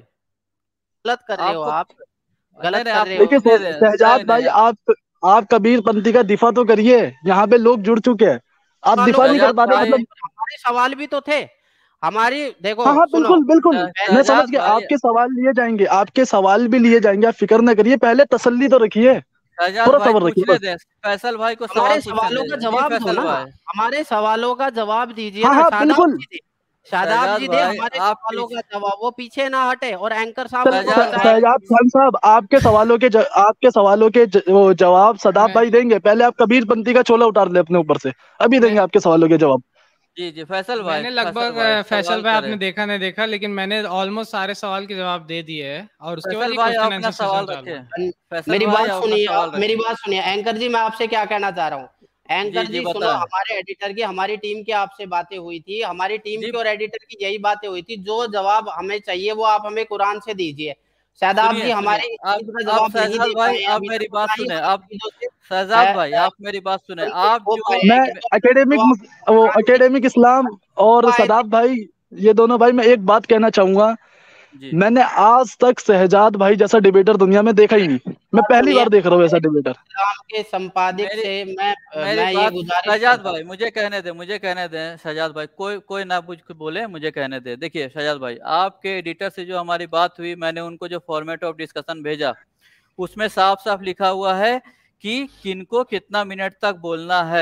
गलत कर रहे हो
आपको
आप,
नहीं
गलत
नहीं
कर
आप
रहे हो।
देखिए
पूछने
शह-
दें।
शहजाद
नहीं
भाई
नहीं
आप आप कबीर पंथी का दिफा तो करिए। यहाँ पे लोग जुड़ चुके हैं, आप
वालों
दिफा
को
नहीं कर
शहजाद
पा रहे
भाई
मतलब।
हमारे सवाल भी तो थे। हमारी देखो
हाँ हाँ
सुनो
बिल्कुल बिल्कुल।
शह-
मैं समझ
शहजाद
गया,
भाई
आपके सवाल लिए जाएंगे। आपके सवाल भी लिए जाएंगे, आप फिक्र न करिए। पहले तसल्ली तो रखिए,
शहजाद
थोड़ा
भाई
सब्र रखिए
पूछने
बस।
दें, फैसल भाई को
हमारे
सवाल पूछने
सवालों का
दें। जी
जवाब दो
फैसल
ना।
भाई।
हमारे सवालों का जवाब दीजिए
हाँ
ना।
हाँ
शादाब
बिल्कुल।
जी दे, शादाब
शहजाद
जी दे
भाई
हमारे
आप
सवालों
पीछ
का जवाब। वो पीछे ना हटे और एंकर साहब
चल
उनको
शहजाद
श-
बताए।
भाई
शहजाद खान साहब आपके सवालों के ज, आपके सवालों के ज, वो जवाब सदाब
मैं
भाई देंगे। पहले आप कबीर पंथी का चोला उतार ले अपने ऊपर से, अभी
मैं
देंगे आपके सवालों के जवाब।
जी जी फैसल भाई,
मैंने
फैसल
लगभग
भाई
अ, फैसल
सवाल
भाई
करें।
आपने देखा नहीं देखा, लेकिन मैंने ऑलमोस्ट सारे सवाल के जवाब दे दिए हैं और उसके बाद
फैसल
ये
भाई आप
क्वेश्चन
अपना
आंसर सेशन
सवाल
चालू है।
रखें। फैसल
मेरी
भाई
बात
आप अपना
सुनिए,
सवाल
आप मेरी
रखें।
बात सुनिए। एंकर जी मैं आपसे क्या कहना चाह रहा हूँ।
जी
एंकर
जी
जी सुनो,
बताएं।
हमारे एडिटर की हमारी टीम की आपसे बातें हुई थी। हमारी टीम
जी
की और एडिटर की यही बातें हुई थी। जो जवाब हमें चाहिए वो आप हमें कुरान से दीजिए। शादाब
सुनिए
जी
सुनिए,
हमारी
आप
चीज का
आप
जवाब नहीं
शहजाद
दे
भाई
पाए
आप
अभी
मेरी
तक।
बात
ना ही
सुने।
हमारी
आप
चीजों से
शहजाद
अ,
भाई
अ,
आप मेरी बात सुने।
संतुष्ट
आप
हो
जो
पाए
मैं
कि जो
एकेडमिक
जवाब
वो
कुरान से
एकेडमिक इस्लाम और
आए थे।
सदाब भाई, ये दोनों भाई मैं एक बात कहना चाहूंगा।
जी
मैंने आज तक शहजाद भाई जैसा डिबेटर दुनिया में देखा ही नहीं। मैं
बात
पहली
सुनिए,
बार देख रहा हूँ ऐसा
हमारे
डिबेटर।
इस्लाम के संपादक
मेरी
से मैं अ,
मेरी
मैं ये
बात
गुजारिश
शहजाद
करता हूँ।
भाई मुझे कहने दे, मुझे कहने दें शहजाद भाई। कोई कोई ना कुछ बोले, मुझे कहने दे। देखिए शहजाद भाई, आपके एडिटर से जो हमारी बात हुई, मैंने उनको जो फॉर्मेट ऑफ डिस्कशन भेजा उसमें साफ साफ लिखा हुआ है कि किनको कितना मिनट तक बोलना है।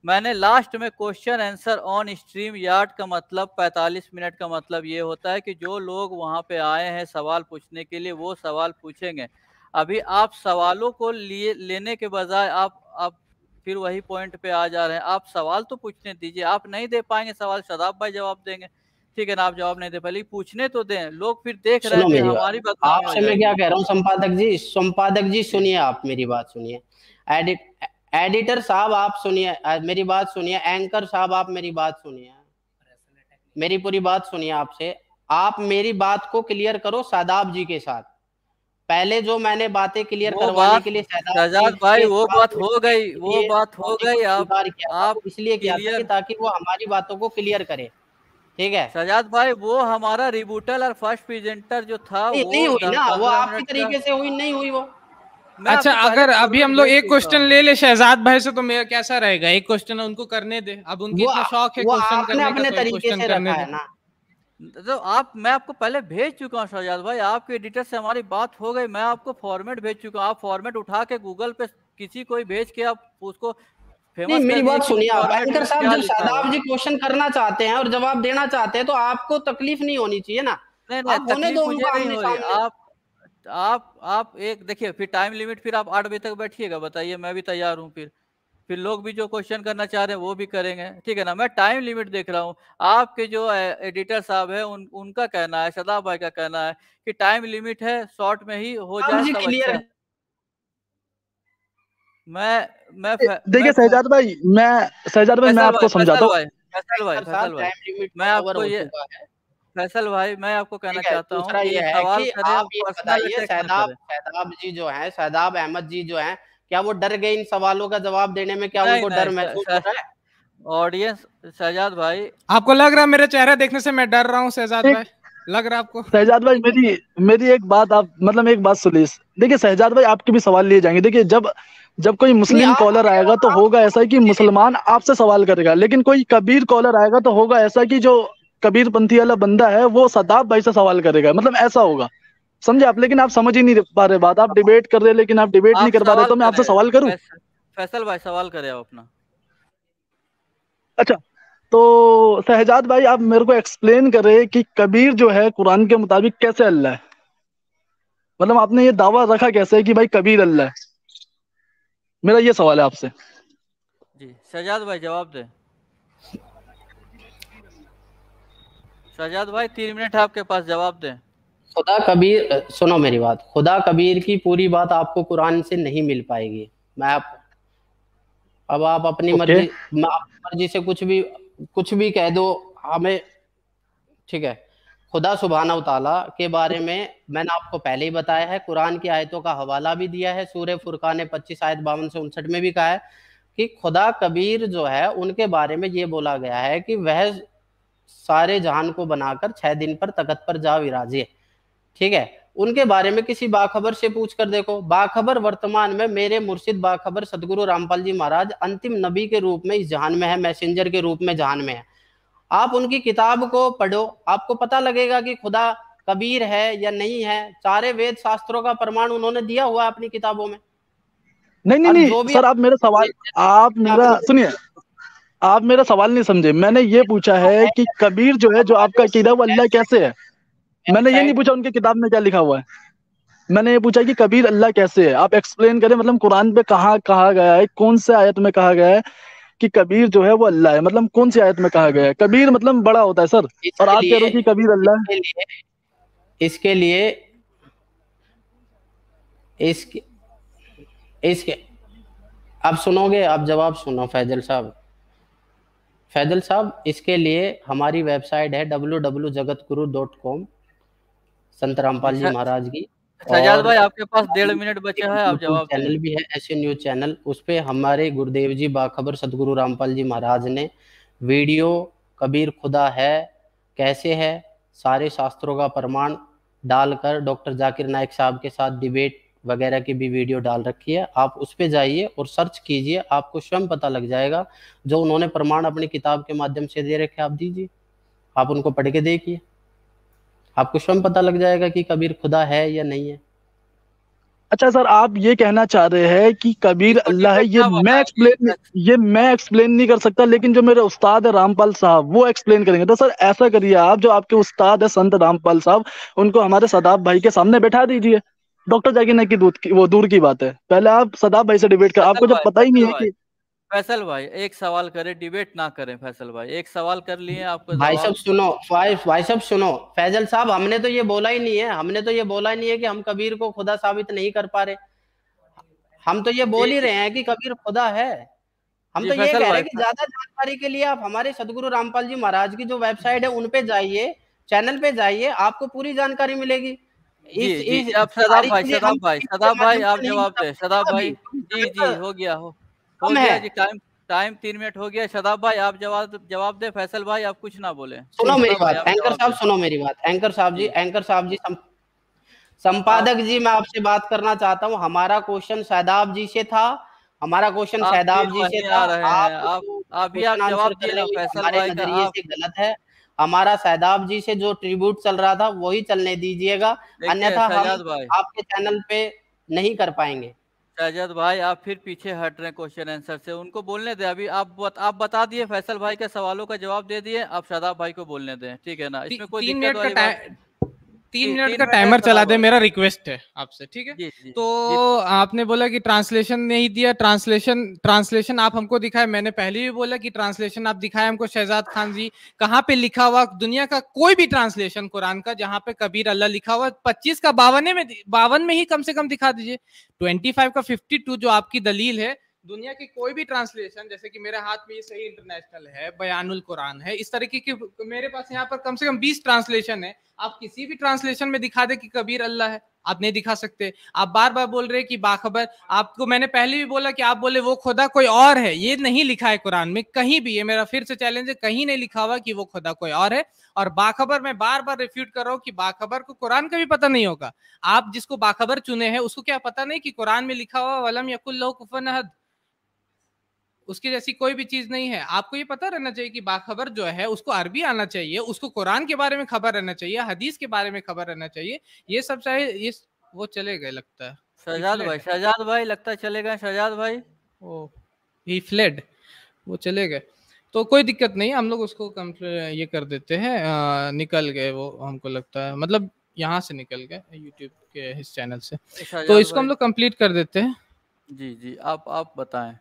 मैंने लास्ट में question answer on StreamYard का मतलब पैंतालीस मिनट का मतलब ये होता है कि जो लोग वहाँ पे आए हैं सवाल पूछने के लिए वो सवाल पूछेंगे। अभी आप सवालों को लिए लेने के बजाय आप आप फिर वही पॉइंट पे आ जा रहे हैं। आप सवाल तो पूछने दीजिए। आप नहीं दे पाएंगे सवाल, शादाब भाई जवाब देंगे, ठीक है ना? आप जवाब नहीं दे पाए, पूछने तो दें। लोग फिर देख रहे
सुनो
हैं
मेरी
हमारी
बात,
बदनामी हो
आपसे मैं
जाएगी।
क्या कह रहा हूँ संपादक जी, संपादक जी सुनिए, आप मेरी बात सुनिए, एडिट एडिटर साहब आप सुनिए, मेरी बात सुनिए, एंकर साहब आप मेरी बात सुनिए, मेरी पूरी बात सुनिए। आपसे आप मेरी बात को क्लियर करो शादाब जी के साथ। पहले जो मैंने बातें क्लियर
वो
करवाने
बात
के लिए
शहजाद भाई वो बात हो गई, वो बात हो गई। आप
किया था,
आप
वो इसलिए किया था कि
क्लियर
ताकि वो हमारी बातों को क्लियर करे, ठीक है?
शहजाद भाई वो हमारा रिबूटल और फर्स्ट प्रेजेंटर जो था
नहीं,
वो
नहीं हुई ना, वो
पंद्रह
आपकी
मिनट का।
तरीके से हुई नहीं हुई वो।
मैं
अच्छा,
आपको पहले
अगर अभी
फॉर्मेट
हम लोग
भेज
एक
चुका
क्वेश्चन
हूं।
ले ले शहजाद भाई से तो मेरा कैसा रहेगा? एक क्वेश्चन उनको करने दे, अब उनकी
वो
इतना शौक है
वो
क्वेश्चन
आपने
करने का,
अपने
तो एक
तरीके
क्वेश्चन
से
करने
रखा
दे।
है ना।
तो आप मैं आपको पहले भेज चुका हूँ शहजाद भाई, आपके एडिटर से हमारी बात हो गई। मैं आपको फॉर्मेट भेज चुका हूँ। आप फॉर्मेट उठा के गूगल पे किसी कोई भेज के आप उसको
नहीं,
फेमस कर
मेरी
दीजिए
बात
कि उस
सुनिए आप,
फॉर्मेट
एंकर
में
साहब
क्या
जब
लिखा हुआ
शादाब
है।
जी क्वेश्चन करना चाहते हैं और जवाब देना चाहते हैं तो आपको तकलीफ नहीं होनी चाहिए ना।
नहीं नहीं
आप होने
तकलीफ
दो
मुझे
उनको
नहीं
आमने
हो रही।
सामने।
आप आप आप एक देखिए, फिर टाइम लिमिट फिर आप आठ बजे तक बैठिएगा, बताइए, मैं भी तैयार हूँ। फिर फिर लोग भी जो क्वेश्चन करना चाह रहे हैं वो भी करेंगे, ठीक है ना? मैं टाइम लिमिट देख रहा हूँ। आपके जो एडिटर साहब है उन उनका कहना है, शादाब भाई का कहना है कि टाइम लिमिट है, शॉर्ट में ही हो
आप
जाए
जी
सब अच्छा
क्लियर।
है। मैं मैं फै, मैं
देखिए
फै,
शहजाद भाई, मैं शहजाद भाई मैं
फैसल
आपको
भाई फैसल
समझाता हूँ।
भाई फैसल भाई
एंकर साहब
फैसल भाई
टाइम लिमिट
मैं
तो ओवर
आपको
हो
ये
चुका है,
फैसल भाई मैं आपको कहना
ठीक है?
चाहता हूँ
दूसरा
कि
ये है
सवाल
कि
करें और
आप ये
पर्सनल
बताइए,
अटैक न
शादाब
करें।
शादाब जी जो हैं, शादाब अहमद जी जो हैं, क्या वो डर गए इन सवालों का जवाब देने में? क्या
नहीं
उनको डर महसूस हो
नहीं
रहा है?
ऑडियंस शहजाद भाई
आपको लग रहा है मेरा चेहरा देखने से मैं डर रहा हूँ शहजाद
एक
भाई? लग रहा है आपको?
शहजाद भाई, मेरी मेरी एक बात आप मतलब एक बात सुनिए। देखिए शहजाद भाई, आपके भी सवाल लिए जाएंगे। देखिए जब जब कोई
नहीं,
मुस्लिम
आप
कॉलर आएगा तो होगा ऐसा कि मुसलमान आपसे सवाल करेगा, लेकिन कोई कबीर कॉलर आएगा तो होगा ऐसा कि जो कबीर पंथी वाला बंदा है वो शादाब भाई से सवाल करेगा, मतलब ऐसा होगा, समझे आप? लेकिन आप समझ ही नहीं पा रहे बात। आप डिबेट कर रहे हैं लेकिन आप डिबेट नहीं
आप
कर पा रहे,
सवाल
तो मैं आपसे
करें।
सवाल करूं?
फैस, फैसल भाई सवाल करें आप अपना।
अच्छा, तो शहजाद भाई आप मेरे को एक्सप्लेन करें कि कबीर जो है कुरान के मुताबिक कैसे अल्लाह है? मतलब आपने ये दावा रखा कैसे है कि भाई कबीर अल्लाह है? मेरा ये सवाल है आपसे।
जी शहजाद भाई जवाब दें। शहजाद भाई तीन मिनट है आपके पास, जवाब दें।
खुदा कबीर, सुनो मेरी बात, खुदा कबीर की पूरी बात आपको कुरान से नहीं मिल पाएगी। मैं आप अब आप अपनी
ओके,
मर्जी, मैं अपनी मर्जी से कुछ भी कुछ भी कह दो हमें, ठीक है? खुदा सुब्हानहू तआला के बारे में मैंने आपको पहले ही बताया है, कुरान की आयतों का हवाला भी दिया है। सूरह फुरकान पच्चीस आयत बावन से उनसठ में भी कहा है कि खुदा कबीर जो है उनके बारे में ये बोला गया है कि वह सारे जहान को बनाकर छह दिन पर तख्त पर जा विराजे, ठीक है? उनके बारे में किसी बाखबर से पूछ कर देखो। बाखबर वर्तमान में मेरे मुर्शिद बाखबर सदगुरु रामपाल जी महाराज अंतिम नबी के रूप में इस जहान में है, मैसेंजर के रूप में जहान में है। आप उनकी किताब को पढ़ो, आपको पता लगेगा कि खुदा कबीर है या नहीं है। सारे वेद शास्त्रों का प्रमाण उन्होंने दिया हुआ है अपनी किताबों में।
नहीं नहीं
और
नहीं
जो भी
सर, आप मेरा सवाल आप मेरा सुनिए, आप मेरा सवाल नहीं समझे। मैंने ये पूछा है कि कबीर जो है, जो आपका अकीदा, वो अल्लाह कैसे है? मैंने ये नहीं पूछा उनकी किताब में क्या लिखा हुआ है। मैंने ये पूछा कि कबीर अल्लाह कैसे है। आप एक्सप्लेन करें, मतलब कुरान पे कहाँ कहा गया है, कौन से आयत में कहा गया है कि कबीर जो है वो अल्लाह है? मतलब कौन सी आयत में कहा गया है? कबीर मतलब बड़ा होता है सर, और
इसके
आप कह रहे
लिए
हो कि कबीर अल्लाह है।
इसके लिए इसके लिए इसके इसके आप सुनोगे, आप जवाब सुनो फैजल साहब। फैजल साहब, इसके लिए हमारी वेबसाइट है W W Jagat Guru dot com, संत रामपाल जी महाराज की।
शहजाद
और
भाई आपके पास डेढ़ मिनट बचा है, आप
यूट्यूब
जवाब दें।
चैनल भी है, ऐसे न्यूज चैनल, उस पे हमारे गुरुदेव जी बाखबर सदगुरु रामपाल जी महाराज ने वीडियो कबीर खुदा है कैसे है, सारे शास्त्रों का प्रमाण डालकर डॉक्टर जाकिर नाइक साहब के साथ डिबेट वगैरह की भी वीडियो डाल रखी है। आप उस पे जाइए और सर्च कीजिए, आपको स्वयं पता लग जाएगा। जो उन्होंने प्रमाण अपनी किताब के माध्यम से दे रखे आप दीजिए, आप उनको पढ़ के देखिए, आपको स्वयं पता लग जाएगा कि कबीर खुदा है या नहीं है।
अच्छा सर, आप ये कहना चाह रहे हैं कि कबीर
इसको
अल्लाह है,
डिबेट
ये
ना
मैं
बनाए
एक्सप्लेन
जी।
ये मैं एक्सप्लेन नहीं कर सकता, लेकिन जो मेरे उस्ताद है रामपाल साहब वो एक्सप्लेन करेंगे। तो सर ऐसा करिए, आप जो आपके उस्ताद है संत रामपाल साहब, उनको हमारे सदाब भाई के सामने बैठा दीजिए। डॉक्टर जाकिर नाइक की दूध की वो दूर की बात है, पहले आप सदाब भाई से डिबेट कर,
फैसल
आपको जब
भाई
पता ही नहीं
फैसल
है
भाई
कि
फैसल भाई एक सवाल करें, डिबेट ना करें। फैसल भाई एक सवाल कर लिए, आपको
भाई साहब
जवाब
सुनो, भाई भाई साहब सुनो, फैजल साहब हमने तो ये बोला ही नहीं है, हमने तो ये बोला ही नहीं है कि हम कबीर को खुदा साबित नहीं कर पा रहे। हम तो ये
जी
बोल ही
जी
रहे हैं कि कबीर खुदा है। हम
जी
तो ये
फैसल
कह रहे
भाई
हैं कि ज्यादा जानकारी के लिए आप हमारे सदगुरु रामपाल जी महाराज की जो वेबसाइट है उन पे जाइए, चैनल पे जाइए, आपको पूरी जानकारी मिलेगी।
जी
इस
जी
इस
जी, आप सदाब
सारी
भाई
चीजें हम
सदाब भाई
वीडियो के
सदाब भाई
माध्यम
आप
से नहीं
जवाब
बता
दे,
सकते
सदाब
अभी,
भाई
क्योंकि
जी
समय
जी
का
हो गया, हो हो
कम है।
गया जी, टाइम टाइम तीन मिनट हो गया। सदाब भाई आप जवाब जवाब दे, फैसल भाई आप कुछ ना बोले।
सुनो मेरी
सदाब भाई
बात,
आप
एंकर
जवाब
साहब
दे
सुनो मेरी बात, एंकर साहब जी,
जी।
एंकर साहब जी, सं,
आप
संपादक जी, मैं आपसे बात करना चाहता हूँ। हमारा क्वेश्चन शहदाब जी से था, हमारा क्वेश्चन
आप फिर
शहदाब जी से
वहीं
था।
आ रहे
आप
हैं, आप
जो
अभी आप
क्वेश्चन आंसर
जवाब
कर
दिए
रहे
ना
हैं ये
फैसल
हमारे
भाई का।
नजरिए
आप
से गलत है। हमारा शहदाब जी से जो ट्रिब्यूट चल रहा था वही चलने दीजिएगा,
देखिए
अन्यथा हम
शहजाद भाई
आपके चैनल पे नहीं कर पाएंगे।
शहजाद भाई आप फिर पीछे हट रहे हैं क्वेश्चन आंसर से, उनको बोलने दें। अभी आप बत, आप बता दिए, फैसल भाई के सवालों का जवाब दे दिए, आप शादाब भाई को बोलने दें, ठीक है ना,
ती,
इसमें कोई
तीन
दिक्कत
मिनट का
वाली बात।
टाइम तीन
ती,
मिनट
तीन
का
मिनट है
टाइमर चला
सदाब
दे,
भाई।
मेरा रिक्वेस्ट है आपसे, ठीक है।
जी जी
तो
जी
आपने बोला कि ट्रांसलेशन नहीं दिया, ट्रांसलेशन ट्रांसलेशन आप हमको दिखाए। मैंने पहले भी बोला कि ट्रांसलेशन आप दिखाए हमको शहजाद खान जी, कहाँ पे लिखा हुआ दुनिया का कोई भी ट्रांसलेशन कुरान का जहां पे कबीर अल्लाह लिखा हुआ पच्चीस का बावन में बावन में ही कम से कम दिखा दीजिए। ट्वेंटी फाइव का फिफ्टी टू जो आपकी दलील है, दुनिया की कोई भी ट्रांसलेशन, जैसे कि मेरे हाथ में ये सही इंटरनेशनल है, बयानुल कुरान है, इस तरीके की मेरे पास यहाँ पर कम से कम बीस ट्रांसलेशन है। आप किसी भी ट्रांसलेशन में दिखा दे कि कबीर अल्लाह है, आप नहीं दिखा सकते। आप बार बार बोल रहे हैं कि बाखबर, आपको मैंने पहले भी बोला कि आप बोले वो खुदा कोई और है, ये नहीं लिखा है कुरान में कहीं भी। ये मेरा फिर से चैलेंज है, कहीं नहीं लिखा हुआ कि वो खुदा कोई और है। और बाखबर मैं बार बार रिफ्यूट कर रहा हूँ कि बाखबर को कुरान का भी पता नहीं होगा। आप जिसको बाखबर चुने हैं उसको क्या पता नहीं कि कुरान में लिखा हुआ वलम यकुल लहू कुफुवन अहद, उसकी जैसी कोई भी चीज नहीं है। आपको ये पता रहना चाहिए कि बाखबर जो है उसको अरबी आना चाहिए, उसको कुरान के बारे में खबर रहना चाहिए, हदीस के बारे में खबर रहना चाहिए। ये सब चाहे ये वो चले गए लगता है,
शहजाद भाई, शहजाद भाई लगता है चले गए शहजाद भाई।
ओ ही फ्लेड, वो चले गए तो कोई दिक्कत नहीं, हम लोग उसको कंप्लीट ये कर देते हैं। आ, निकल गए वो, हमको लगता है मतलब यहाँ से निकल गए यूट्यूब के इस चैनल से, तो इसको हम लोग कंप्लीट कर देते हैं।
जी जी आप आप बताएं।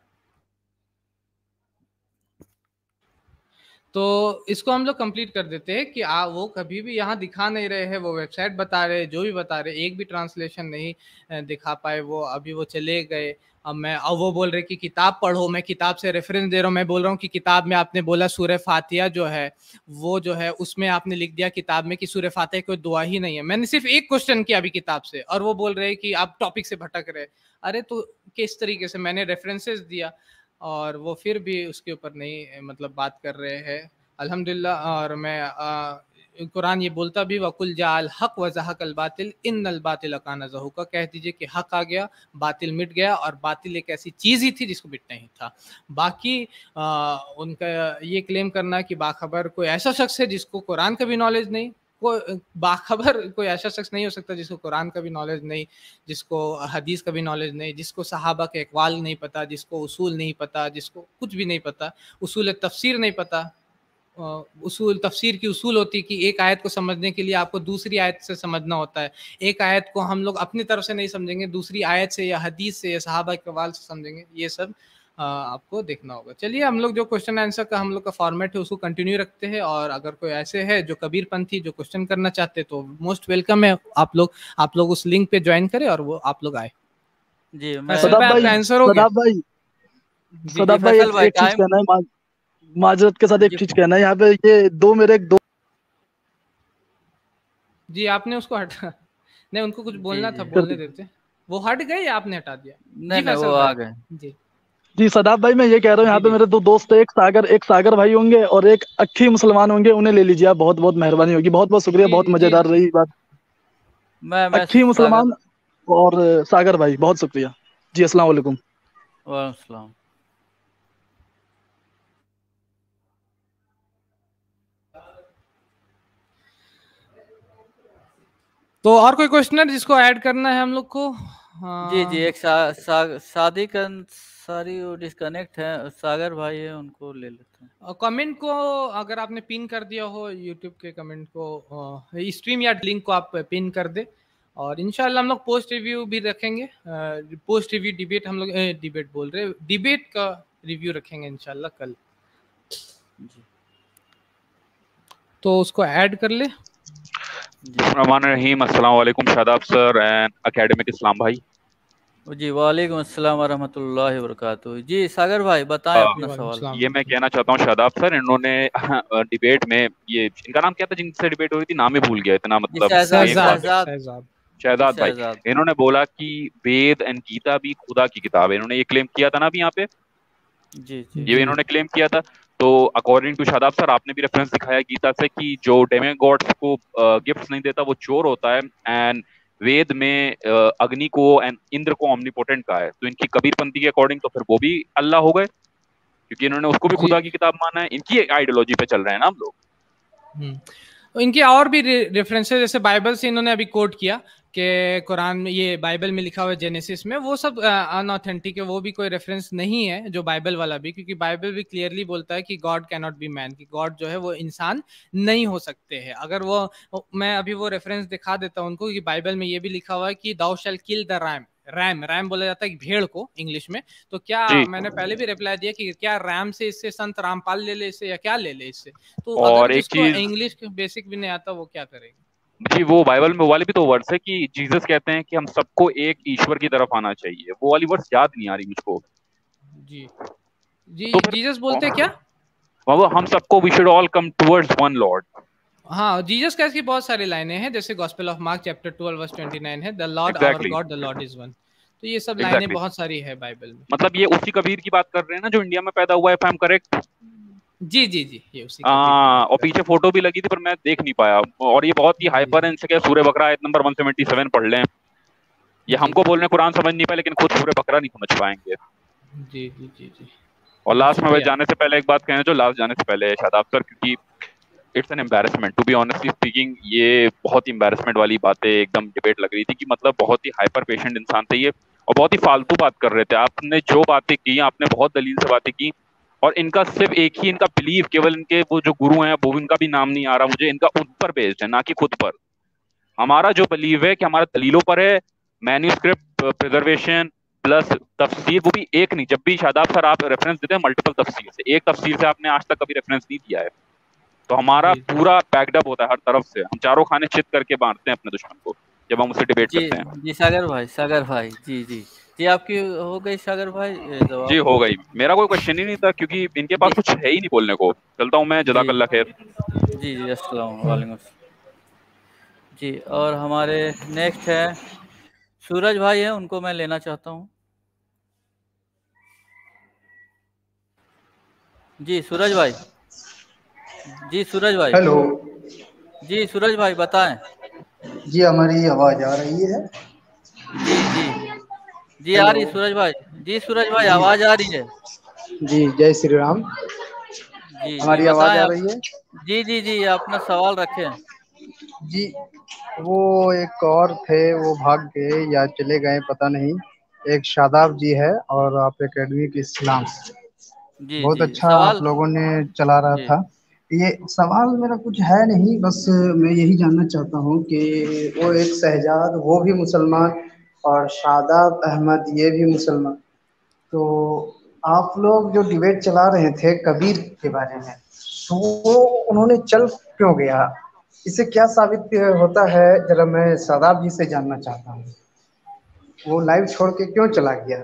तो इसको हम लोग कंप्लीट कर देते हैं कि आ, वो कभी भी यहाँ दिखा नहीं रहे हैं, वो वेबसाइट बता रहे, जो भी बता रहे, एक भी ट्रांसलेशन नहीं दिखा पाए वो, अभी वो चले गए। अब मैं अब वो बोल रहे कि किताब पढ़ो, मैं किताब से रेफरेंस दे रहा हूँ। मैं बोल रहा हूँ कि किताब में आपने बोला सूरह फातिहा जो है वो जो है उसमें आपने लिख दिया किताब में कि सूरह फातिहा कोई दुआ ही नहीं है। मैंने सिर्फ एक क्वेश्चन किया अभी किताब से और वो बोल रहे कि आप टॉपिक से भटक रहे। अरे तो किस तरीके से मैंने रेफरेंसेस दिया और वो फिर भी उसके ऊपर नहीं मतलब बात कर रहे हैं। अल्हम्दुलिल्लाह। और मैं आ, कुरान ये बोलता भी वकुल जाल हक व ज़हक़ल बातिल इन्नल बातिल काना ज़हूक़ा, कह दीजिए कि हक आ गया, बातिल मिट गया, और बातिल एक ऐसी चीज़ ही थी जिसको मिटना ही था। बाकी आ, उनका ये क्लेम करना कि बाखबर कोई ऐसा शख्स है जिसको कुरान का भी नॉलेज नहीं, कोई बाखबर कोई ऐसा शख्स नहीं हो सकता जिसको कुरान का भी नॉलेज नहीं, जिसको हदीस का भी नॉलेज नहीं, जिसको सहाबा के अक़वाल नहीं पता, जिसको उसूल नहीं पता, जिसको कुछ भी नहीं पता, उसूल तफसीर नहीं पता। उसूल तफसीर की उसूल होती कि एक आयत को समझने के लिए आपको दूसरी आयत से समझना होता है। एक आयत को हम लोग अपनी तरफ से नहीं समझेंगे, दूसरी आयत से या हदीस से या सहाबा के अक़वाल से समझेंगे। ये सब आ, आपको देखना होगा। चलिए हम लोग जो क्वेश्चन आंसर का हम लोग का फॉर्मेट है उसको कंटिन्यू रखते हैं, और अगर कोई ऐसे है जो कबीरपंथी जो क्वेश्चन करना चाहते तो मोस्ट वेलकम है, आप लोग आप लोग उस लिंक पे ज्वाइन करें और वो आप लोग आए।
जी मैं
सदाब भाई,
आंसर हो गया।
सदाब भाई,
जी
सदाब
जी
भाई,
फैसल
एक,
भाई
एक चीज
टाइम
कहना है, मा, माजरत के साथ एक
जी
चीज कहना है। यहाँ पे ये दो मेरे एक दो
जी आपने उसको हटा नहीं, उनको कुछ बोलना
जी
था,
जी
बोलने देते। वो हट गए या आपने हटा दिया?
नहीं
जी
नहीं वो
फैसल
आ
भाई।
गए।
जी
जी सदाब भाई, मैं ये कह रहा हूँ, यहाँ
जी
पे
जी
मेरे दो दोस्त है, एक सागर एक सागर भाई होंगे और एक अक्खी मुसलमान होंगे, उन्हें ले लीजिए आप, बहुत बहुत मेहरबानी होगी। बहुत बहुत शुक्रिया,
जी
बहुत
जी जी
मजेदार रही बात।
मैं मैं
अक्खी
सागर।
मुसलमान और सागर भाई, बहुत शुक्रिया जी। अस्सलाम वालेकुम।
वालेकुम सलाम।
तो और कोई क्वेश्चन है जिसको ऐड करना है हम लोग को?
जी जी एक सा, सा, सादिक अंसारी वो डिस्कनेक्ट है, सागर भाई है, उनको ले लेते हैं।
कमेंट को अगर आपने पिन कर दिया हो यूट्यूब के कमेंट को, स्ट्रीम या लिंक को आप पिन कर दे, और इंशाल्लाह हम लोग पोस्ट रिव्यू भी रखेंगे। पोस्ट रिव्यू डिबेट हम लोग डिबेट बोल रहे डिबेट का रिव्यू रखेंगे इंशाल्लाह कल।
जी
तो उसको ऐड कर ले।
रहमान रहीम, अस्सलाम वालेकुम Shadab sir and academic Islam भाई।
जी वालेकुम अस्सलाम व रहमतुल्लाहि व बरकातुहू। जी सागर भाई बताएं अपना सवाल।
ये मैं कहना चाहता हूँ शादाब सर, इन्होंने डिबेट में, ये इनका नाम क्या था जिनसे डिबेट हो रही थी, नाम ही भूल गया इतना, मतलब
शहजाद
शहजाद भाई, इन्होंने बोला कि वेद एंड गीता भी खुदा की किताब है। इन्होंने ये क्लेम किया था ना अभी यहाँ पे,
जी जी
ये इन्होंने क्लेम किया था। तो अकॉर्डिंग टू शादाब सर, आपने भी रेफरेंस दिखाया गीता से कि जो डेमीगॉड्स को गिफ्ट्स नहीं देता वो चोर होता है, एंड वेद में अग्नि को एंड इंद्र को ओमनीपोटेंट कहा है। तो इनकी कबीरपंथी के अकॉर्डिंग तो फिर वो भी अल्लाह हो गए, क्योंकि इन्होंने उसको भी खुदा की किताब माना है। इनकी आइडियोलॉजी पे चल रहे हैं ना हम लोग।
इनके और भी रेफरेंसेस, जैसे बाइबल से इन्होंने अभी कोट किया कि कुरान में, ये बाइबल में लिखा हुआ है जेनेसिस में, वो सब अनऑथेंटिक है, वो भी कोई रेफरेंस नहीं है जो बाइबल वाला भी, क्योंकि बाइबल भी क्लियरली बोलता है कि God can not be man, कि गॉड जो है वो इंसान नहीं हो सकते हैं। अगर वो, मैं अभी वो रेफरेंस दिखा देता हूँ उनको, कि बाइबल में ये भी लिखा हुआ है कि thou shall kill the ram, ram ram बोला जाता है भेड़ को इंग्लिश में। तो क्या मैंने पहले भी रिप्लाई दिया कि क्या रैम से इससे संत रामपाल ले ले इससे, या क्या ले ले इससे। तो अगर जिसको इंग्लिश बेसिक भी नहीं आता वो क्या करेगा
जी। वो बाइबल में वाले भी तो वर्ड्स है कि जीसस कहते हैं कि हम सबको एक ईश्वर की तरफ आना चाहिए, वो वाली वर्ड्स याद नहीं आ रही मुझको।
जी जी तो जीसस बोलते हैं क्या,
वो हम सबको we should all come towards one Lord.
हाँ, जीसस क्राइस्ट की बहुत सारी लाइनें हैं, जैसे gospel of Mark chapter twelve verse twenty nine है, the Lord our God the Lord is one. तो ये सब लाइनें exactly. बहुत सारी है बाइबल में।
मतलब ये उसी कबीर की बात कर रहे हैं ना जो इंडिया में पैदा हुआ है, इफ आई एम करेक्ट।
जी जी जी ये उसी
आ, और पीछे फोटो भी लगी थी पर मैं देख नहीं पाया, और ये बहुत ही हाइपर है। इनसे क्या सूर्य बकरा आयत नंबर एक सौ सतहत्तर पढ़ लें। ये हमको बोलने कुरान समझ नहीं पाए, लेकिन खुद सूर्य बकरा नहीं समझ पाएंगे।
जी जी जी जी
और लास्ट में भाई जाने से पहले एक बात कहना, जो लास्ट जाने से पहले शादाब सर, क्योंकि it's an embarrassment to be honestly speaking, ये बहुत ही एम्बैरेसमेंट वाली बातें एकदम डिबेट लग रही थी कि मतलब बहुत ही हाइपर पेशेंट इंसान थे ये, और बहुत ही फालतू बात कर रहे थे। आपने जो बातें की, आपने बहुत दलील से बातें की, और इनका सिर्फ एक ही इनका बिलीव, केवल इनके वो जो गुरु हैं, वो इनका भी नाम नहीं आ रहा मुझे, इनका उन पर बेस्ड है, ना कि खुद पर। हमारा जो बिलीव है कि हमारा दलीलों पर है, मैन्यूस्क्रिप्ट प्रिजर्वेशन प्लस तफसीर, वो भी एक नहीं। जब भी शादाब सर आप रेफरेंस देते हैं मल्टीपल तफसीर से, एक तफसीर से आपने आज तक कभी रेफरेंस नहीं दिया है। तो हमारा पूरा पैक्ड होता है हर तरफ से, हम चारों खाने चित करके बांटते हैं अपने दुश्मन को जब हम उससे डिबेट करते हैं।
जी सागर भाई, सागर भाई जी जी जी आपकी हो गई सागर भाई जवाब?
जी हो गई, मेरा कोई क्वेश्चन ही नहीं था क्योंकि इनके पास कुछ है ही नहीं बोलने को। चलता हूँ मैं, जज़ाकल्लाह खैर।
जी जी अस्सलाम वालेकुम जी। और हमारे नेक्स्ट है सूरज भाई है, उनको मैं लेना चाहता हूँ। जी सूरज भाई, जी सूरज भाई।
हेलो
जी सूरज भाई बताएं।
जी हमारी आवाज आ रही है?
जी जी जी आ रही सूरज भाई। जी सूरज भाई आवाज आ रही है।
जी जय श्री राम।
जी
हमारी आवाज आ रही है?
जी जी जी अपना सवाल रखें।
जी वो एक और थे, वो भाग गए या चले गए पता नहीं, एक शादाब जी है और आप एकेडमी के इस्लाम से
जी
बहुत
जी,
अच्छा आप लोगों ने चला रहा था। ये सवाल मेरा कुछ है नहीं, बस मैं यही जानना चाहता हूँ कि वो एक शहजाद, वो भी मुसलमान, और शादाब अहमद ये भी मुसलमान, तो आप लोग जो डिबेट चला रहे थे कबीर के बारे में, तो वो उन्होंने चल क्यों गया? इससे क्या साबित होता है, जरा मैं शादाब जी से जानना चाहता हूँ, वो लाइव छोड़ के क्यों चला गया?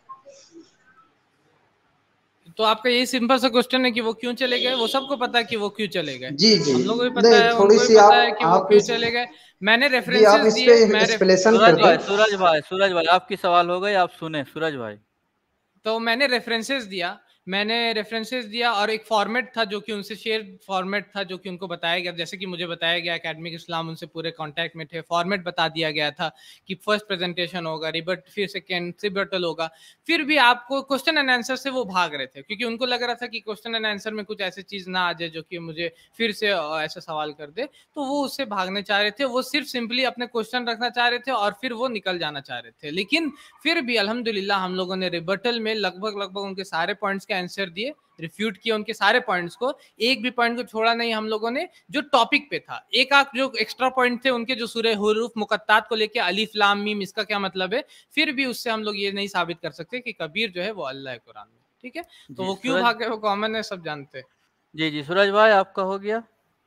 तो आपका यही सिंपल सा क्वेश्चन है कि वो क्यों चले गए? वो सबको पता है कि वो क्यों चले गए।
जी जी
हम लोगों को भी पता है, उनको भी पता है कि वो क्यों चले गए। मैंने रेफरेंसेस दिए। मैं
सूरज भाई सूरज भाई सूरज भाई आपकी सवाल हो गई, आप सुने सूरज भाई।
तो मैंने रेफरेंसेस दिया, मैंने रेफरेंसेस दिया और एक फॉर्मेट था जो कि उनसे शेयर फॉर्मेट था जो कि उनको बताया गया, जैसे कि मुझे बताया गया एकेडमिक इस्लाम उनसे पूरे कांटेक्ट में थे, फॉर्मेट बता दिया गया था कि फर्स्ट प्रेजेंटेशन होगा, रिबट फिर सेकेंड रिबटल होगा, फिर भी आपको क्वेश्चन एंड आंसर से वो भाग रहे थे क्योंकि उनको लग रहा था कि क्वेश्चन एंड आंसर में कुछ ऐसी चीज ना आ जाए जो कि मुझे फिर से ऐसा सवाल कर दे, तो वो उससे भागने चाह रहे थे। वो सिर्फ सिंपली अपने क्वेश्चन रखना चाह रहे थे और फिर वो निकल जाना चाह रहे थे। लेकिन फिर भी अल्हम्दुलिल्लाह हम लोगों ने रिबटल में लगभग लगभग उनके सारे पॉइंट्स के आंसर दिए, रिफ्यूट किया उनके सारे पॉइंट्स को, एक भी पॉइंट को छोड़ा नहीं हम लोगों ने जो टॉपिक पे था। एक आध जो एक्स्ट्रा पॉइंट थे उनके जो सूरह हुरूफ मुकत्तात को लेके अलिफ लाम मीम इसका क्या मतलब है, फिर भी उससे हम लोग ये नहीं साबित कर सकते कि कबीर जो है वो अल्लाह है कुरान में। ठीक है, तो वो क्यों भागे वो कॉमन है, सब जानते हैं।
जी जी सूरज भाई आपका हो गया।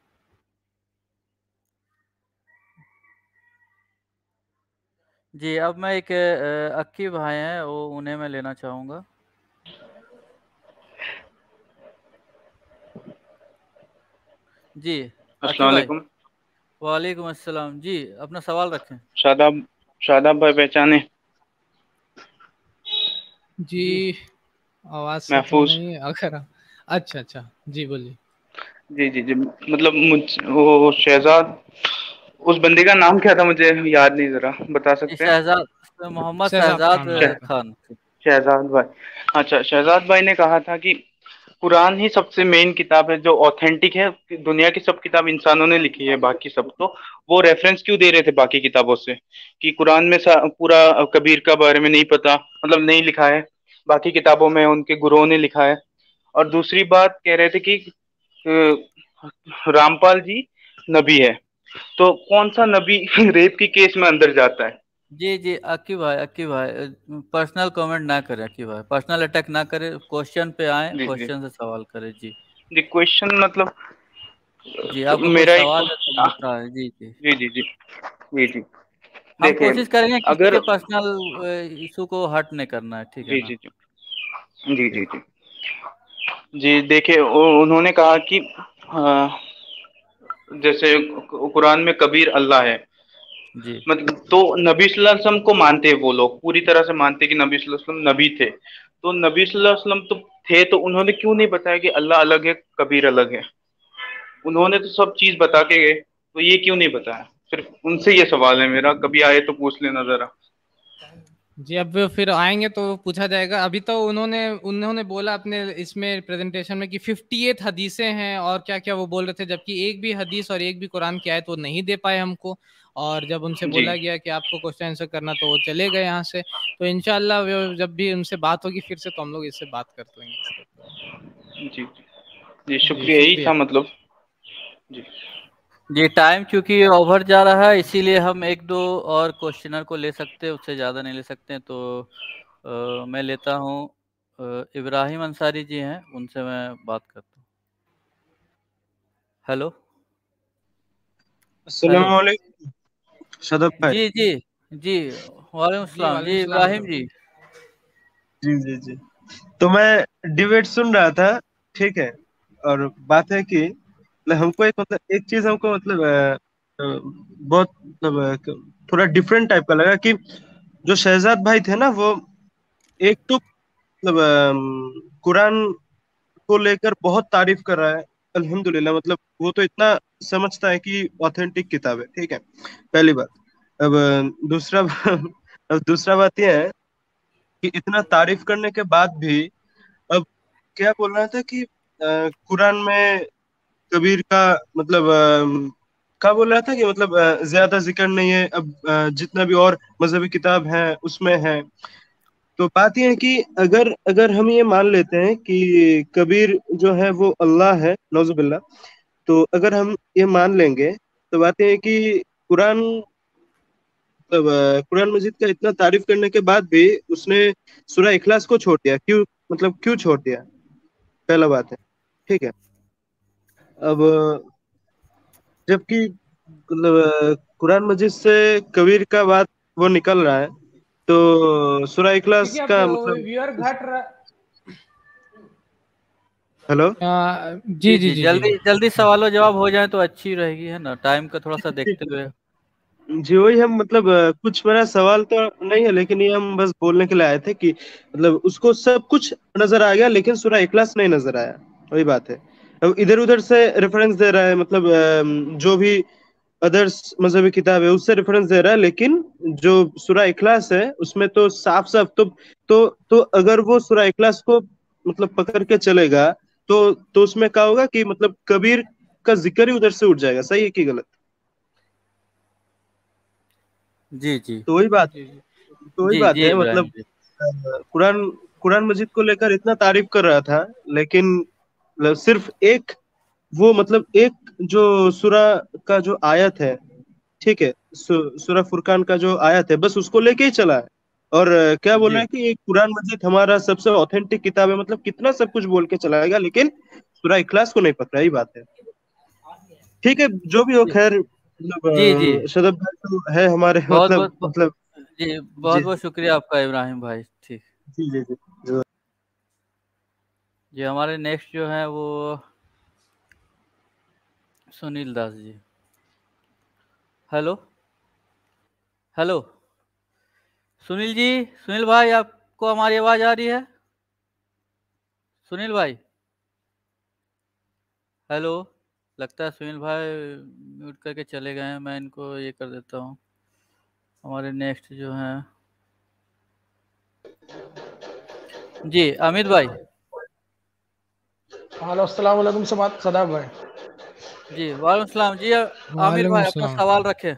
जी अब मैं एक अक्की भाई हैं वो उन्हें मैं लेना चाहूँगा। जी
अस्सलाम वालेकुम।
वालेकुम अस्सलाम। जी अपना सवाल रखें।
शादाब शादाब भाई पहचाने?
जी आवाज से तो नहीं अगर, अच्छा अच्छा जी बोलिए।
जी जी जी मतलब मुझ वो शहजाद, उस बंदे का नाम क्या था मुझे याद नहीं, जरा बता सकते हैं?
शहजाद मोहम्मद शहजाद खान।
शहजाद भाई, अच्छा शहजाद भाई ने कहा था कि कुरान ही सबसे मेन किताब है जो ऑथेंटिक है, दुनिया की सब किताब इंसानों ने लिखी है, बाकी सब तो वो रेफरेंस क्यों दे रहे थे बाकी किताबों से कि कुरान में पूरा कबीर का बारे में नहीं पता, मतलब नहीं लिखा है, बाकी किताबों में उनके गुरुओं ने लिखा है। और दूसरी बात कह रहे थे कि रामपाल जी नबी है, तो कौन सा नबी रेप की केस में अंदर जाता है?
जी जी अक्की भाई अक्की भाई पर्सनल कमेंट ना करें, अक्की भाई पर्सनल अटैक ना करें, क्वेश्चन पे आए, क्वेश्चन से सवाल करें। जी
जी क्वेश्चन मतलब
जी आपको
मेरा
सवाल
एक
है तो बताएं। जी जी
जी जी जी जी जी
हम कोशिश करेंगे किसी
अगर
के पर्सनल इशू को हर्ट नहीं करना है। ठीक है
जी
ना?
जी जी जी जी जी जी देखिए उन्होंने कहा कि आ, जैसे कुरान में कबीर अल्लाह है,
जी
मतलब तो नबी सल्लल्लाहु अलैहि वसल्लम को मानते हैं वो लोग, पूरी तरह से मानते हैं कि नबी सल्लल्लाहु अलैहि वसल्लम नबी थे, तो नबी सल्लल्लाहु अलैहि वसल्लम तो थे, तो उन्होंने क्यों नहीं बताया कि अल्लाह अलग है कबीर अलग है? उन्होंने तो सब चीज बता के गए, तो ये क्यों नहीं बताया? सिर्फ उनसे ये सवाल है मेरा, कभी आए तो पूछ लेना जरा।
जी अब फिर आएंगे तो पूछा जाएगा। अभी तो उन्होंने उन्होंने बोला अपने इसमें प्रेजेंटेशन में कि अट्ठावन हदीसें हैं और क्या क्या वो बोल रहे थे, जबकि एक भी हदीस और एक भी कुरान की आयत वो नहीं दे पाए हमको। और जब उनसे बोला गया कि आपको क्वेश्चन आंसर करना तो वो चले गए यहाँ से। तो इंशाल्लाह जब भी उनसे बात होगी फिर से तो हम लोग इससे बात कर लेंगे।
जी जी शुक्रिया, यही था मतलब। जी
जी टाइम चूंकि ओवर जा रहा है इसीलिए हम एक दो और क्वेश्चनर को ले सकते हैं, उससे ज़्यादा नहीं ले सकते हैं। तो आ, मैं लेता हूँ इब्राहिम अंसारी जी हैं, उनसे मैं बात करता हूँ। हेलो
अस्सलाम वालेकुम शादाब भाई।
जी जी जी वालेकुम सलाम। जी इब्राहिम जी
जी जी जी तो मैं डिबेट सुन रहा था, ठीक है, और बात है कि हमको एक मतलब एक चीज हमको मतलब बहुत मतलब थोड़ा डिफरेंट टाइप का लगा कि जो शहजाद भाई थे ना, वो एक तो मतलब कुरान को लेकर बहुत तारीफ कर रहा है, अल्हम्दुलिल्लाह, मतलब वो तो इतना समझता है कि ऑथेंटिक किताब है, ठीक है, पहली बात। अब दूसरा अब दूसरा बात यह है कि इतना तारीफ करने के बाद भी अब क्या बोल रहा था कि कुरान में कबीर का मतलब क्या बोल रहा था कि मतलब ज्यादा जिक्र नहीं है, अब जितना भी और मजहबी किताब है उसमें है। तो बात यह है कि अगर अगर हम ये मान लेते हैं कि कबीर जो है वो अल्लाह है, नौजुबिल्ला, तो अगर हम ये मान लेंगे तो बात यह है कि कुरान मतलब कुरान मजीद का इतना तारीफ करने के बाद भी उसने सूरह इखलास को छोड़ दिया, क्यों? मतलब क्यों छोड़ दिया? पहला बात है, ठीक है। अब जबकि मतलब कुरान मजीद से कबीर का बात वो निकल रहा है, तो सूरह इखलास का मतलब
व्यूअर घट रहा।
हेलो
जी जी जी
जल्दी जल्दी सवालों जवाब हो जाए तो अच्छी रहेगी, है ना? टाइम का थोड़ा सा देखते हुए।
जी वही हम मतलब अ, कुछ मेरा सवाल तो नहीं है, लेकिन ये हम बस बोलने के लिए आए थे कि मतलब उसको सब कुछ नजर आ गया लेकिन सूरह इखलास नहीं नजर आया। वही बात है। अब इधर उधर से रेफरेंस दे रहा है, मतलब अ, जो भी अदर्स मजहबी किताब है उससे रेफरेंस दे रहा है, लेकिन जो सूरह इखलास है उसमें तो साफ साफ तो तो तो अगर वो सूरह इखलास को मतलब पकड़ के चलेगा तो तो उसमें क्या होगा कि मतलब कबीर का जिक्र ही उधर से उठ जाएगा। सही है कि गलत?
जी जी
तो वही बात
जी जी
तो वही
जी
बात
जी
है
इब्राहिम
मतलब
जी।
अ, कुरान कुरान मजीद को लेकर इतना तारीफ कर रहा था, लेकिन मतलब सिर्फ एक वो मतलब एक जो सूरा का जो आयत है, ठीक है, सु, सूरा फुरकान का जो आयत है बस उसको लेके ही चला है। और अ, क्या बोल रहा
जी
है कि ये कुरान मजीद हमारा सबसे ऑथेंटिक किताब है, मतलब कितना सब कुछ बोल के चलाएगा लेकिन सूरा इखलास को नहीं पकड़ा। ही बात है। ठीक है, जो भी हो
जी
खैर, मतलब
जी जी
अ, शदब भाई तो है हमारे
बहुत
मतलब
बहुत
मतलब
जी
जी
बहुत बहुत शुक्रिया आपका इब्राहिम भाई। ठीक।
जी जी जी
जी हमारे नेक्स्ट जो है वो सुनील दास जी। Hello hello Sunil ji. सुनील भाई आपको हमारी आवाज़ आ रही है? सुनील भाई हेलो। लगता है सुनील भाई म्यूट करके चले गए हैं। मैं इनको ये कर देता हूँ। हमारे नेक्स्ट जो हैं जी अमित भाई।
हेलो अस्सलाम वालेकुम समात सदाब भाई।
जी वालेकुम सलाम जी। आमिर
वालेकुम
भाई अपना
सलाम।
सवाल रखें।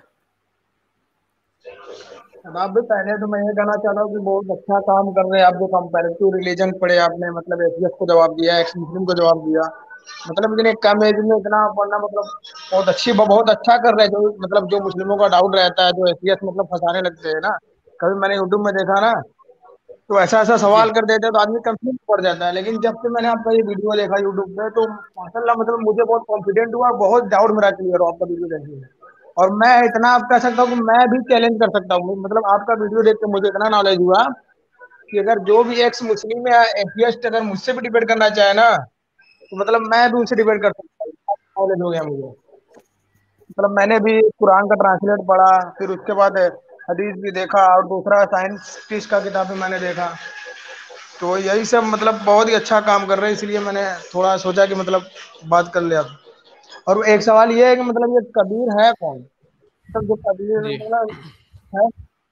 सदाब भाई पहले तो मैं ये कहना चाहता हूँ कि बहुत अच्छा काम कर रहे हैं आप, जो कंपैरेटिव रिलीजन पढ़े आपने, मतलब एथियस्ट को जवाब दिया, एक्स मुस्लिम को जवाब दिया, मतलब इतने कम एज में इतना पढ़ना, मतलब बहुत अच्छी बहुत अच्छा कर रहे हैं। जो मतलब जो मुस्लिमों का डाउट रहता है, जो एथियस्ट मतलब फंसाने लगते हैं ना, कभी मैंने यूट्यूब में देखा ना, तो ऐसा ऐसा
जी
सवाल कर देते हैं तो आदमी कंफ्यूज पड़ जाता है। लेकिन जब से मैंने आपका ये वीडियो देखा यूट्यूब पे, तो माशाल्लाह मतलब मुझे बहुत कॉन्फिडेंट हुआ, बहुत डाउट मेरा क्लियर हुआ आपका वीडियो देख के। और मैं इतना आप कह सकता हूँ कि मैं भी चैलेंज कर सकता हूँ, मतलब आपका वीडियो देख के मुझे इतना नॉलेज हुआ कि अगर जो भी एक्स मुस्लिम या एथियस्ट अगर मुझसे भी डिबेट करना चाहे ना, तो मतलब मैं भी उनसे डिबेट कर सकता हूँ। नॉलेज हो गया मुझे। मतलब मैंने भी कुरान का ट्रांसलेट पढ़ा, फिर उसके बाद हदीस भी देखा, और दूसरा साइंटिस्ट का किताब भी मैंने देखा। तो यही सब मतलब बहुत ही अच्छा काम कर रहे हैं, इसलिए मैंने थोड़ा सोचा कि मतलब बात कर ले अब। और एक सवाल ये है कि मतलब ये कबीर है कौन? मतलब जो कबीर
जी
मतलब है।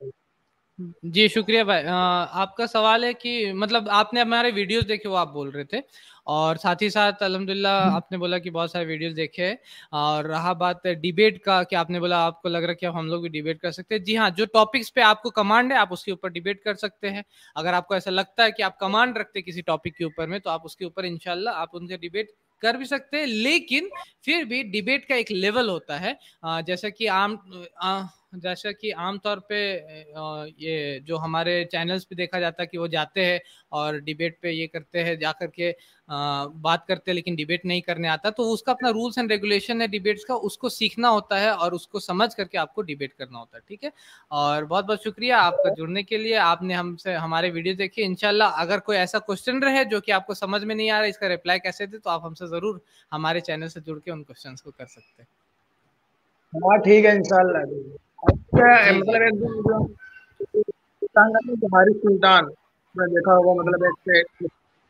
जी शुक्रिया भाई। अ, आपका सवाल है कि मतलब आपने हमारे वीडियोस देखे, वो आप बोल रहे थे, और साथ ही साथ अल्हम्दुलिल्लाह आपने बोला कि बहुत सारे वीडियोस देखे हैं। और रहा बात डिबेट का कि आपने बोला आपको लग रहा है कि अब हम लोग भी डिबेट कर सकते हैं। जी हाँ, जो टॉपिक्स पे आपको कमांड है आप उसके ऊपर डिबेट कर सकते हैं। अगर आपको ऐसा लगता है कि आप कमांड रखते हैं किसी टॉपिक के ऊपर में, तो आप उसके ऊपर इंशाल्लाह आप उनसे डिबेट कर भी सकते हैं। लेकिन फिर भी डिबेट का एक लेवल होता है। अ, जैसा कि आम अ, जैसा कि आमतौर पे अ, ये जो हमारे चैनल्स पे देखा जाता है कि वो जाते हैं और डिबेट पे ये करते हैं, जा करके अ, बात करते हैं, लेकिन डिबेट नहीं करने आता। तो उसका अपना रूल्स एंड रेगुलेशन है डिबेट्स का, उसको सीखना होता है और उसको समझ करके आपको डिबेट करना होता है। ठीक है। और बहुत बहुत शुक्रिया आपका जुड़ने के लिए। आपने हमसे हमारे वीडियो देखी। इंशाल्लाह अगर कोई ऐसा क्वेश्चन रहे जो कि आपको समझ में नहीं आ रहा, इसका रिप्लाई कैसे दे, तो आप हमसे जरूर हमारे चैनल से जुड़ के उन क्वेश्चन को कर सकते हैं।
हाँ ठीक है इंशाल्लाह। अच्छा,
जी जी
मतलब एक दिन जो सुल्तान का नहीं, हारिस सुल्तान मैं देखा होगा, मतलब एक से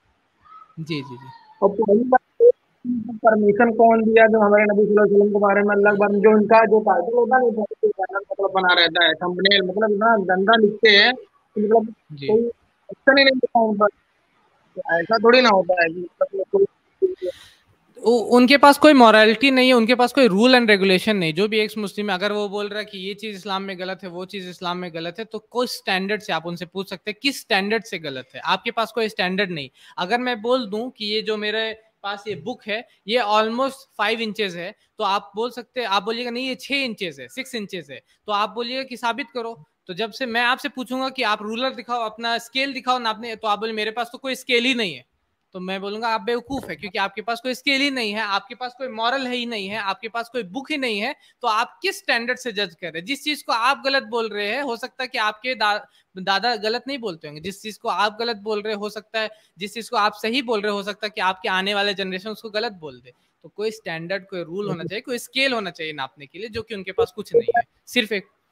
जी जी जी
और पहली बात परमिशन कौन दिया जो हमारे नबी सल्लल्लाहु अलैहि वसल्लम के बारे में अल्लाह के बारे में जो उनका जो टाइटल होता है ना, जो चैनल मतलब बना रहता है थंबनेल, मतलब इतना गंदा लिखते हैं कि मतलब
जी
कोई एक्शन ही नहीं लिखा उन पर। तो ऐसा थोड़ी ना होता है कि मतलब कोई
उ- उनके पास कोई मॉरलिटी नहीं है, उनके पास कोई रूल एंड रेगुलेशन नहीं। जो भी एक मुस्लिम है, अगर वो बोल रहा है कि ये चीज इस्लाम में गलत है, वो चीज इस्लाम में गलत है, तो कोई स्टैंडर्ड से आप उनसे पूछ सकते हैं किस स्टैंडर्ड से गलत है। आपके पास कोई स्टैंडर्ड नहीं। अगर मैं बोल दूं कि ये जो मेरे पास ये बुक है ये ऑलमोस्ट फाइव इंचेस है, तो आप बोल सकते हैं, आप बोलिएगा नहीं ये छह इंचेस है, सिक्स इंचेस है, तो आप बोलिएगा कि साबित करो। तो जब से मैं आपसे पूछूंगा कि आप रूलर दिखाओ, अपना स्केल दिखाओ नापने, तो आप बोले मेरे पास तो कोई स्केल ही नहीं है, तो मैं बोलूंगा आप बेवकूफ है, क्योंकि आपके पास कोई स्केल ही नहीं है, आपके पास कोई मॉरल है ही नहीं है, आपके पास कोई बुक ही नहीं है। तो आप किस स्टैंडर्ड से जज कर रहे हैं? जिस चीज को आप गलत बोल रहे हैं, हो सकता है कि आपके दा, दादा गलत नहीं बोलते होंगे। जिस चीज को आप गलत बोल रहे हो सकता है, जिस चीज को आप सही बोल रहे हो सकता है कि आपके आने वाले जनरेशन उसको गलत बोल दे। तो कोई स्टैंडर्ड, कोई रूल होना चाहिए, कोई स्केल होना चाहिए नापने के लिए, जो कि उनके पास कुछ नहीं है, सिर्फ एक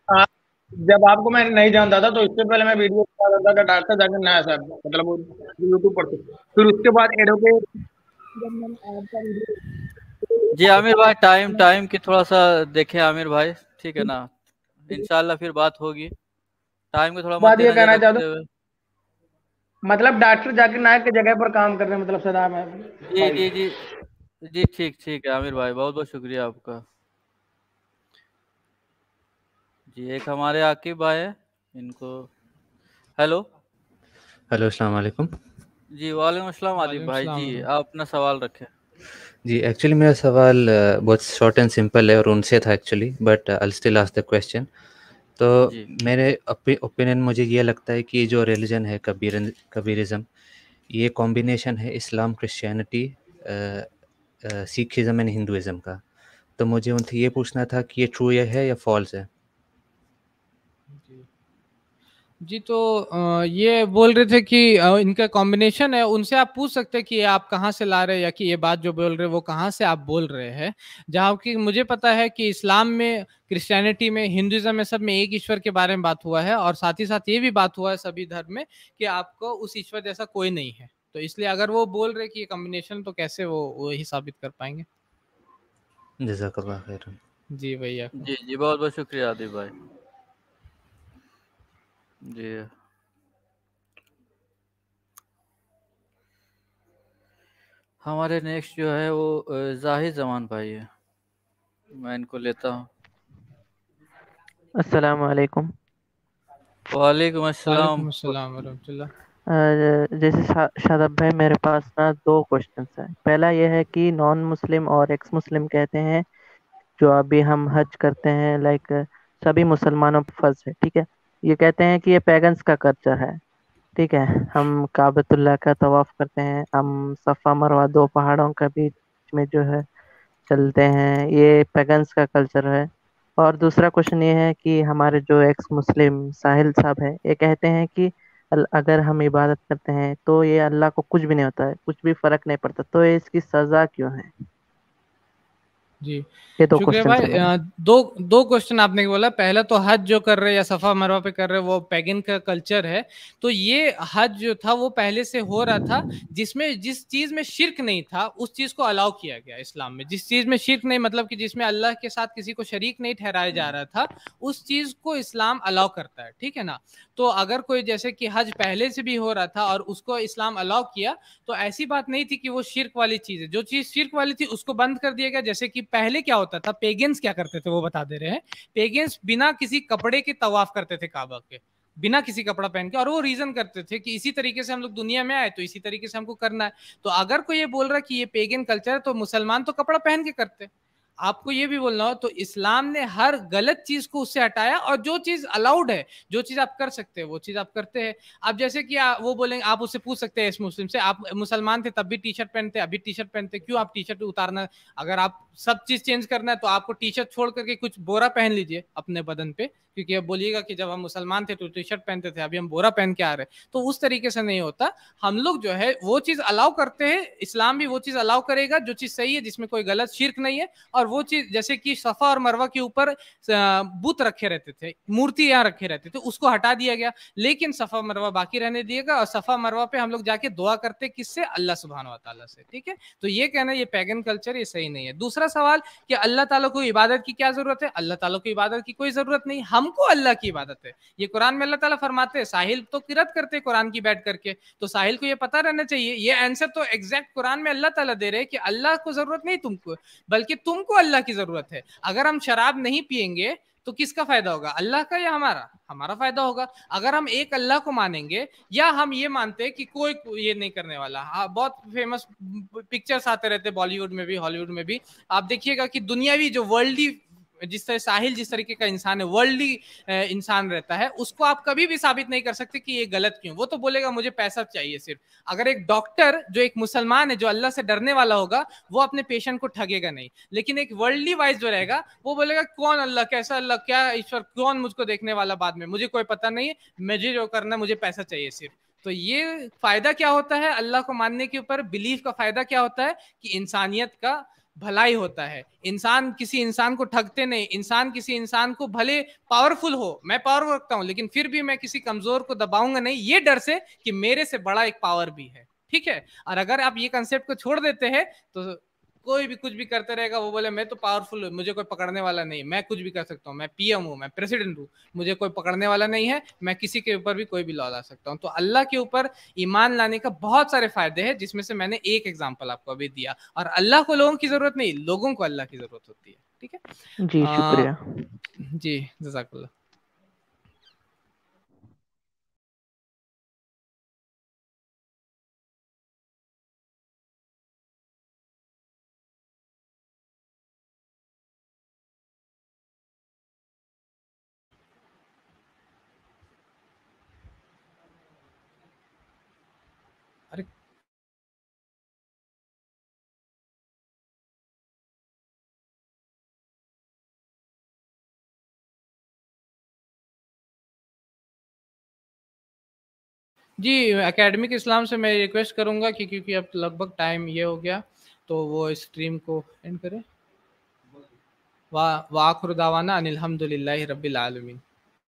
आ, जब आपको मैं नहीं जानता था तो इससे पहले मैं वीडियो था कि डॉक्टर जाकिर नायक साहब, मतलब वो यूट्यूब पर थे। फिर उसके बाद एडवोकेट, जब मैंने आपका वीडियो
जी आमिर भाई, टाइम टाइम की थोड़ा सा देखें आमिर भाई, ठीक है ना, इंशाल्लाह फिर बात होगी, टाइम को थोड़ा
बात ये
मद्देनजर
कहना चाहता
रखते
हूँ,
हुए।
मतलब डॉक्टर जाकिर नायक की जगह पर काम कर रहे हैं, मतलब सदा में
जी
भाई।
जी जी जी ठीक ठीक है आमिर भाई, बहुत बहुत शुक्रिया आपका। जी एक हमारे आकिब भाई है, इनको हेलो।
हेलो, अस्सलाम वालेकुम।
जी वालेकुम अस्सलाम आदिब
वालेकुम
भाई,
सलाम।
जी आप अपना सवाल रखें।
जी एक्चुअली मेरा सवाल अ, बहुत शॉर्ट एंड सिंपल है और उनसे था actually, but I still ask the question. तो
जी
मेरे ओपिनियन मुझे ये लगता है कि ये जो रिलीजन है कबीर कबीरिज्म, ये कॉम्बिनेशन है Islam, Christianity, Sikhism and Hinduism का। तो मुझे उनसे ये पूछना था कि ये ट्रू ये है या फॉल्स है।
जी जी तो अ, ये बोल रहे थे कि अ, इनका कॉम्बिनेशन है, उनसे आप पूछ सकते हैं कि ये आप कहाँ से ला रहे हैं, या कि ये बात जो बोल रहे हैं वो कहाँ से आप बोल रहे हैं। जहाँ कि मुझे पता है कि इस्लाम में, क्रिश्चियनिटी में, हिंदुइज्म में, सब में एक ईश्वर के बारे में बात हुआ है, और साथ ही साथ ये भी बात हुआ है सभी धर्म में कि आपको उस ईश्वर जैसा कोई नहीं है। तो इसलिए अगर वो बोल रहे कि ये कॉम्बिनेशन, तो कैसे वो वही साबित कर पाएंगे।
जज़ाकल्लाह खैरन।
जी भैया को
जी जी बहुत बहुत शुक्रिया आदिब भाई। जी हमारे नेक्स्ट जो है वो अ, जाहिद जमान भाई है, मैं इनको लेता हूँ।
अस्सलाम वालेकुम।
वालेकुम अस्सलाम।
वालेकुम अस्सलाम वरहमतुल्लाह।
अ, जैसे शा, शादाब भाई, मेरे पास ना दो क्वेश्चंस हैं। पहला यह है कि नॉन मुस्लिम और एक्स मुस्लिम कहते हैं जो अभी हम हज करते हैं, लाइक सभी मुसलमानों पर फर्ज है, ठीक है। ये कहते हैं कि ये पैगन्स का कल्चर है, ठीक है। हम काबतुल्लाह का तवाफ करते हैं, हम सफ़ा मरवा दो पहाड़ों के बीच में जो है चलते हैं, ये पैगन्स का कल्चर है। और दूसरा क्वेश्चन ये है कि हमारे जो एक्स मुस्लिम साहिल साहब है, ये कहते हैं कि अल- अगर हम इबादत करते हैं तो ये अल्लाह को कुछ भी नहीं होता है, कुछ भी फर्क नहीं पड़ता, तो ये इसकी सजा क्यों है।
जी
ये दो
शुक्रिया
क्वेश्चन
भाई।
है मेरे।
अ, दो दो क्वेश्चन आपने बोला। पहला तो हज जो कर रहे हैं या सफा मरवा पे कर रहे हैं वो पैगन का कल्चर है। तो ये हज जो था वो पहले से हो रहा था, जिसमें जिस चीज में शिर्क नहीं था उस चीज को अलाउ किया गया इस्लाम में। जिस चीज में शिर्क नहीं, मतलब कि जिसमें अल्लाह के साथ किसी को शरीक नहीं ठहराया जा रहा था, उस चीज को इस्लाम अलाउ करता है, ठीक है ना। तो अगर कोई, जैसे कि हज पहले से भी हो रहा था और उसको इस्लाम अलाउ किया, तो ऐसी बात नहीं थी कि वो शिर्क वाली चीज है। जो चीज शिर्क वाली थी उसको बंद कर दिया गया। जैसे कि पहले क्या होता था, पेगेंस क्या करते थे वो बता दे रहे हैं। पेगेंस बिना किसी कपड़े के तवाफ करते थे काबा के, बिना किसी कपड़ा पहन के, और वो रीजन करते थे कि इसी तरीके से हम लोग दुनिया में आए तो इसी तरीके से हमको करना है। तो अगर कोई ये बोल रहा है कि ये पेगन कल्चर है, तो मुसलमान तो कपड़ा पहन के करते। आपको ये भी बोलना हो तो इस्लाम ने हर गलत चीज को उससे हटाया, और जो चीज अलाउड है, जो चीज आप कर सकते हैं, वो चीज आप करते हैं। अब जैसे कि आ, वो बोलेंगे, आप उससे पूछ सकते हैं इस मुस्लिम से, आप मुसलमान थे तब भी टी शर्ट पहनते, अभी टी शर्ट पहनते, क्यों आप टी शर्ट उतारना। अगर आप सब चीज चेंज करना है तो आपको टी शर्ट छोड़ करके कुछ बोरा पहन लीजिए अपने बदन पे, क्योंकि अब बोलिएगा कि जब हम मुसलमान थे तो टी शर्ट पहनते थे, अभी हम बोरा पहन के आ रहे हैं। तो उस तरीके से नहीं होता। हम लोग जो है वो चीज अलाउ करते हैं, इस्लाम भी वो चीज अलाउ करेगा जो चीज सही है, जिसमें कोई गलत शिर्क नहीं है। और वो चीज, जैसे कि सफा और मरवा के ऊपर बुत रखे रहते थे, मूर्तियां रखे रहते थे, उसको हटा दिया गया, लेकिन सफा मरवा बाकी रहने दिएगा। और सफा मरवा पे हम लोग जाके दुआ करते, किससे, अल्लाह सुब्हानहू व तआला से, ठीक है। तो ये कहना ये पैगन कल्चर ये सही नहीं है। दूसरा सवाल कि अल्लाह ताला को इबादत की क्या जरूरत है। अल्लाह ताला को इबादत की कोई जरूरत नहीं, हमको अल्लाह की इबादत है। ये कुरान में अल्लाह ताला फरमाते हैं, साहिल तो किरत करते कुरान की बैठ करके, तो साहिल को ये पता रहना चाहिए। ये आंसर तो एग्जैक्ट कुरान में अल्लाह ताला दे रहे हैं कि अल्लाह को जरूरत नहीं तुमको, बल्कि तुमको अल्लाह की जरूरत है। अगर हम शराब नहीं पिएंगे तो किसका फायदा होगा, अल्लाह का या हमारा? हमारा फायदा होगा। अगर हम एक अल्लाह को मानेंगे, या हम ये मानते हैं कि कोई ये नहीं करने वाला। हाँ, बहुत फेमस पिक्चर्स आते रहते बॉलीवुड में भी, हॉलीवुड में भी। आप देखिएगा कि दुनियावी जो वर्ल्डली, जिस तरह साहिल जिस तरीके का इंसान है, वर्ल्डली इंसान रहता है, उसको आप कभी भी साबित नहीं कर सकते कि ये गलत क्यों। वो तो बोलेगा मुझे पैसा चाहिए सिर्फ। अगर एक डॉक्टर जो एक मुसलमान है, जो अल्लाह से डरने वाला होगा, वो अपने पेशेंट को ठगेगा नहीं। लेकिन एक वर्ल्डली वाइज जो रहेगा, वो बोलेगा कौन अल्लाह, कैसा अल्लाह, क्या ईश्वर, कौन मुझको देखने वाला बाद में, मुझे कोई पता नहीं है, मुझे जो करना है, मुझे पैसा चाहिए सिर्फ। तो ये फायदा क्या होता है अल्लाह को मानने के ऊपर, बिलीफ का फायदा क्या होता है कि इंसानियत का भलाई होता है। इंसान किसी इंसान को ठगते नहीं, इंसान किसी इंसान को भले पावरफुल हो, मैं पावर रखता हूं लेकिन फिर भी मैं किसी कमजोर को दबाऊंगा नहीं, ये डर से कि मेरे से बड़ा एक पावर भी है, ठीक है। और अगर आप ये कंसेप्ट को छोड़ देते हैं तो कोई भी कुछ भी करते रहेगा, वो बोले मैं तो पावरफुल हूँ, मुझे कोई पकड़ने वाला नहीं, मैं कुछ भी कर सकता हूँ, मैं पीएम हूँ, मैं प्रेसिडेंट हूँ, मुझे कोई पकड़ने वाला नहीं है, मैं किसी के ऊपर भी कोई भी लॉ ला सकता हूँ। तो अल्लाह के ऊपर ईमान लाने का बहुत सारे फायदे हैं, जिसमें से मैंने एक एग्जांपल आपको अभी दिया। और अल्लाह को लोगों की जरूरत नहीं, लोगों को अल्लाह की जरूरत होती है, ठीक है
जी
आ,
शुक्रिया।
जी जज़ाकल्लाह। अरे जी, एकेडमिक इस्लाम से मैं रिक्वेस्ट करूंगा कि क्योंकि अब लगभग टाइम ये हो गया तो वो स्ट्रीम को एंड करें। वा वाखिर दावाना अनिल हम्दुलिल्लाहि रब्बिल आलमीन।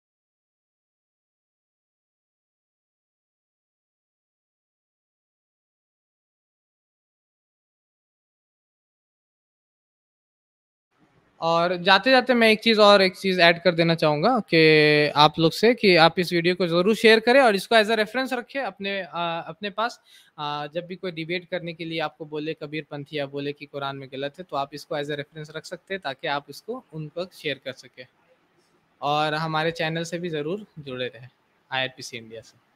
और जाते जाते मैं एक चीज़ और एक चीज़ ऐड कर देना चाहूँगा कि आप लोग से कि आप इस वीडियो को ज़रूर शेयर करें और इसको एज अ रेफरेंस रखें अपने आ, अपने पास। आ, जब भी कोई डिबेट करने के लिए आपको बोले कबीर पंथी या बोले कि कुरान में गलत है, तो आप इसको एज अ रेफरेंस रख सकते हैं ताकि आप इसको उन पर शेयर कर सकें। और हमारे चैनल से भी ज़रूर जुड़े रहें, I R P C India से।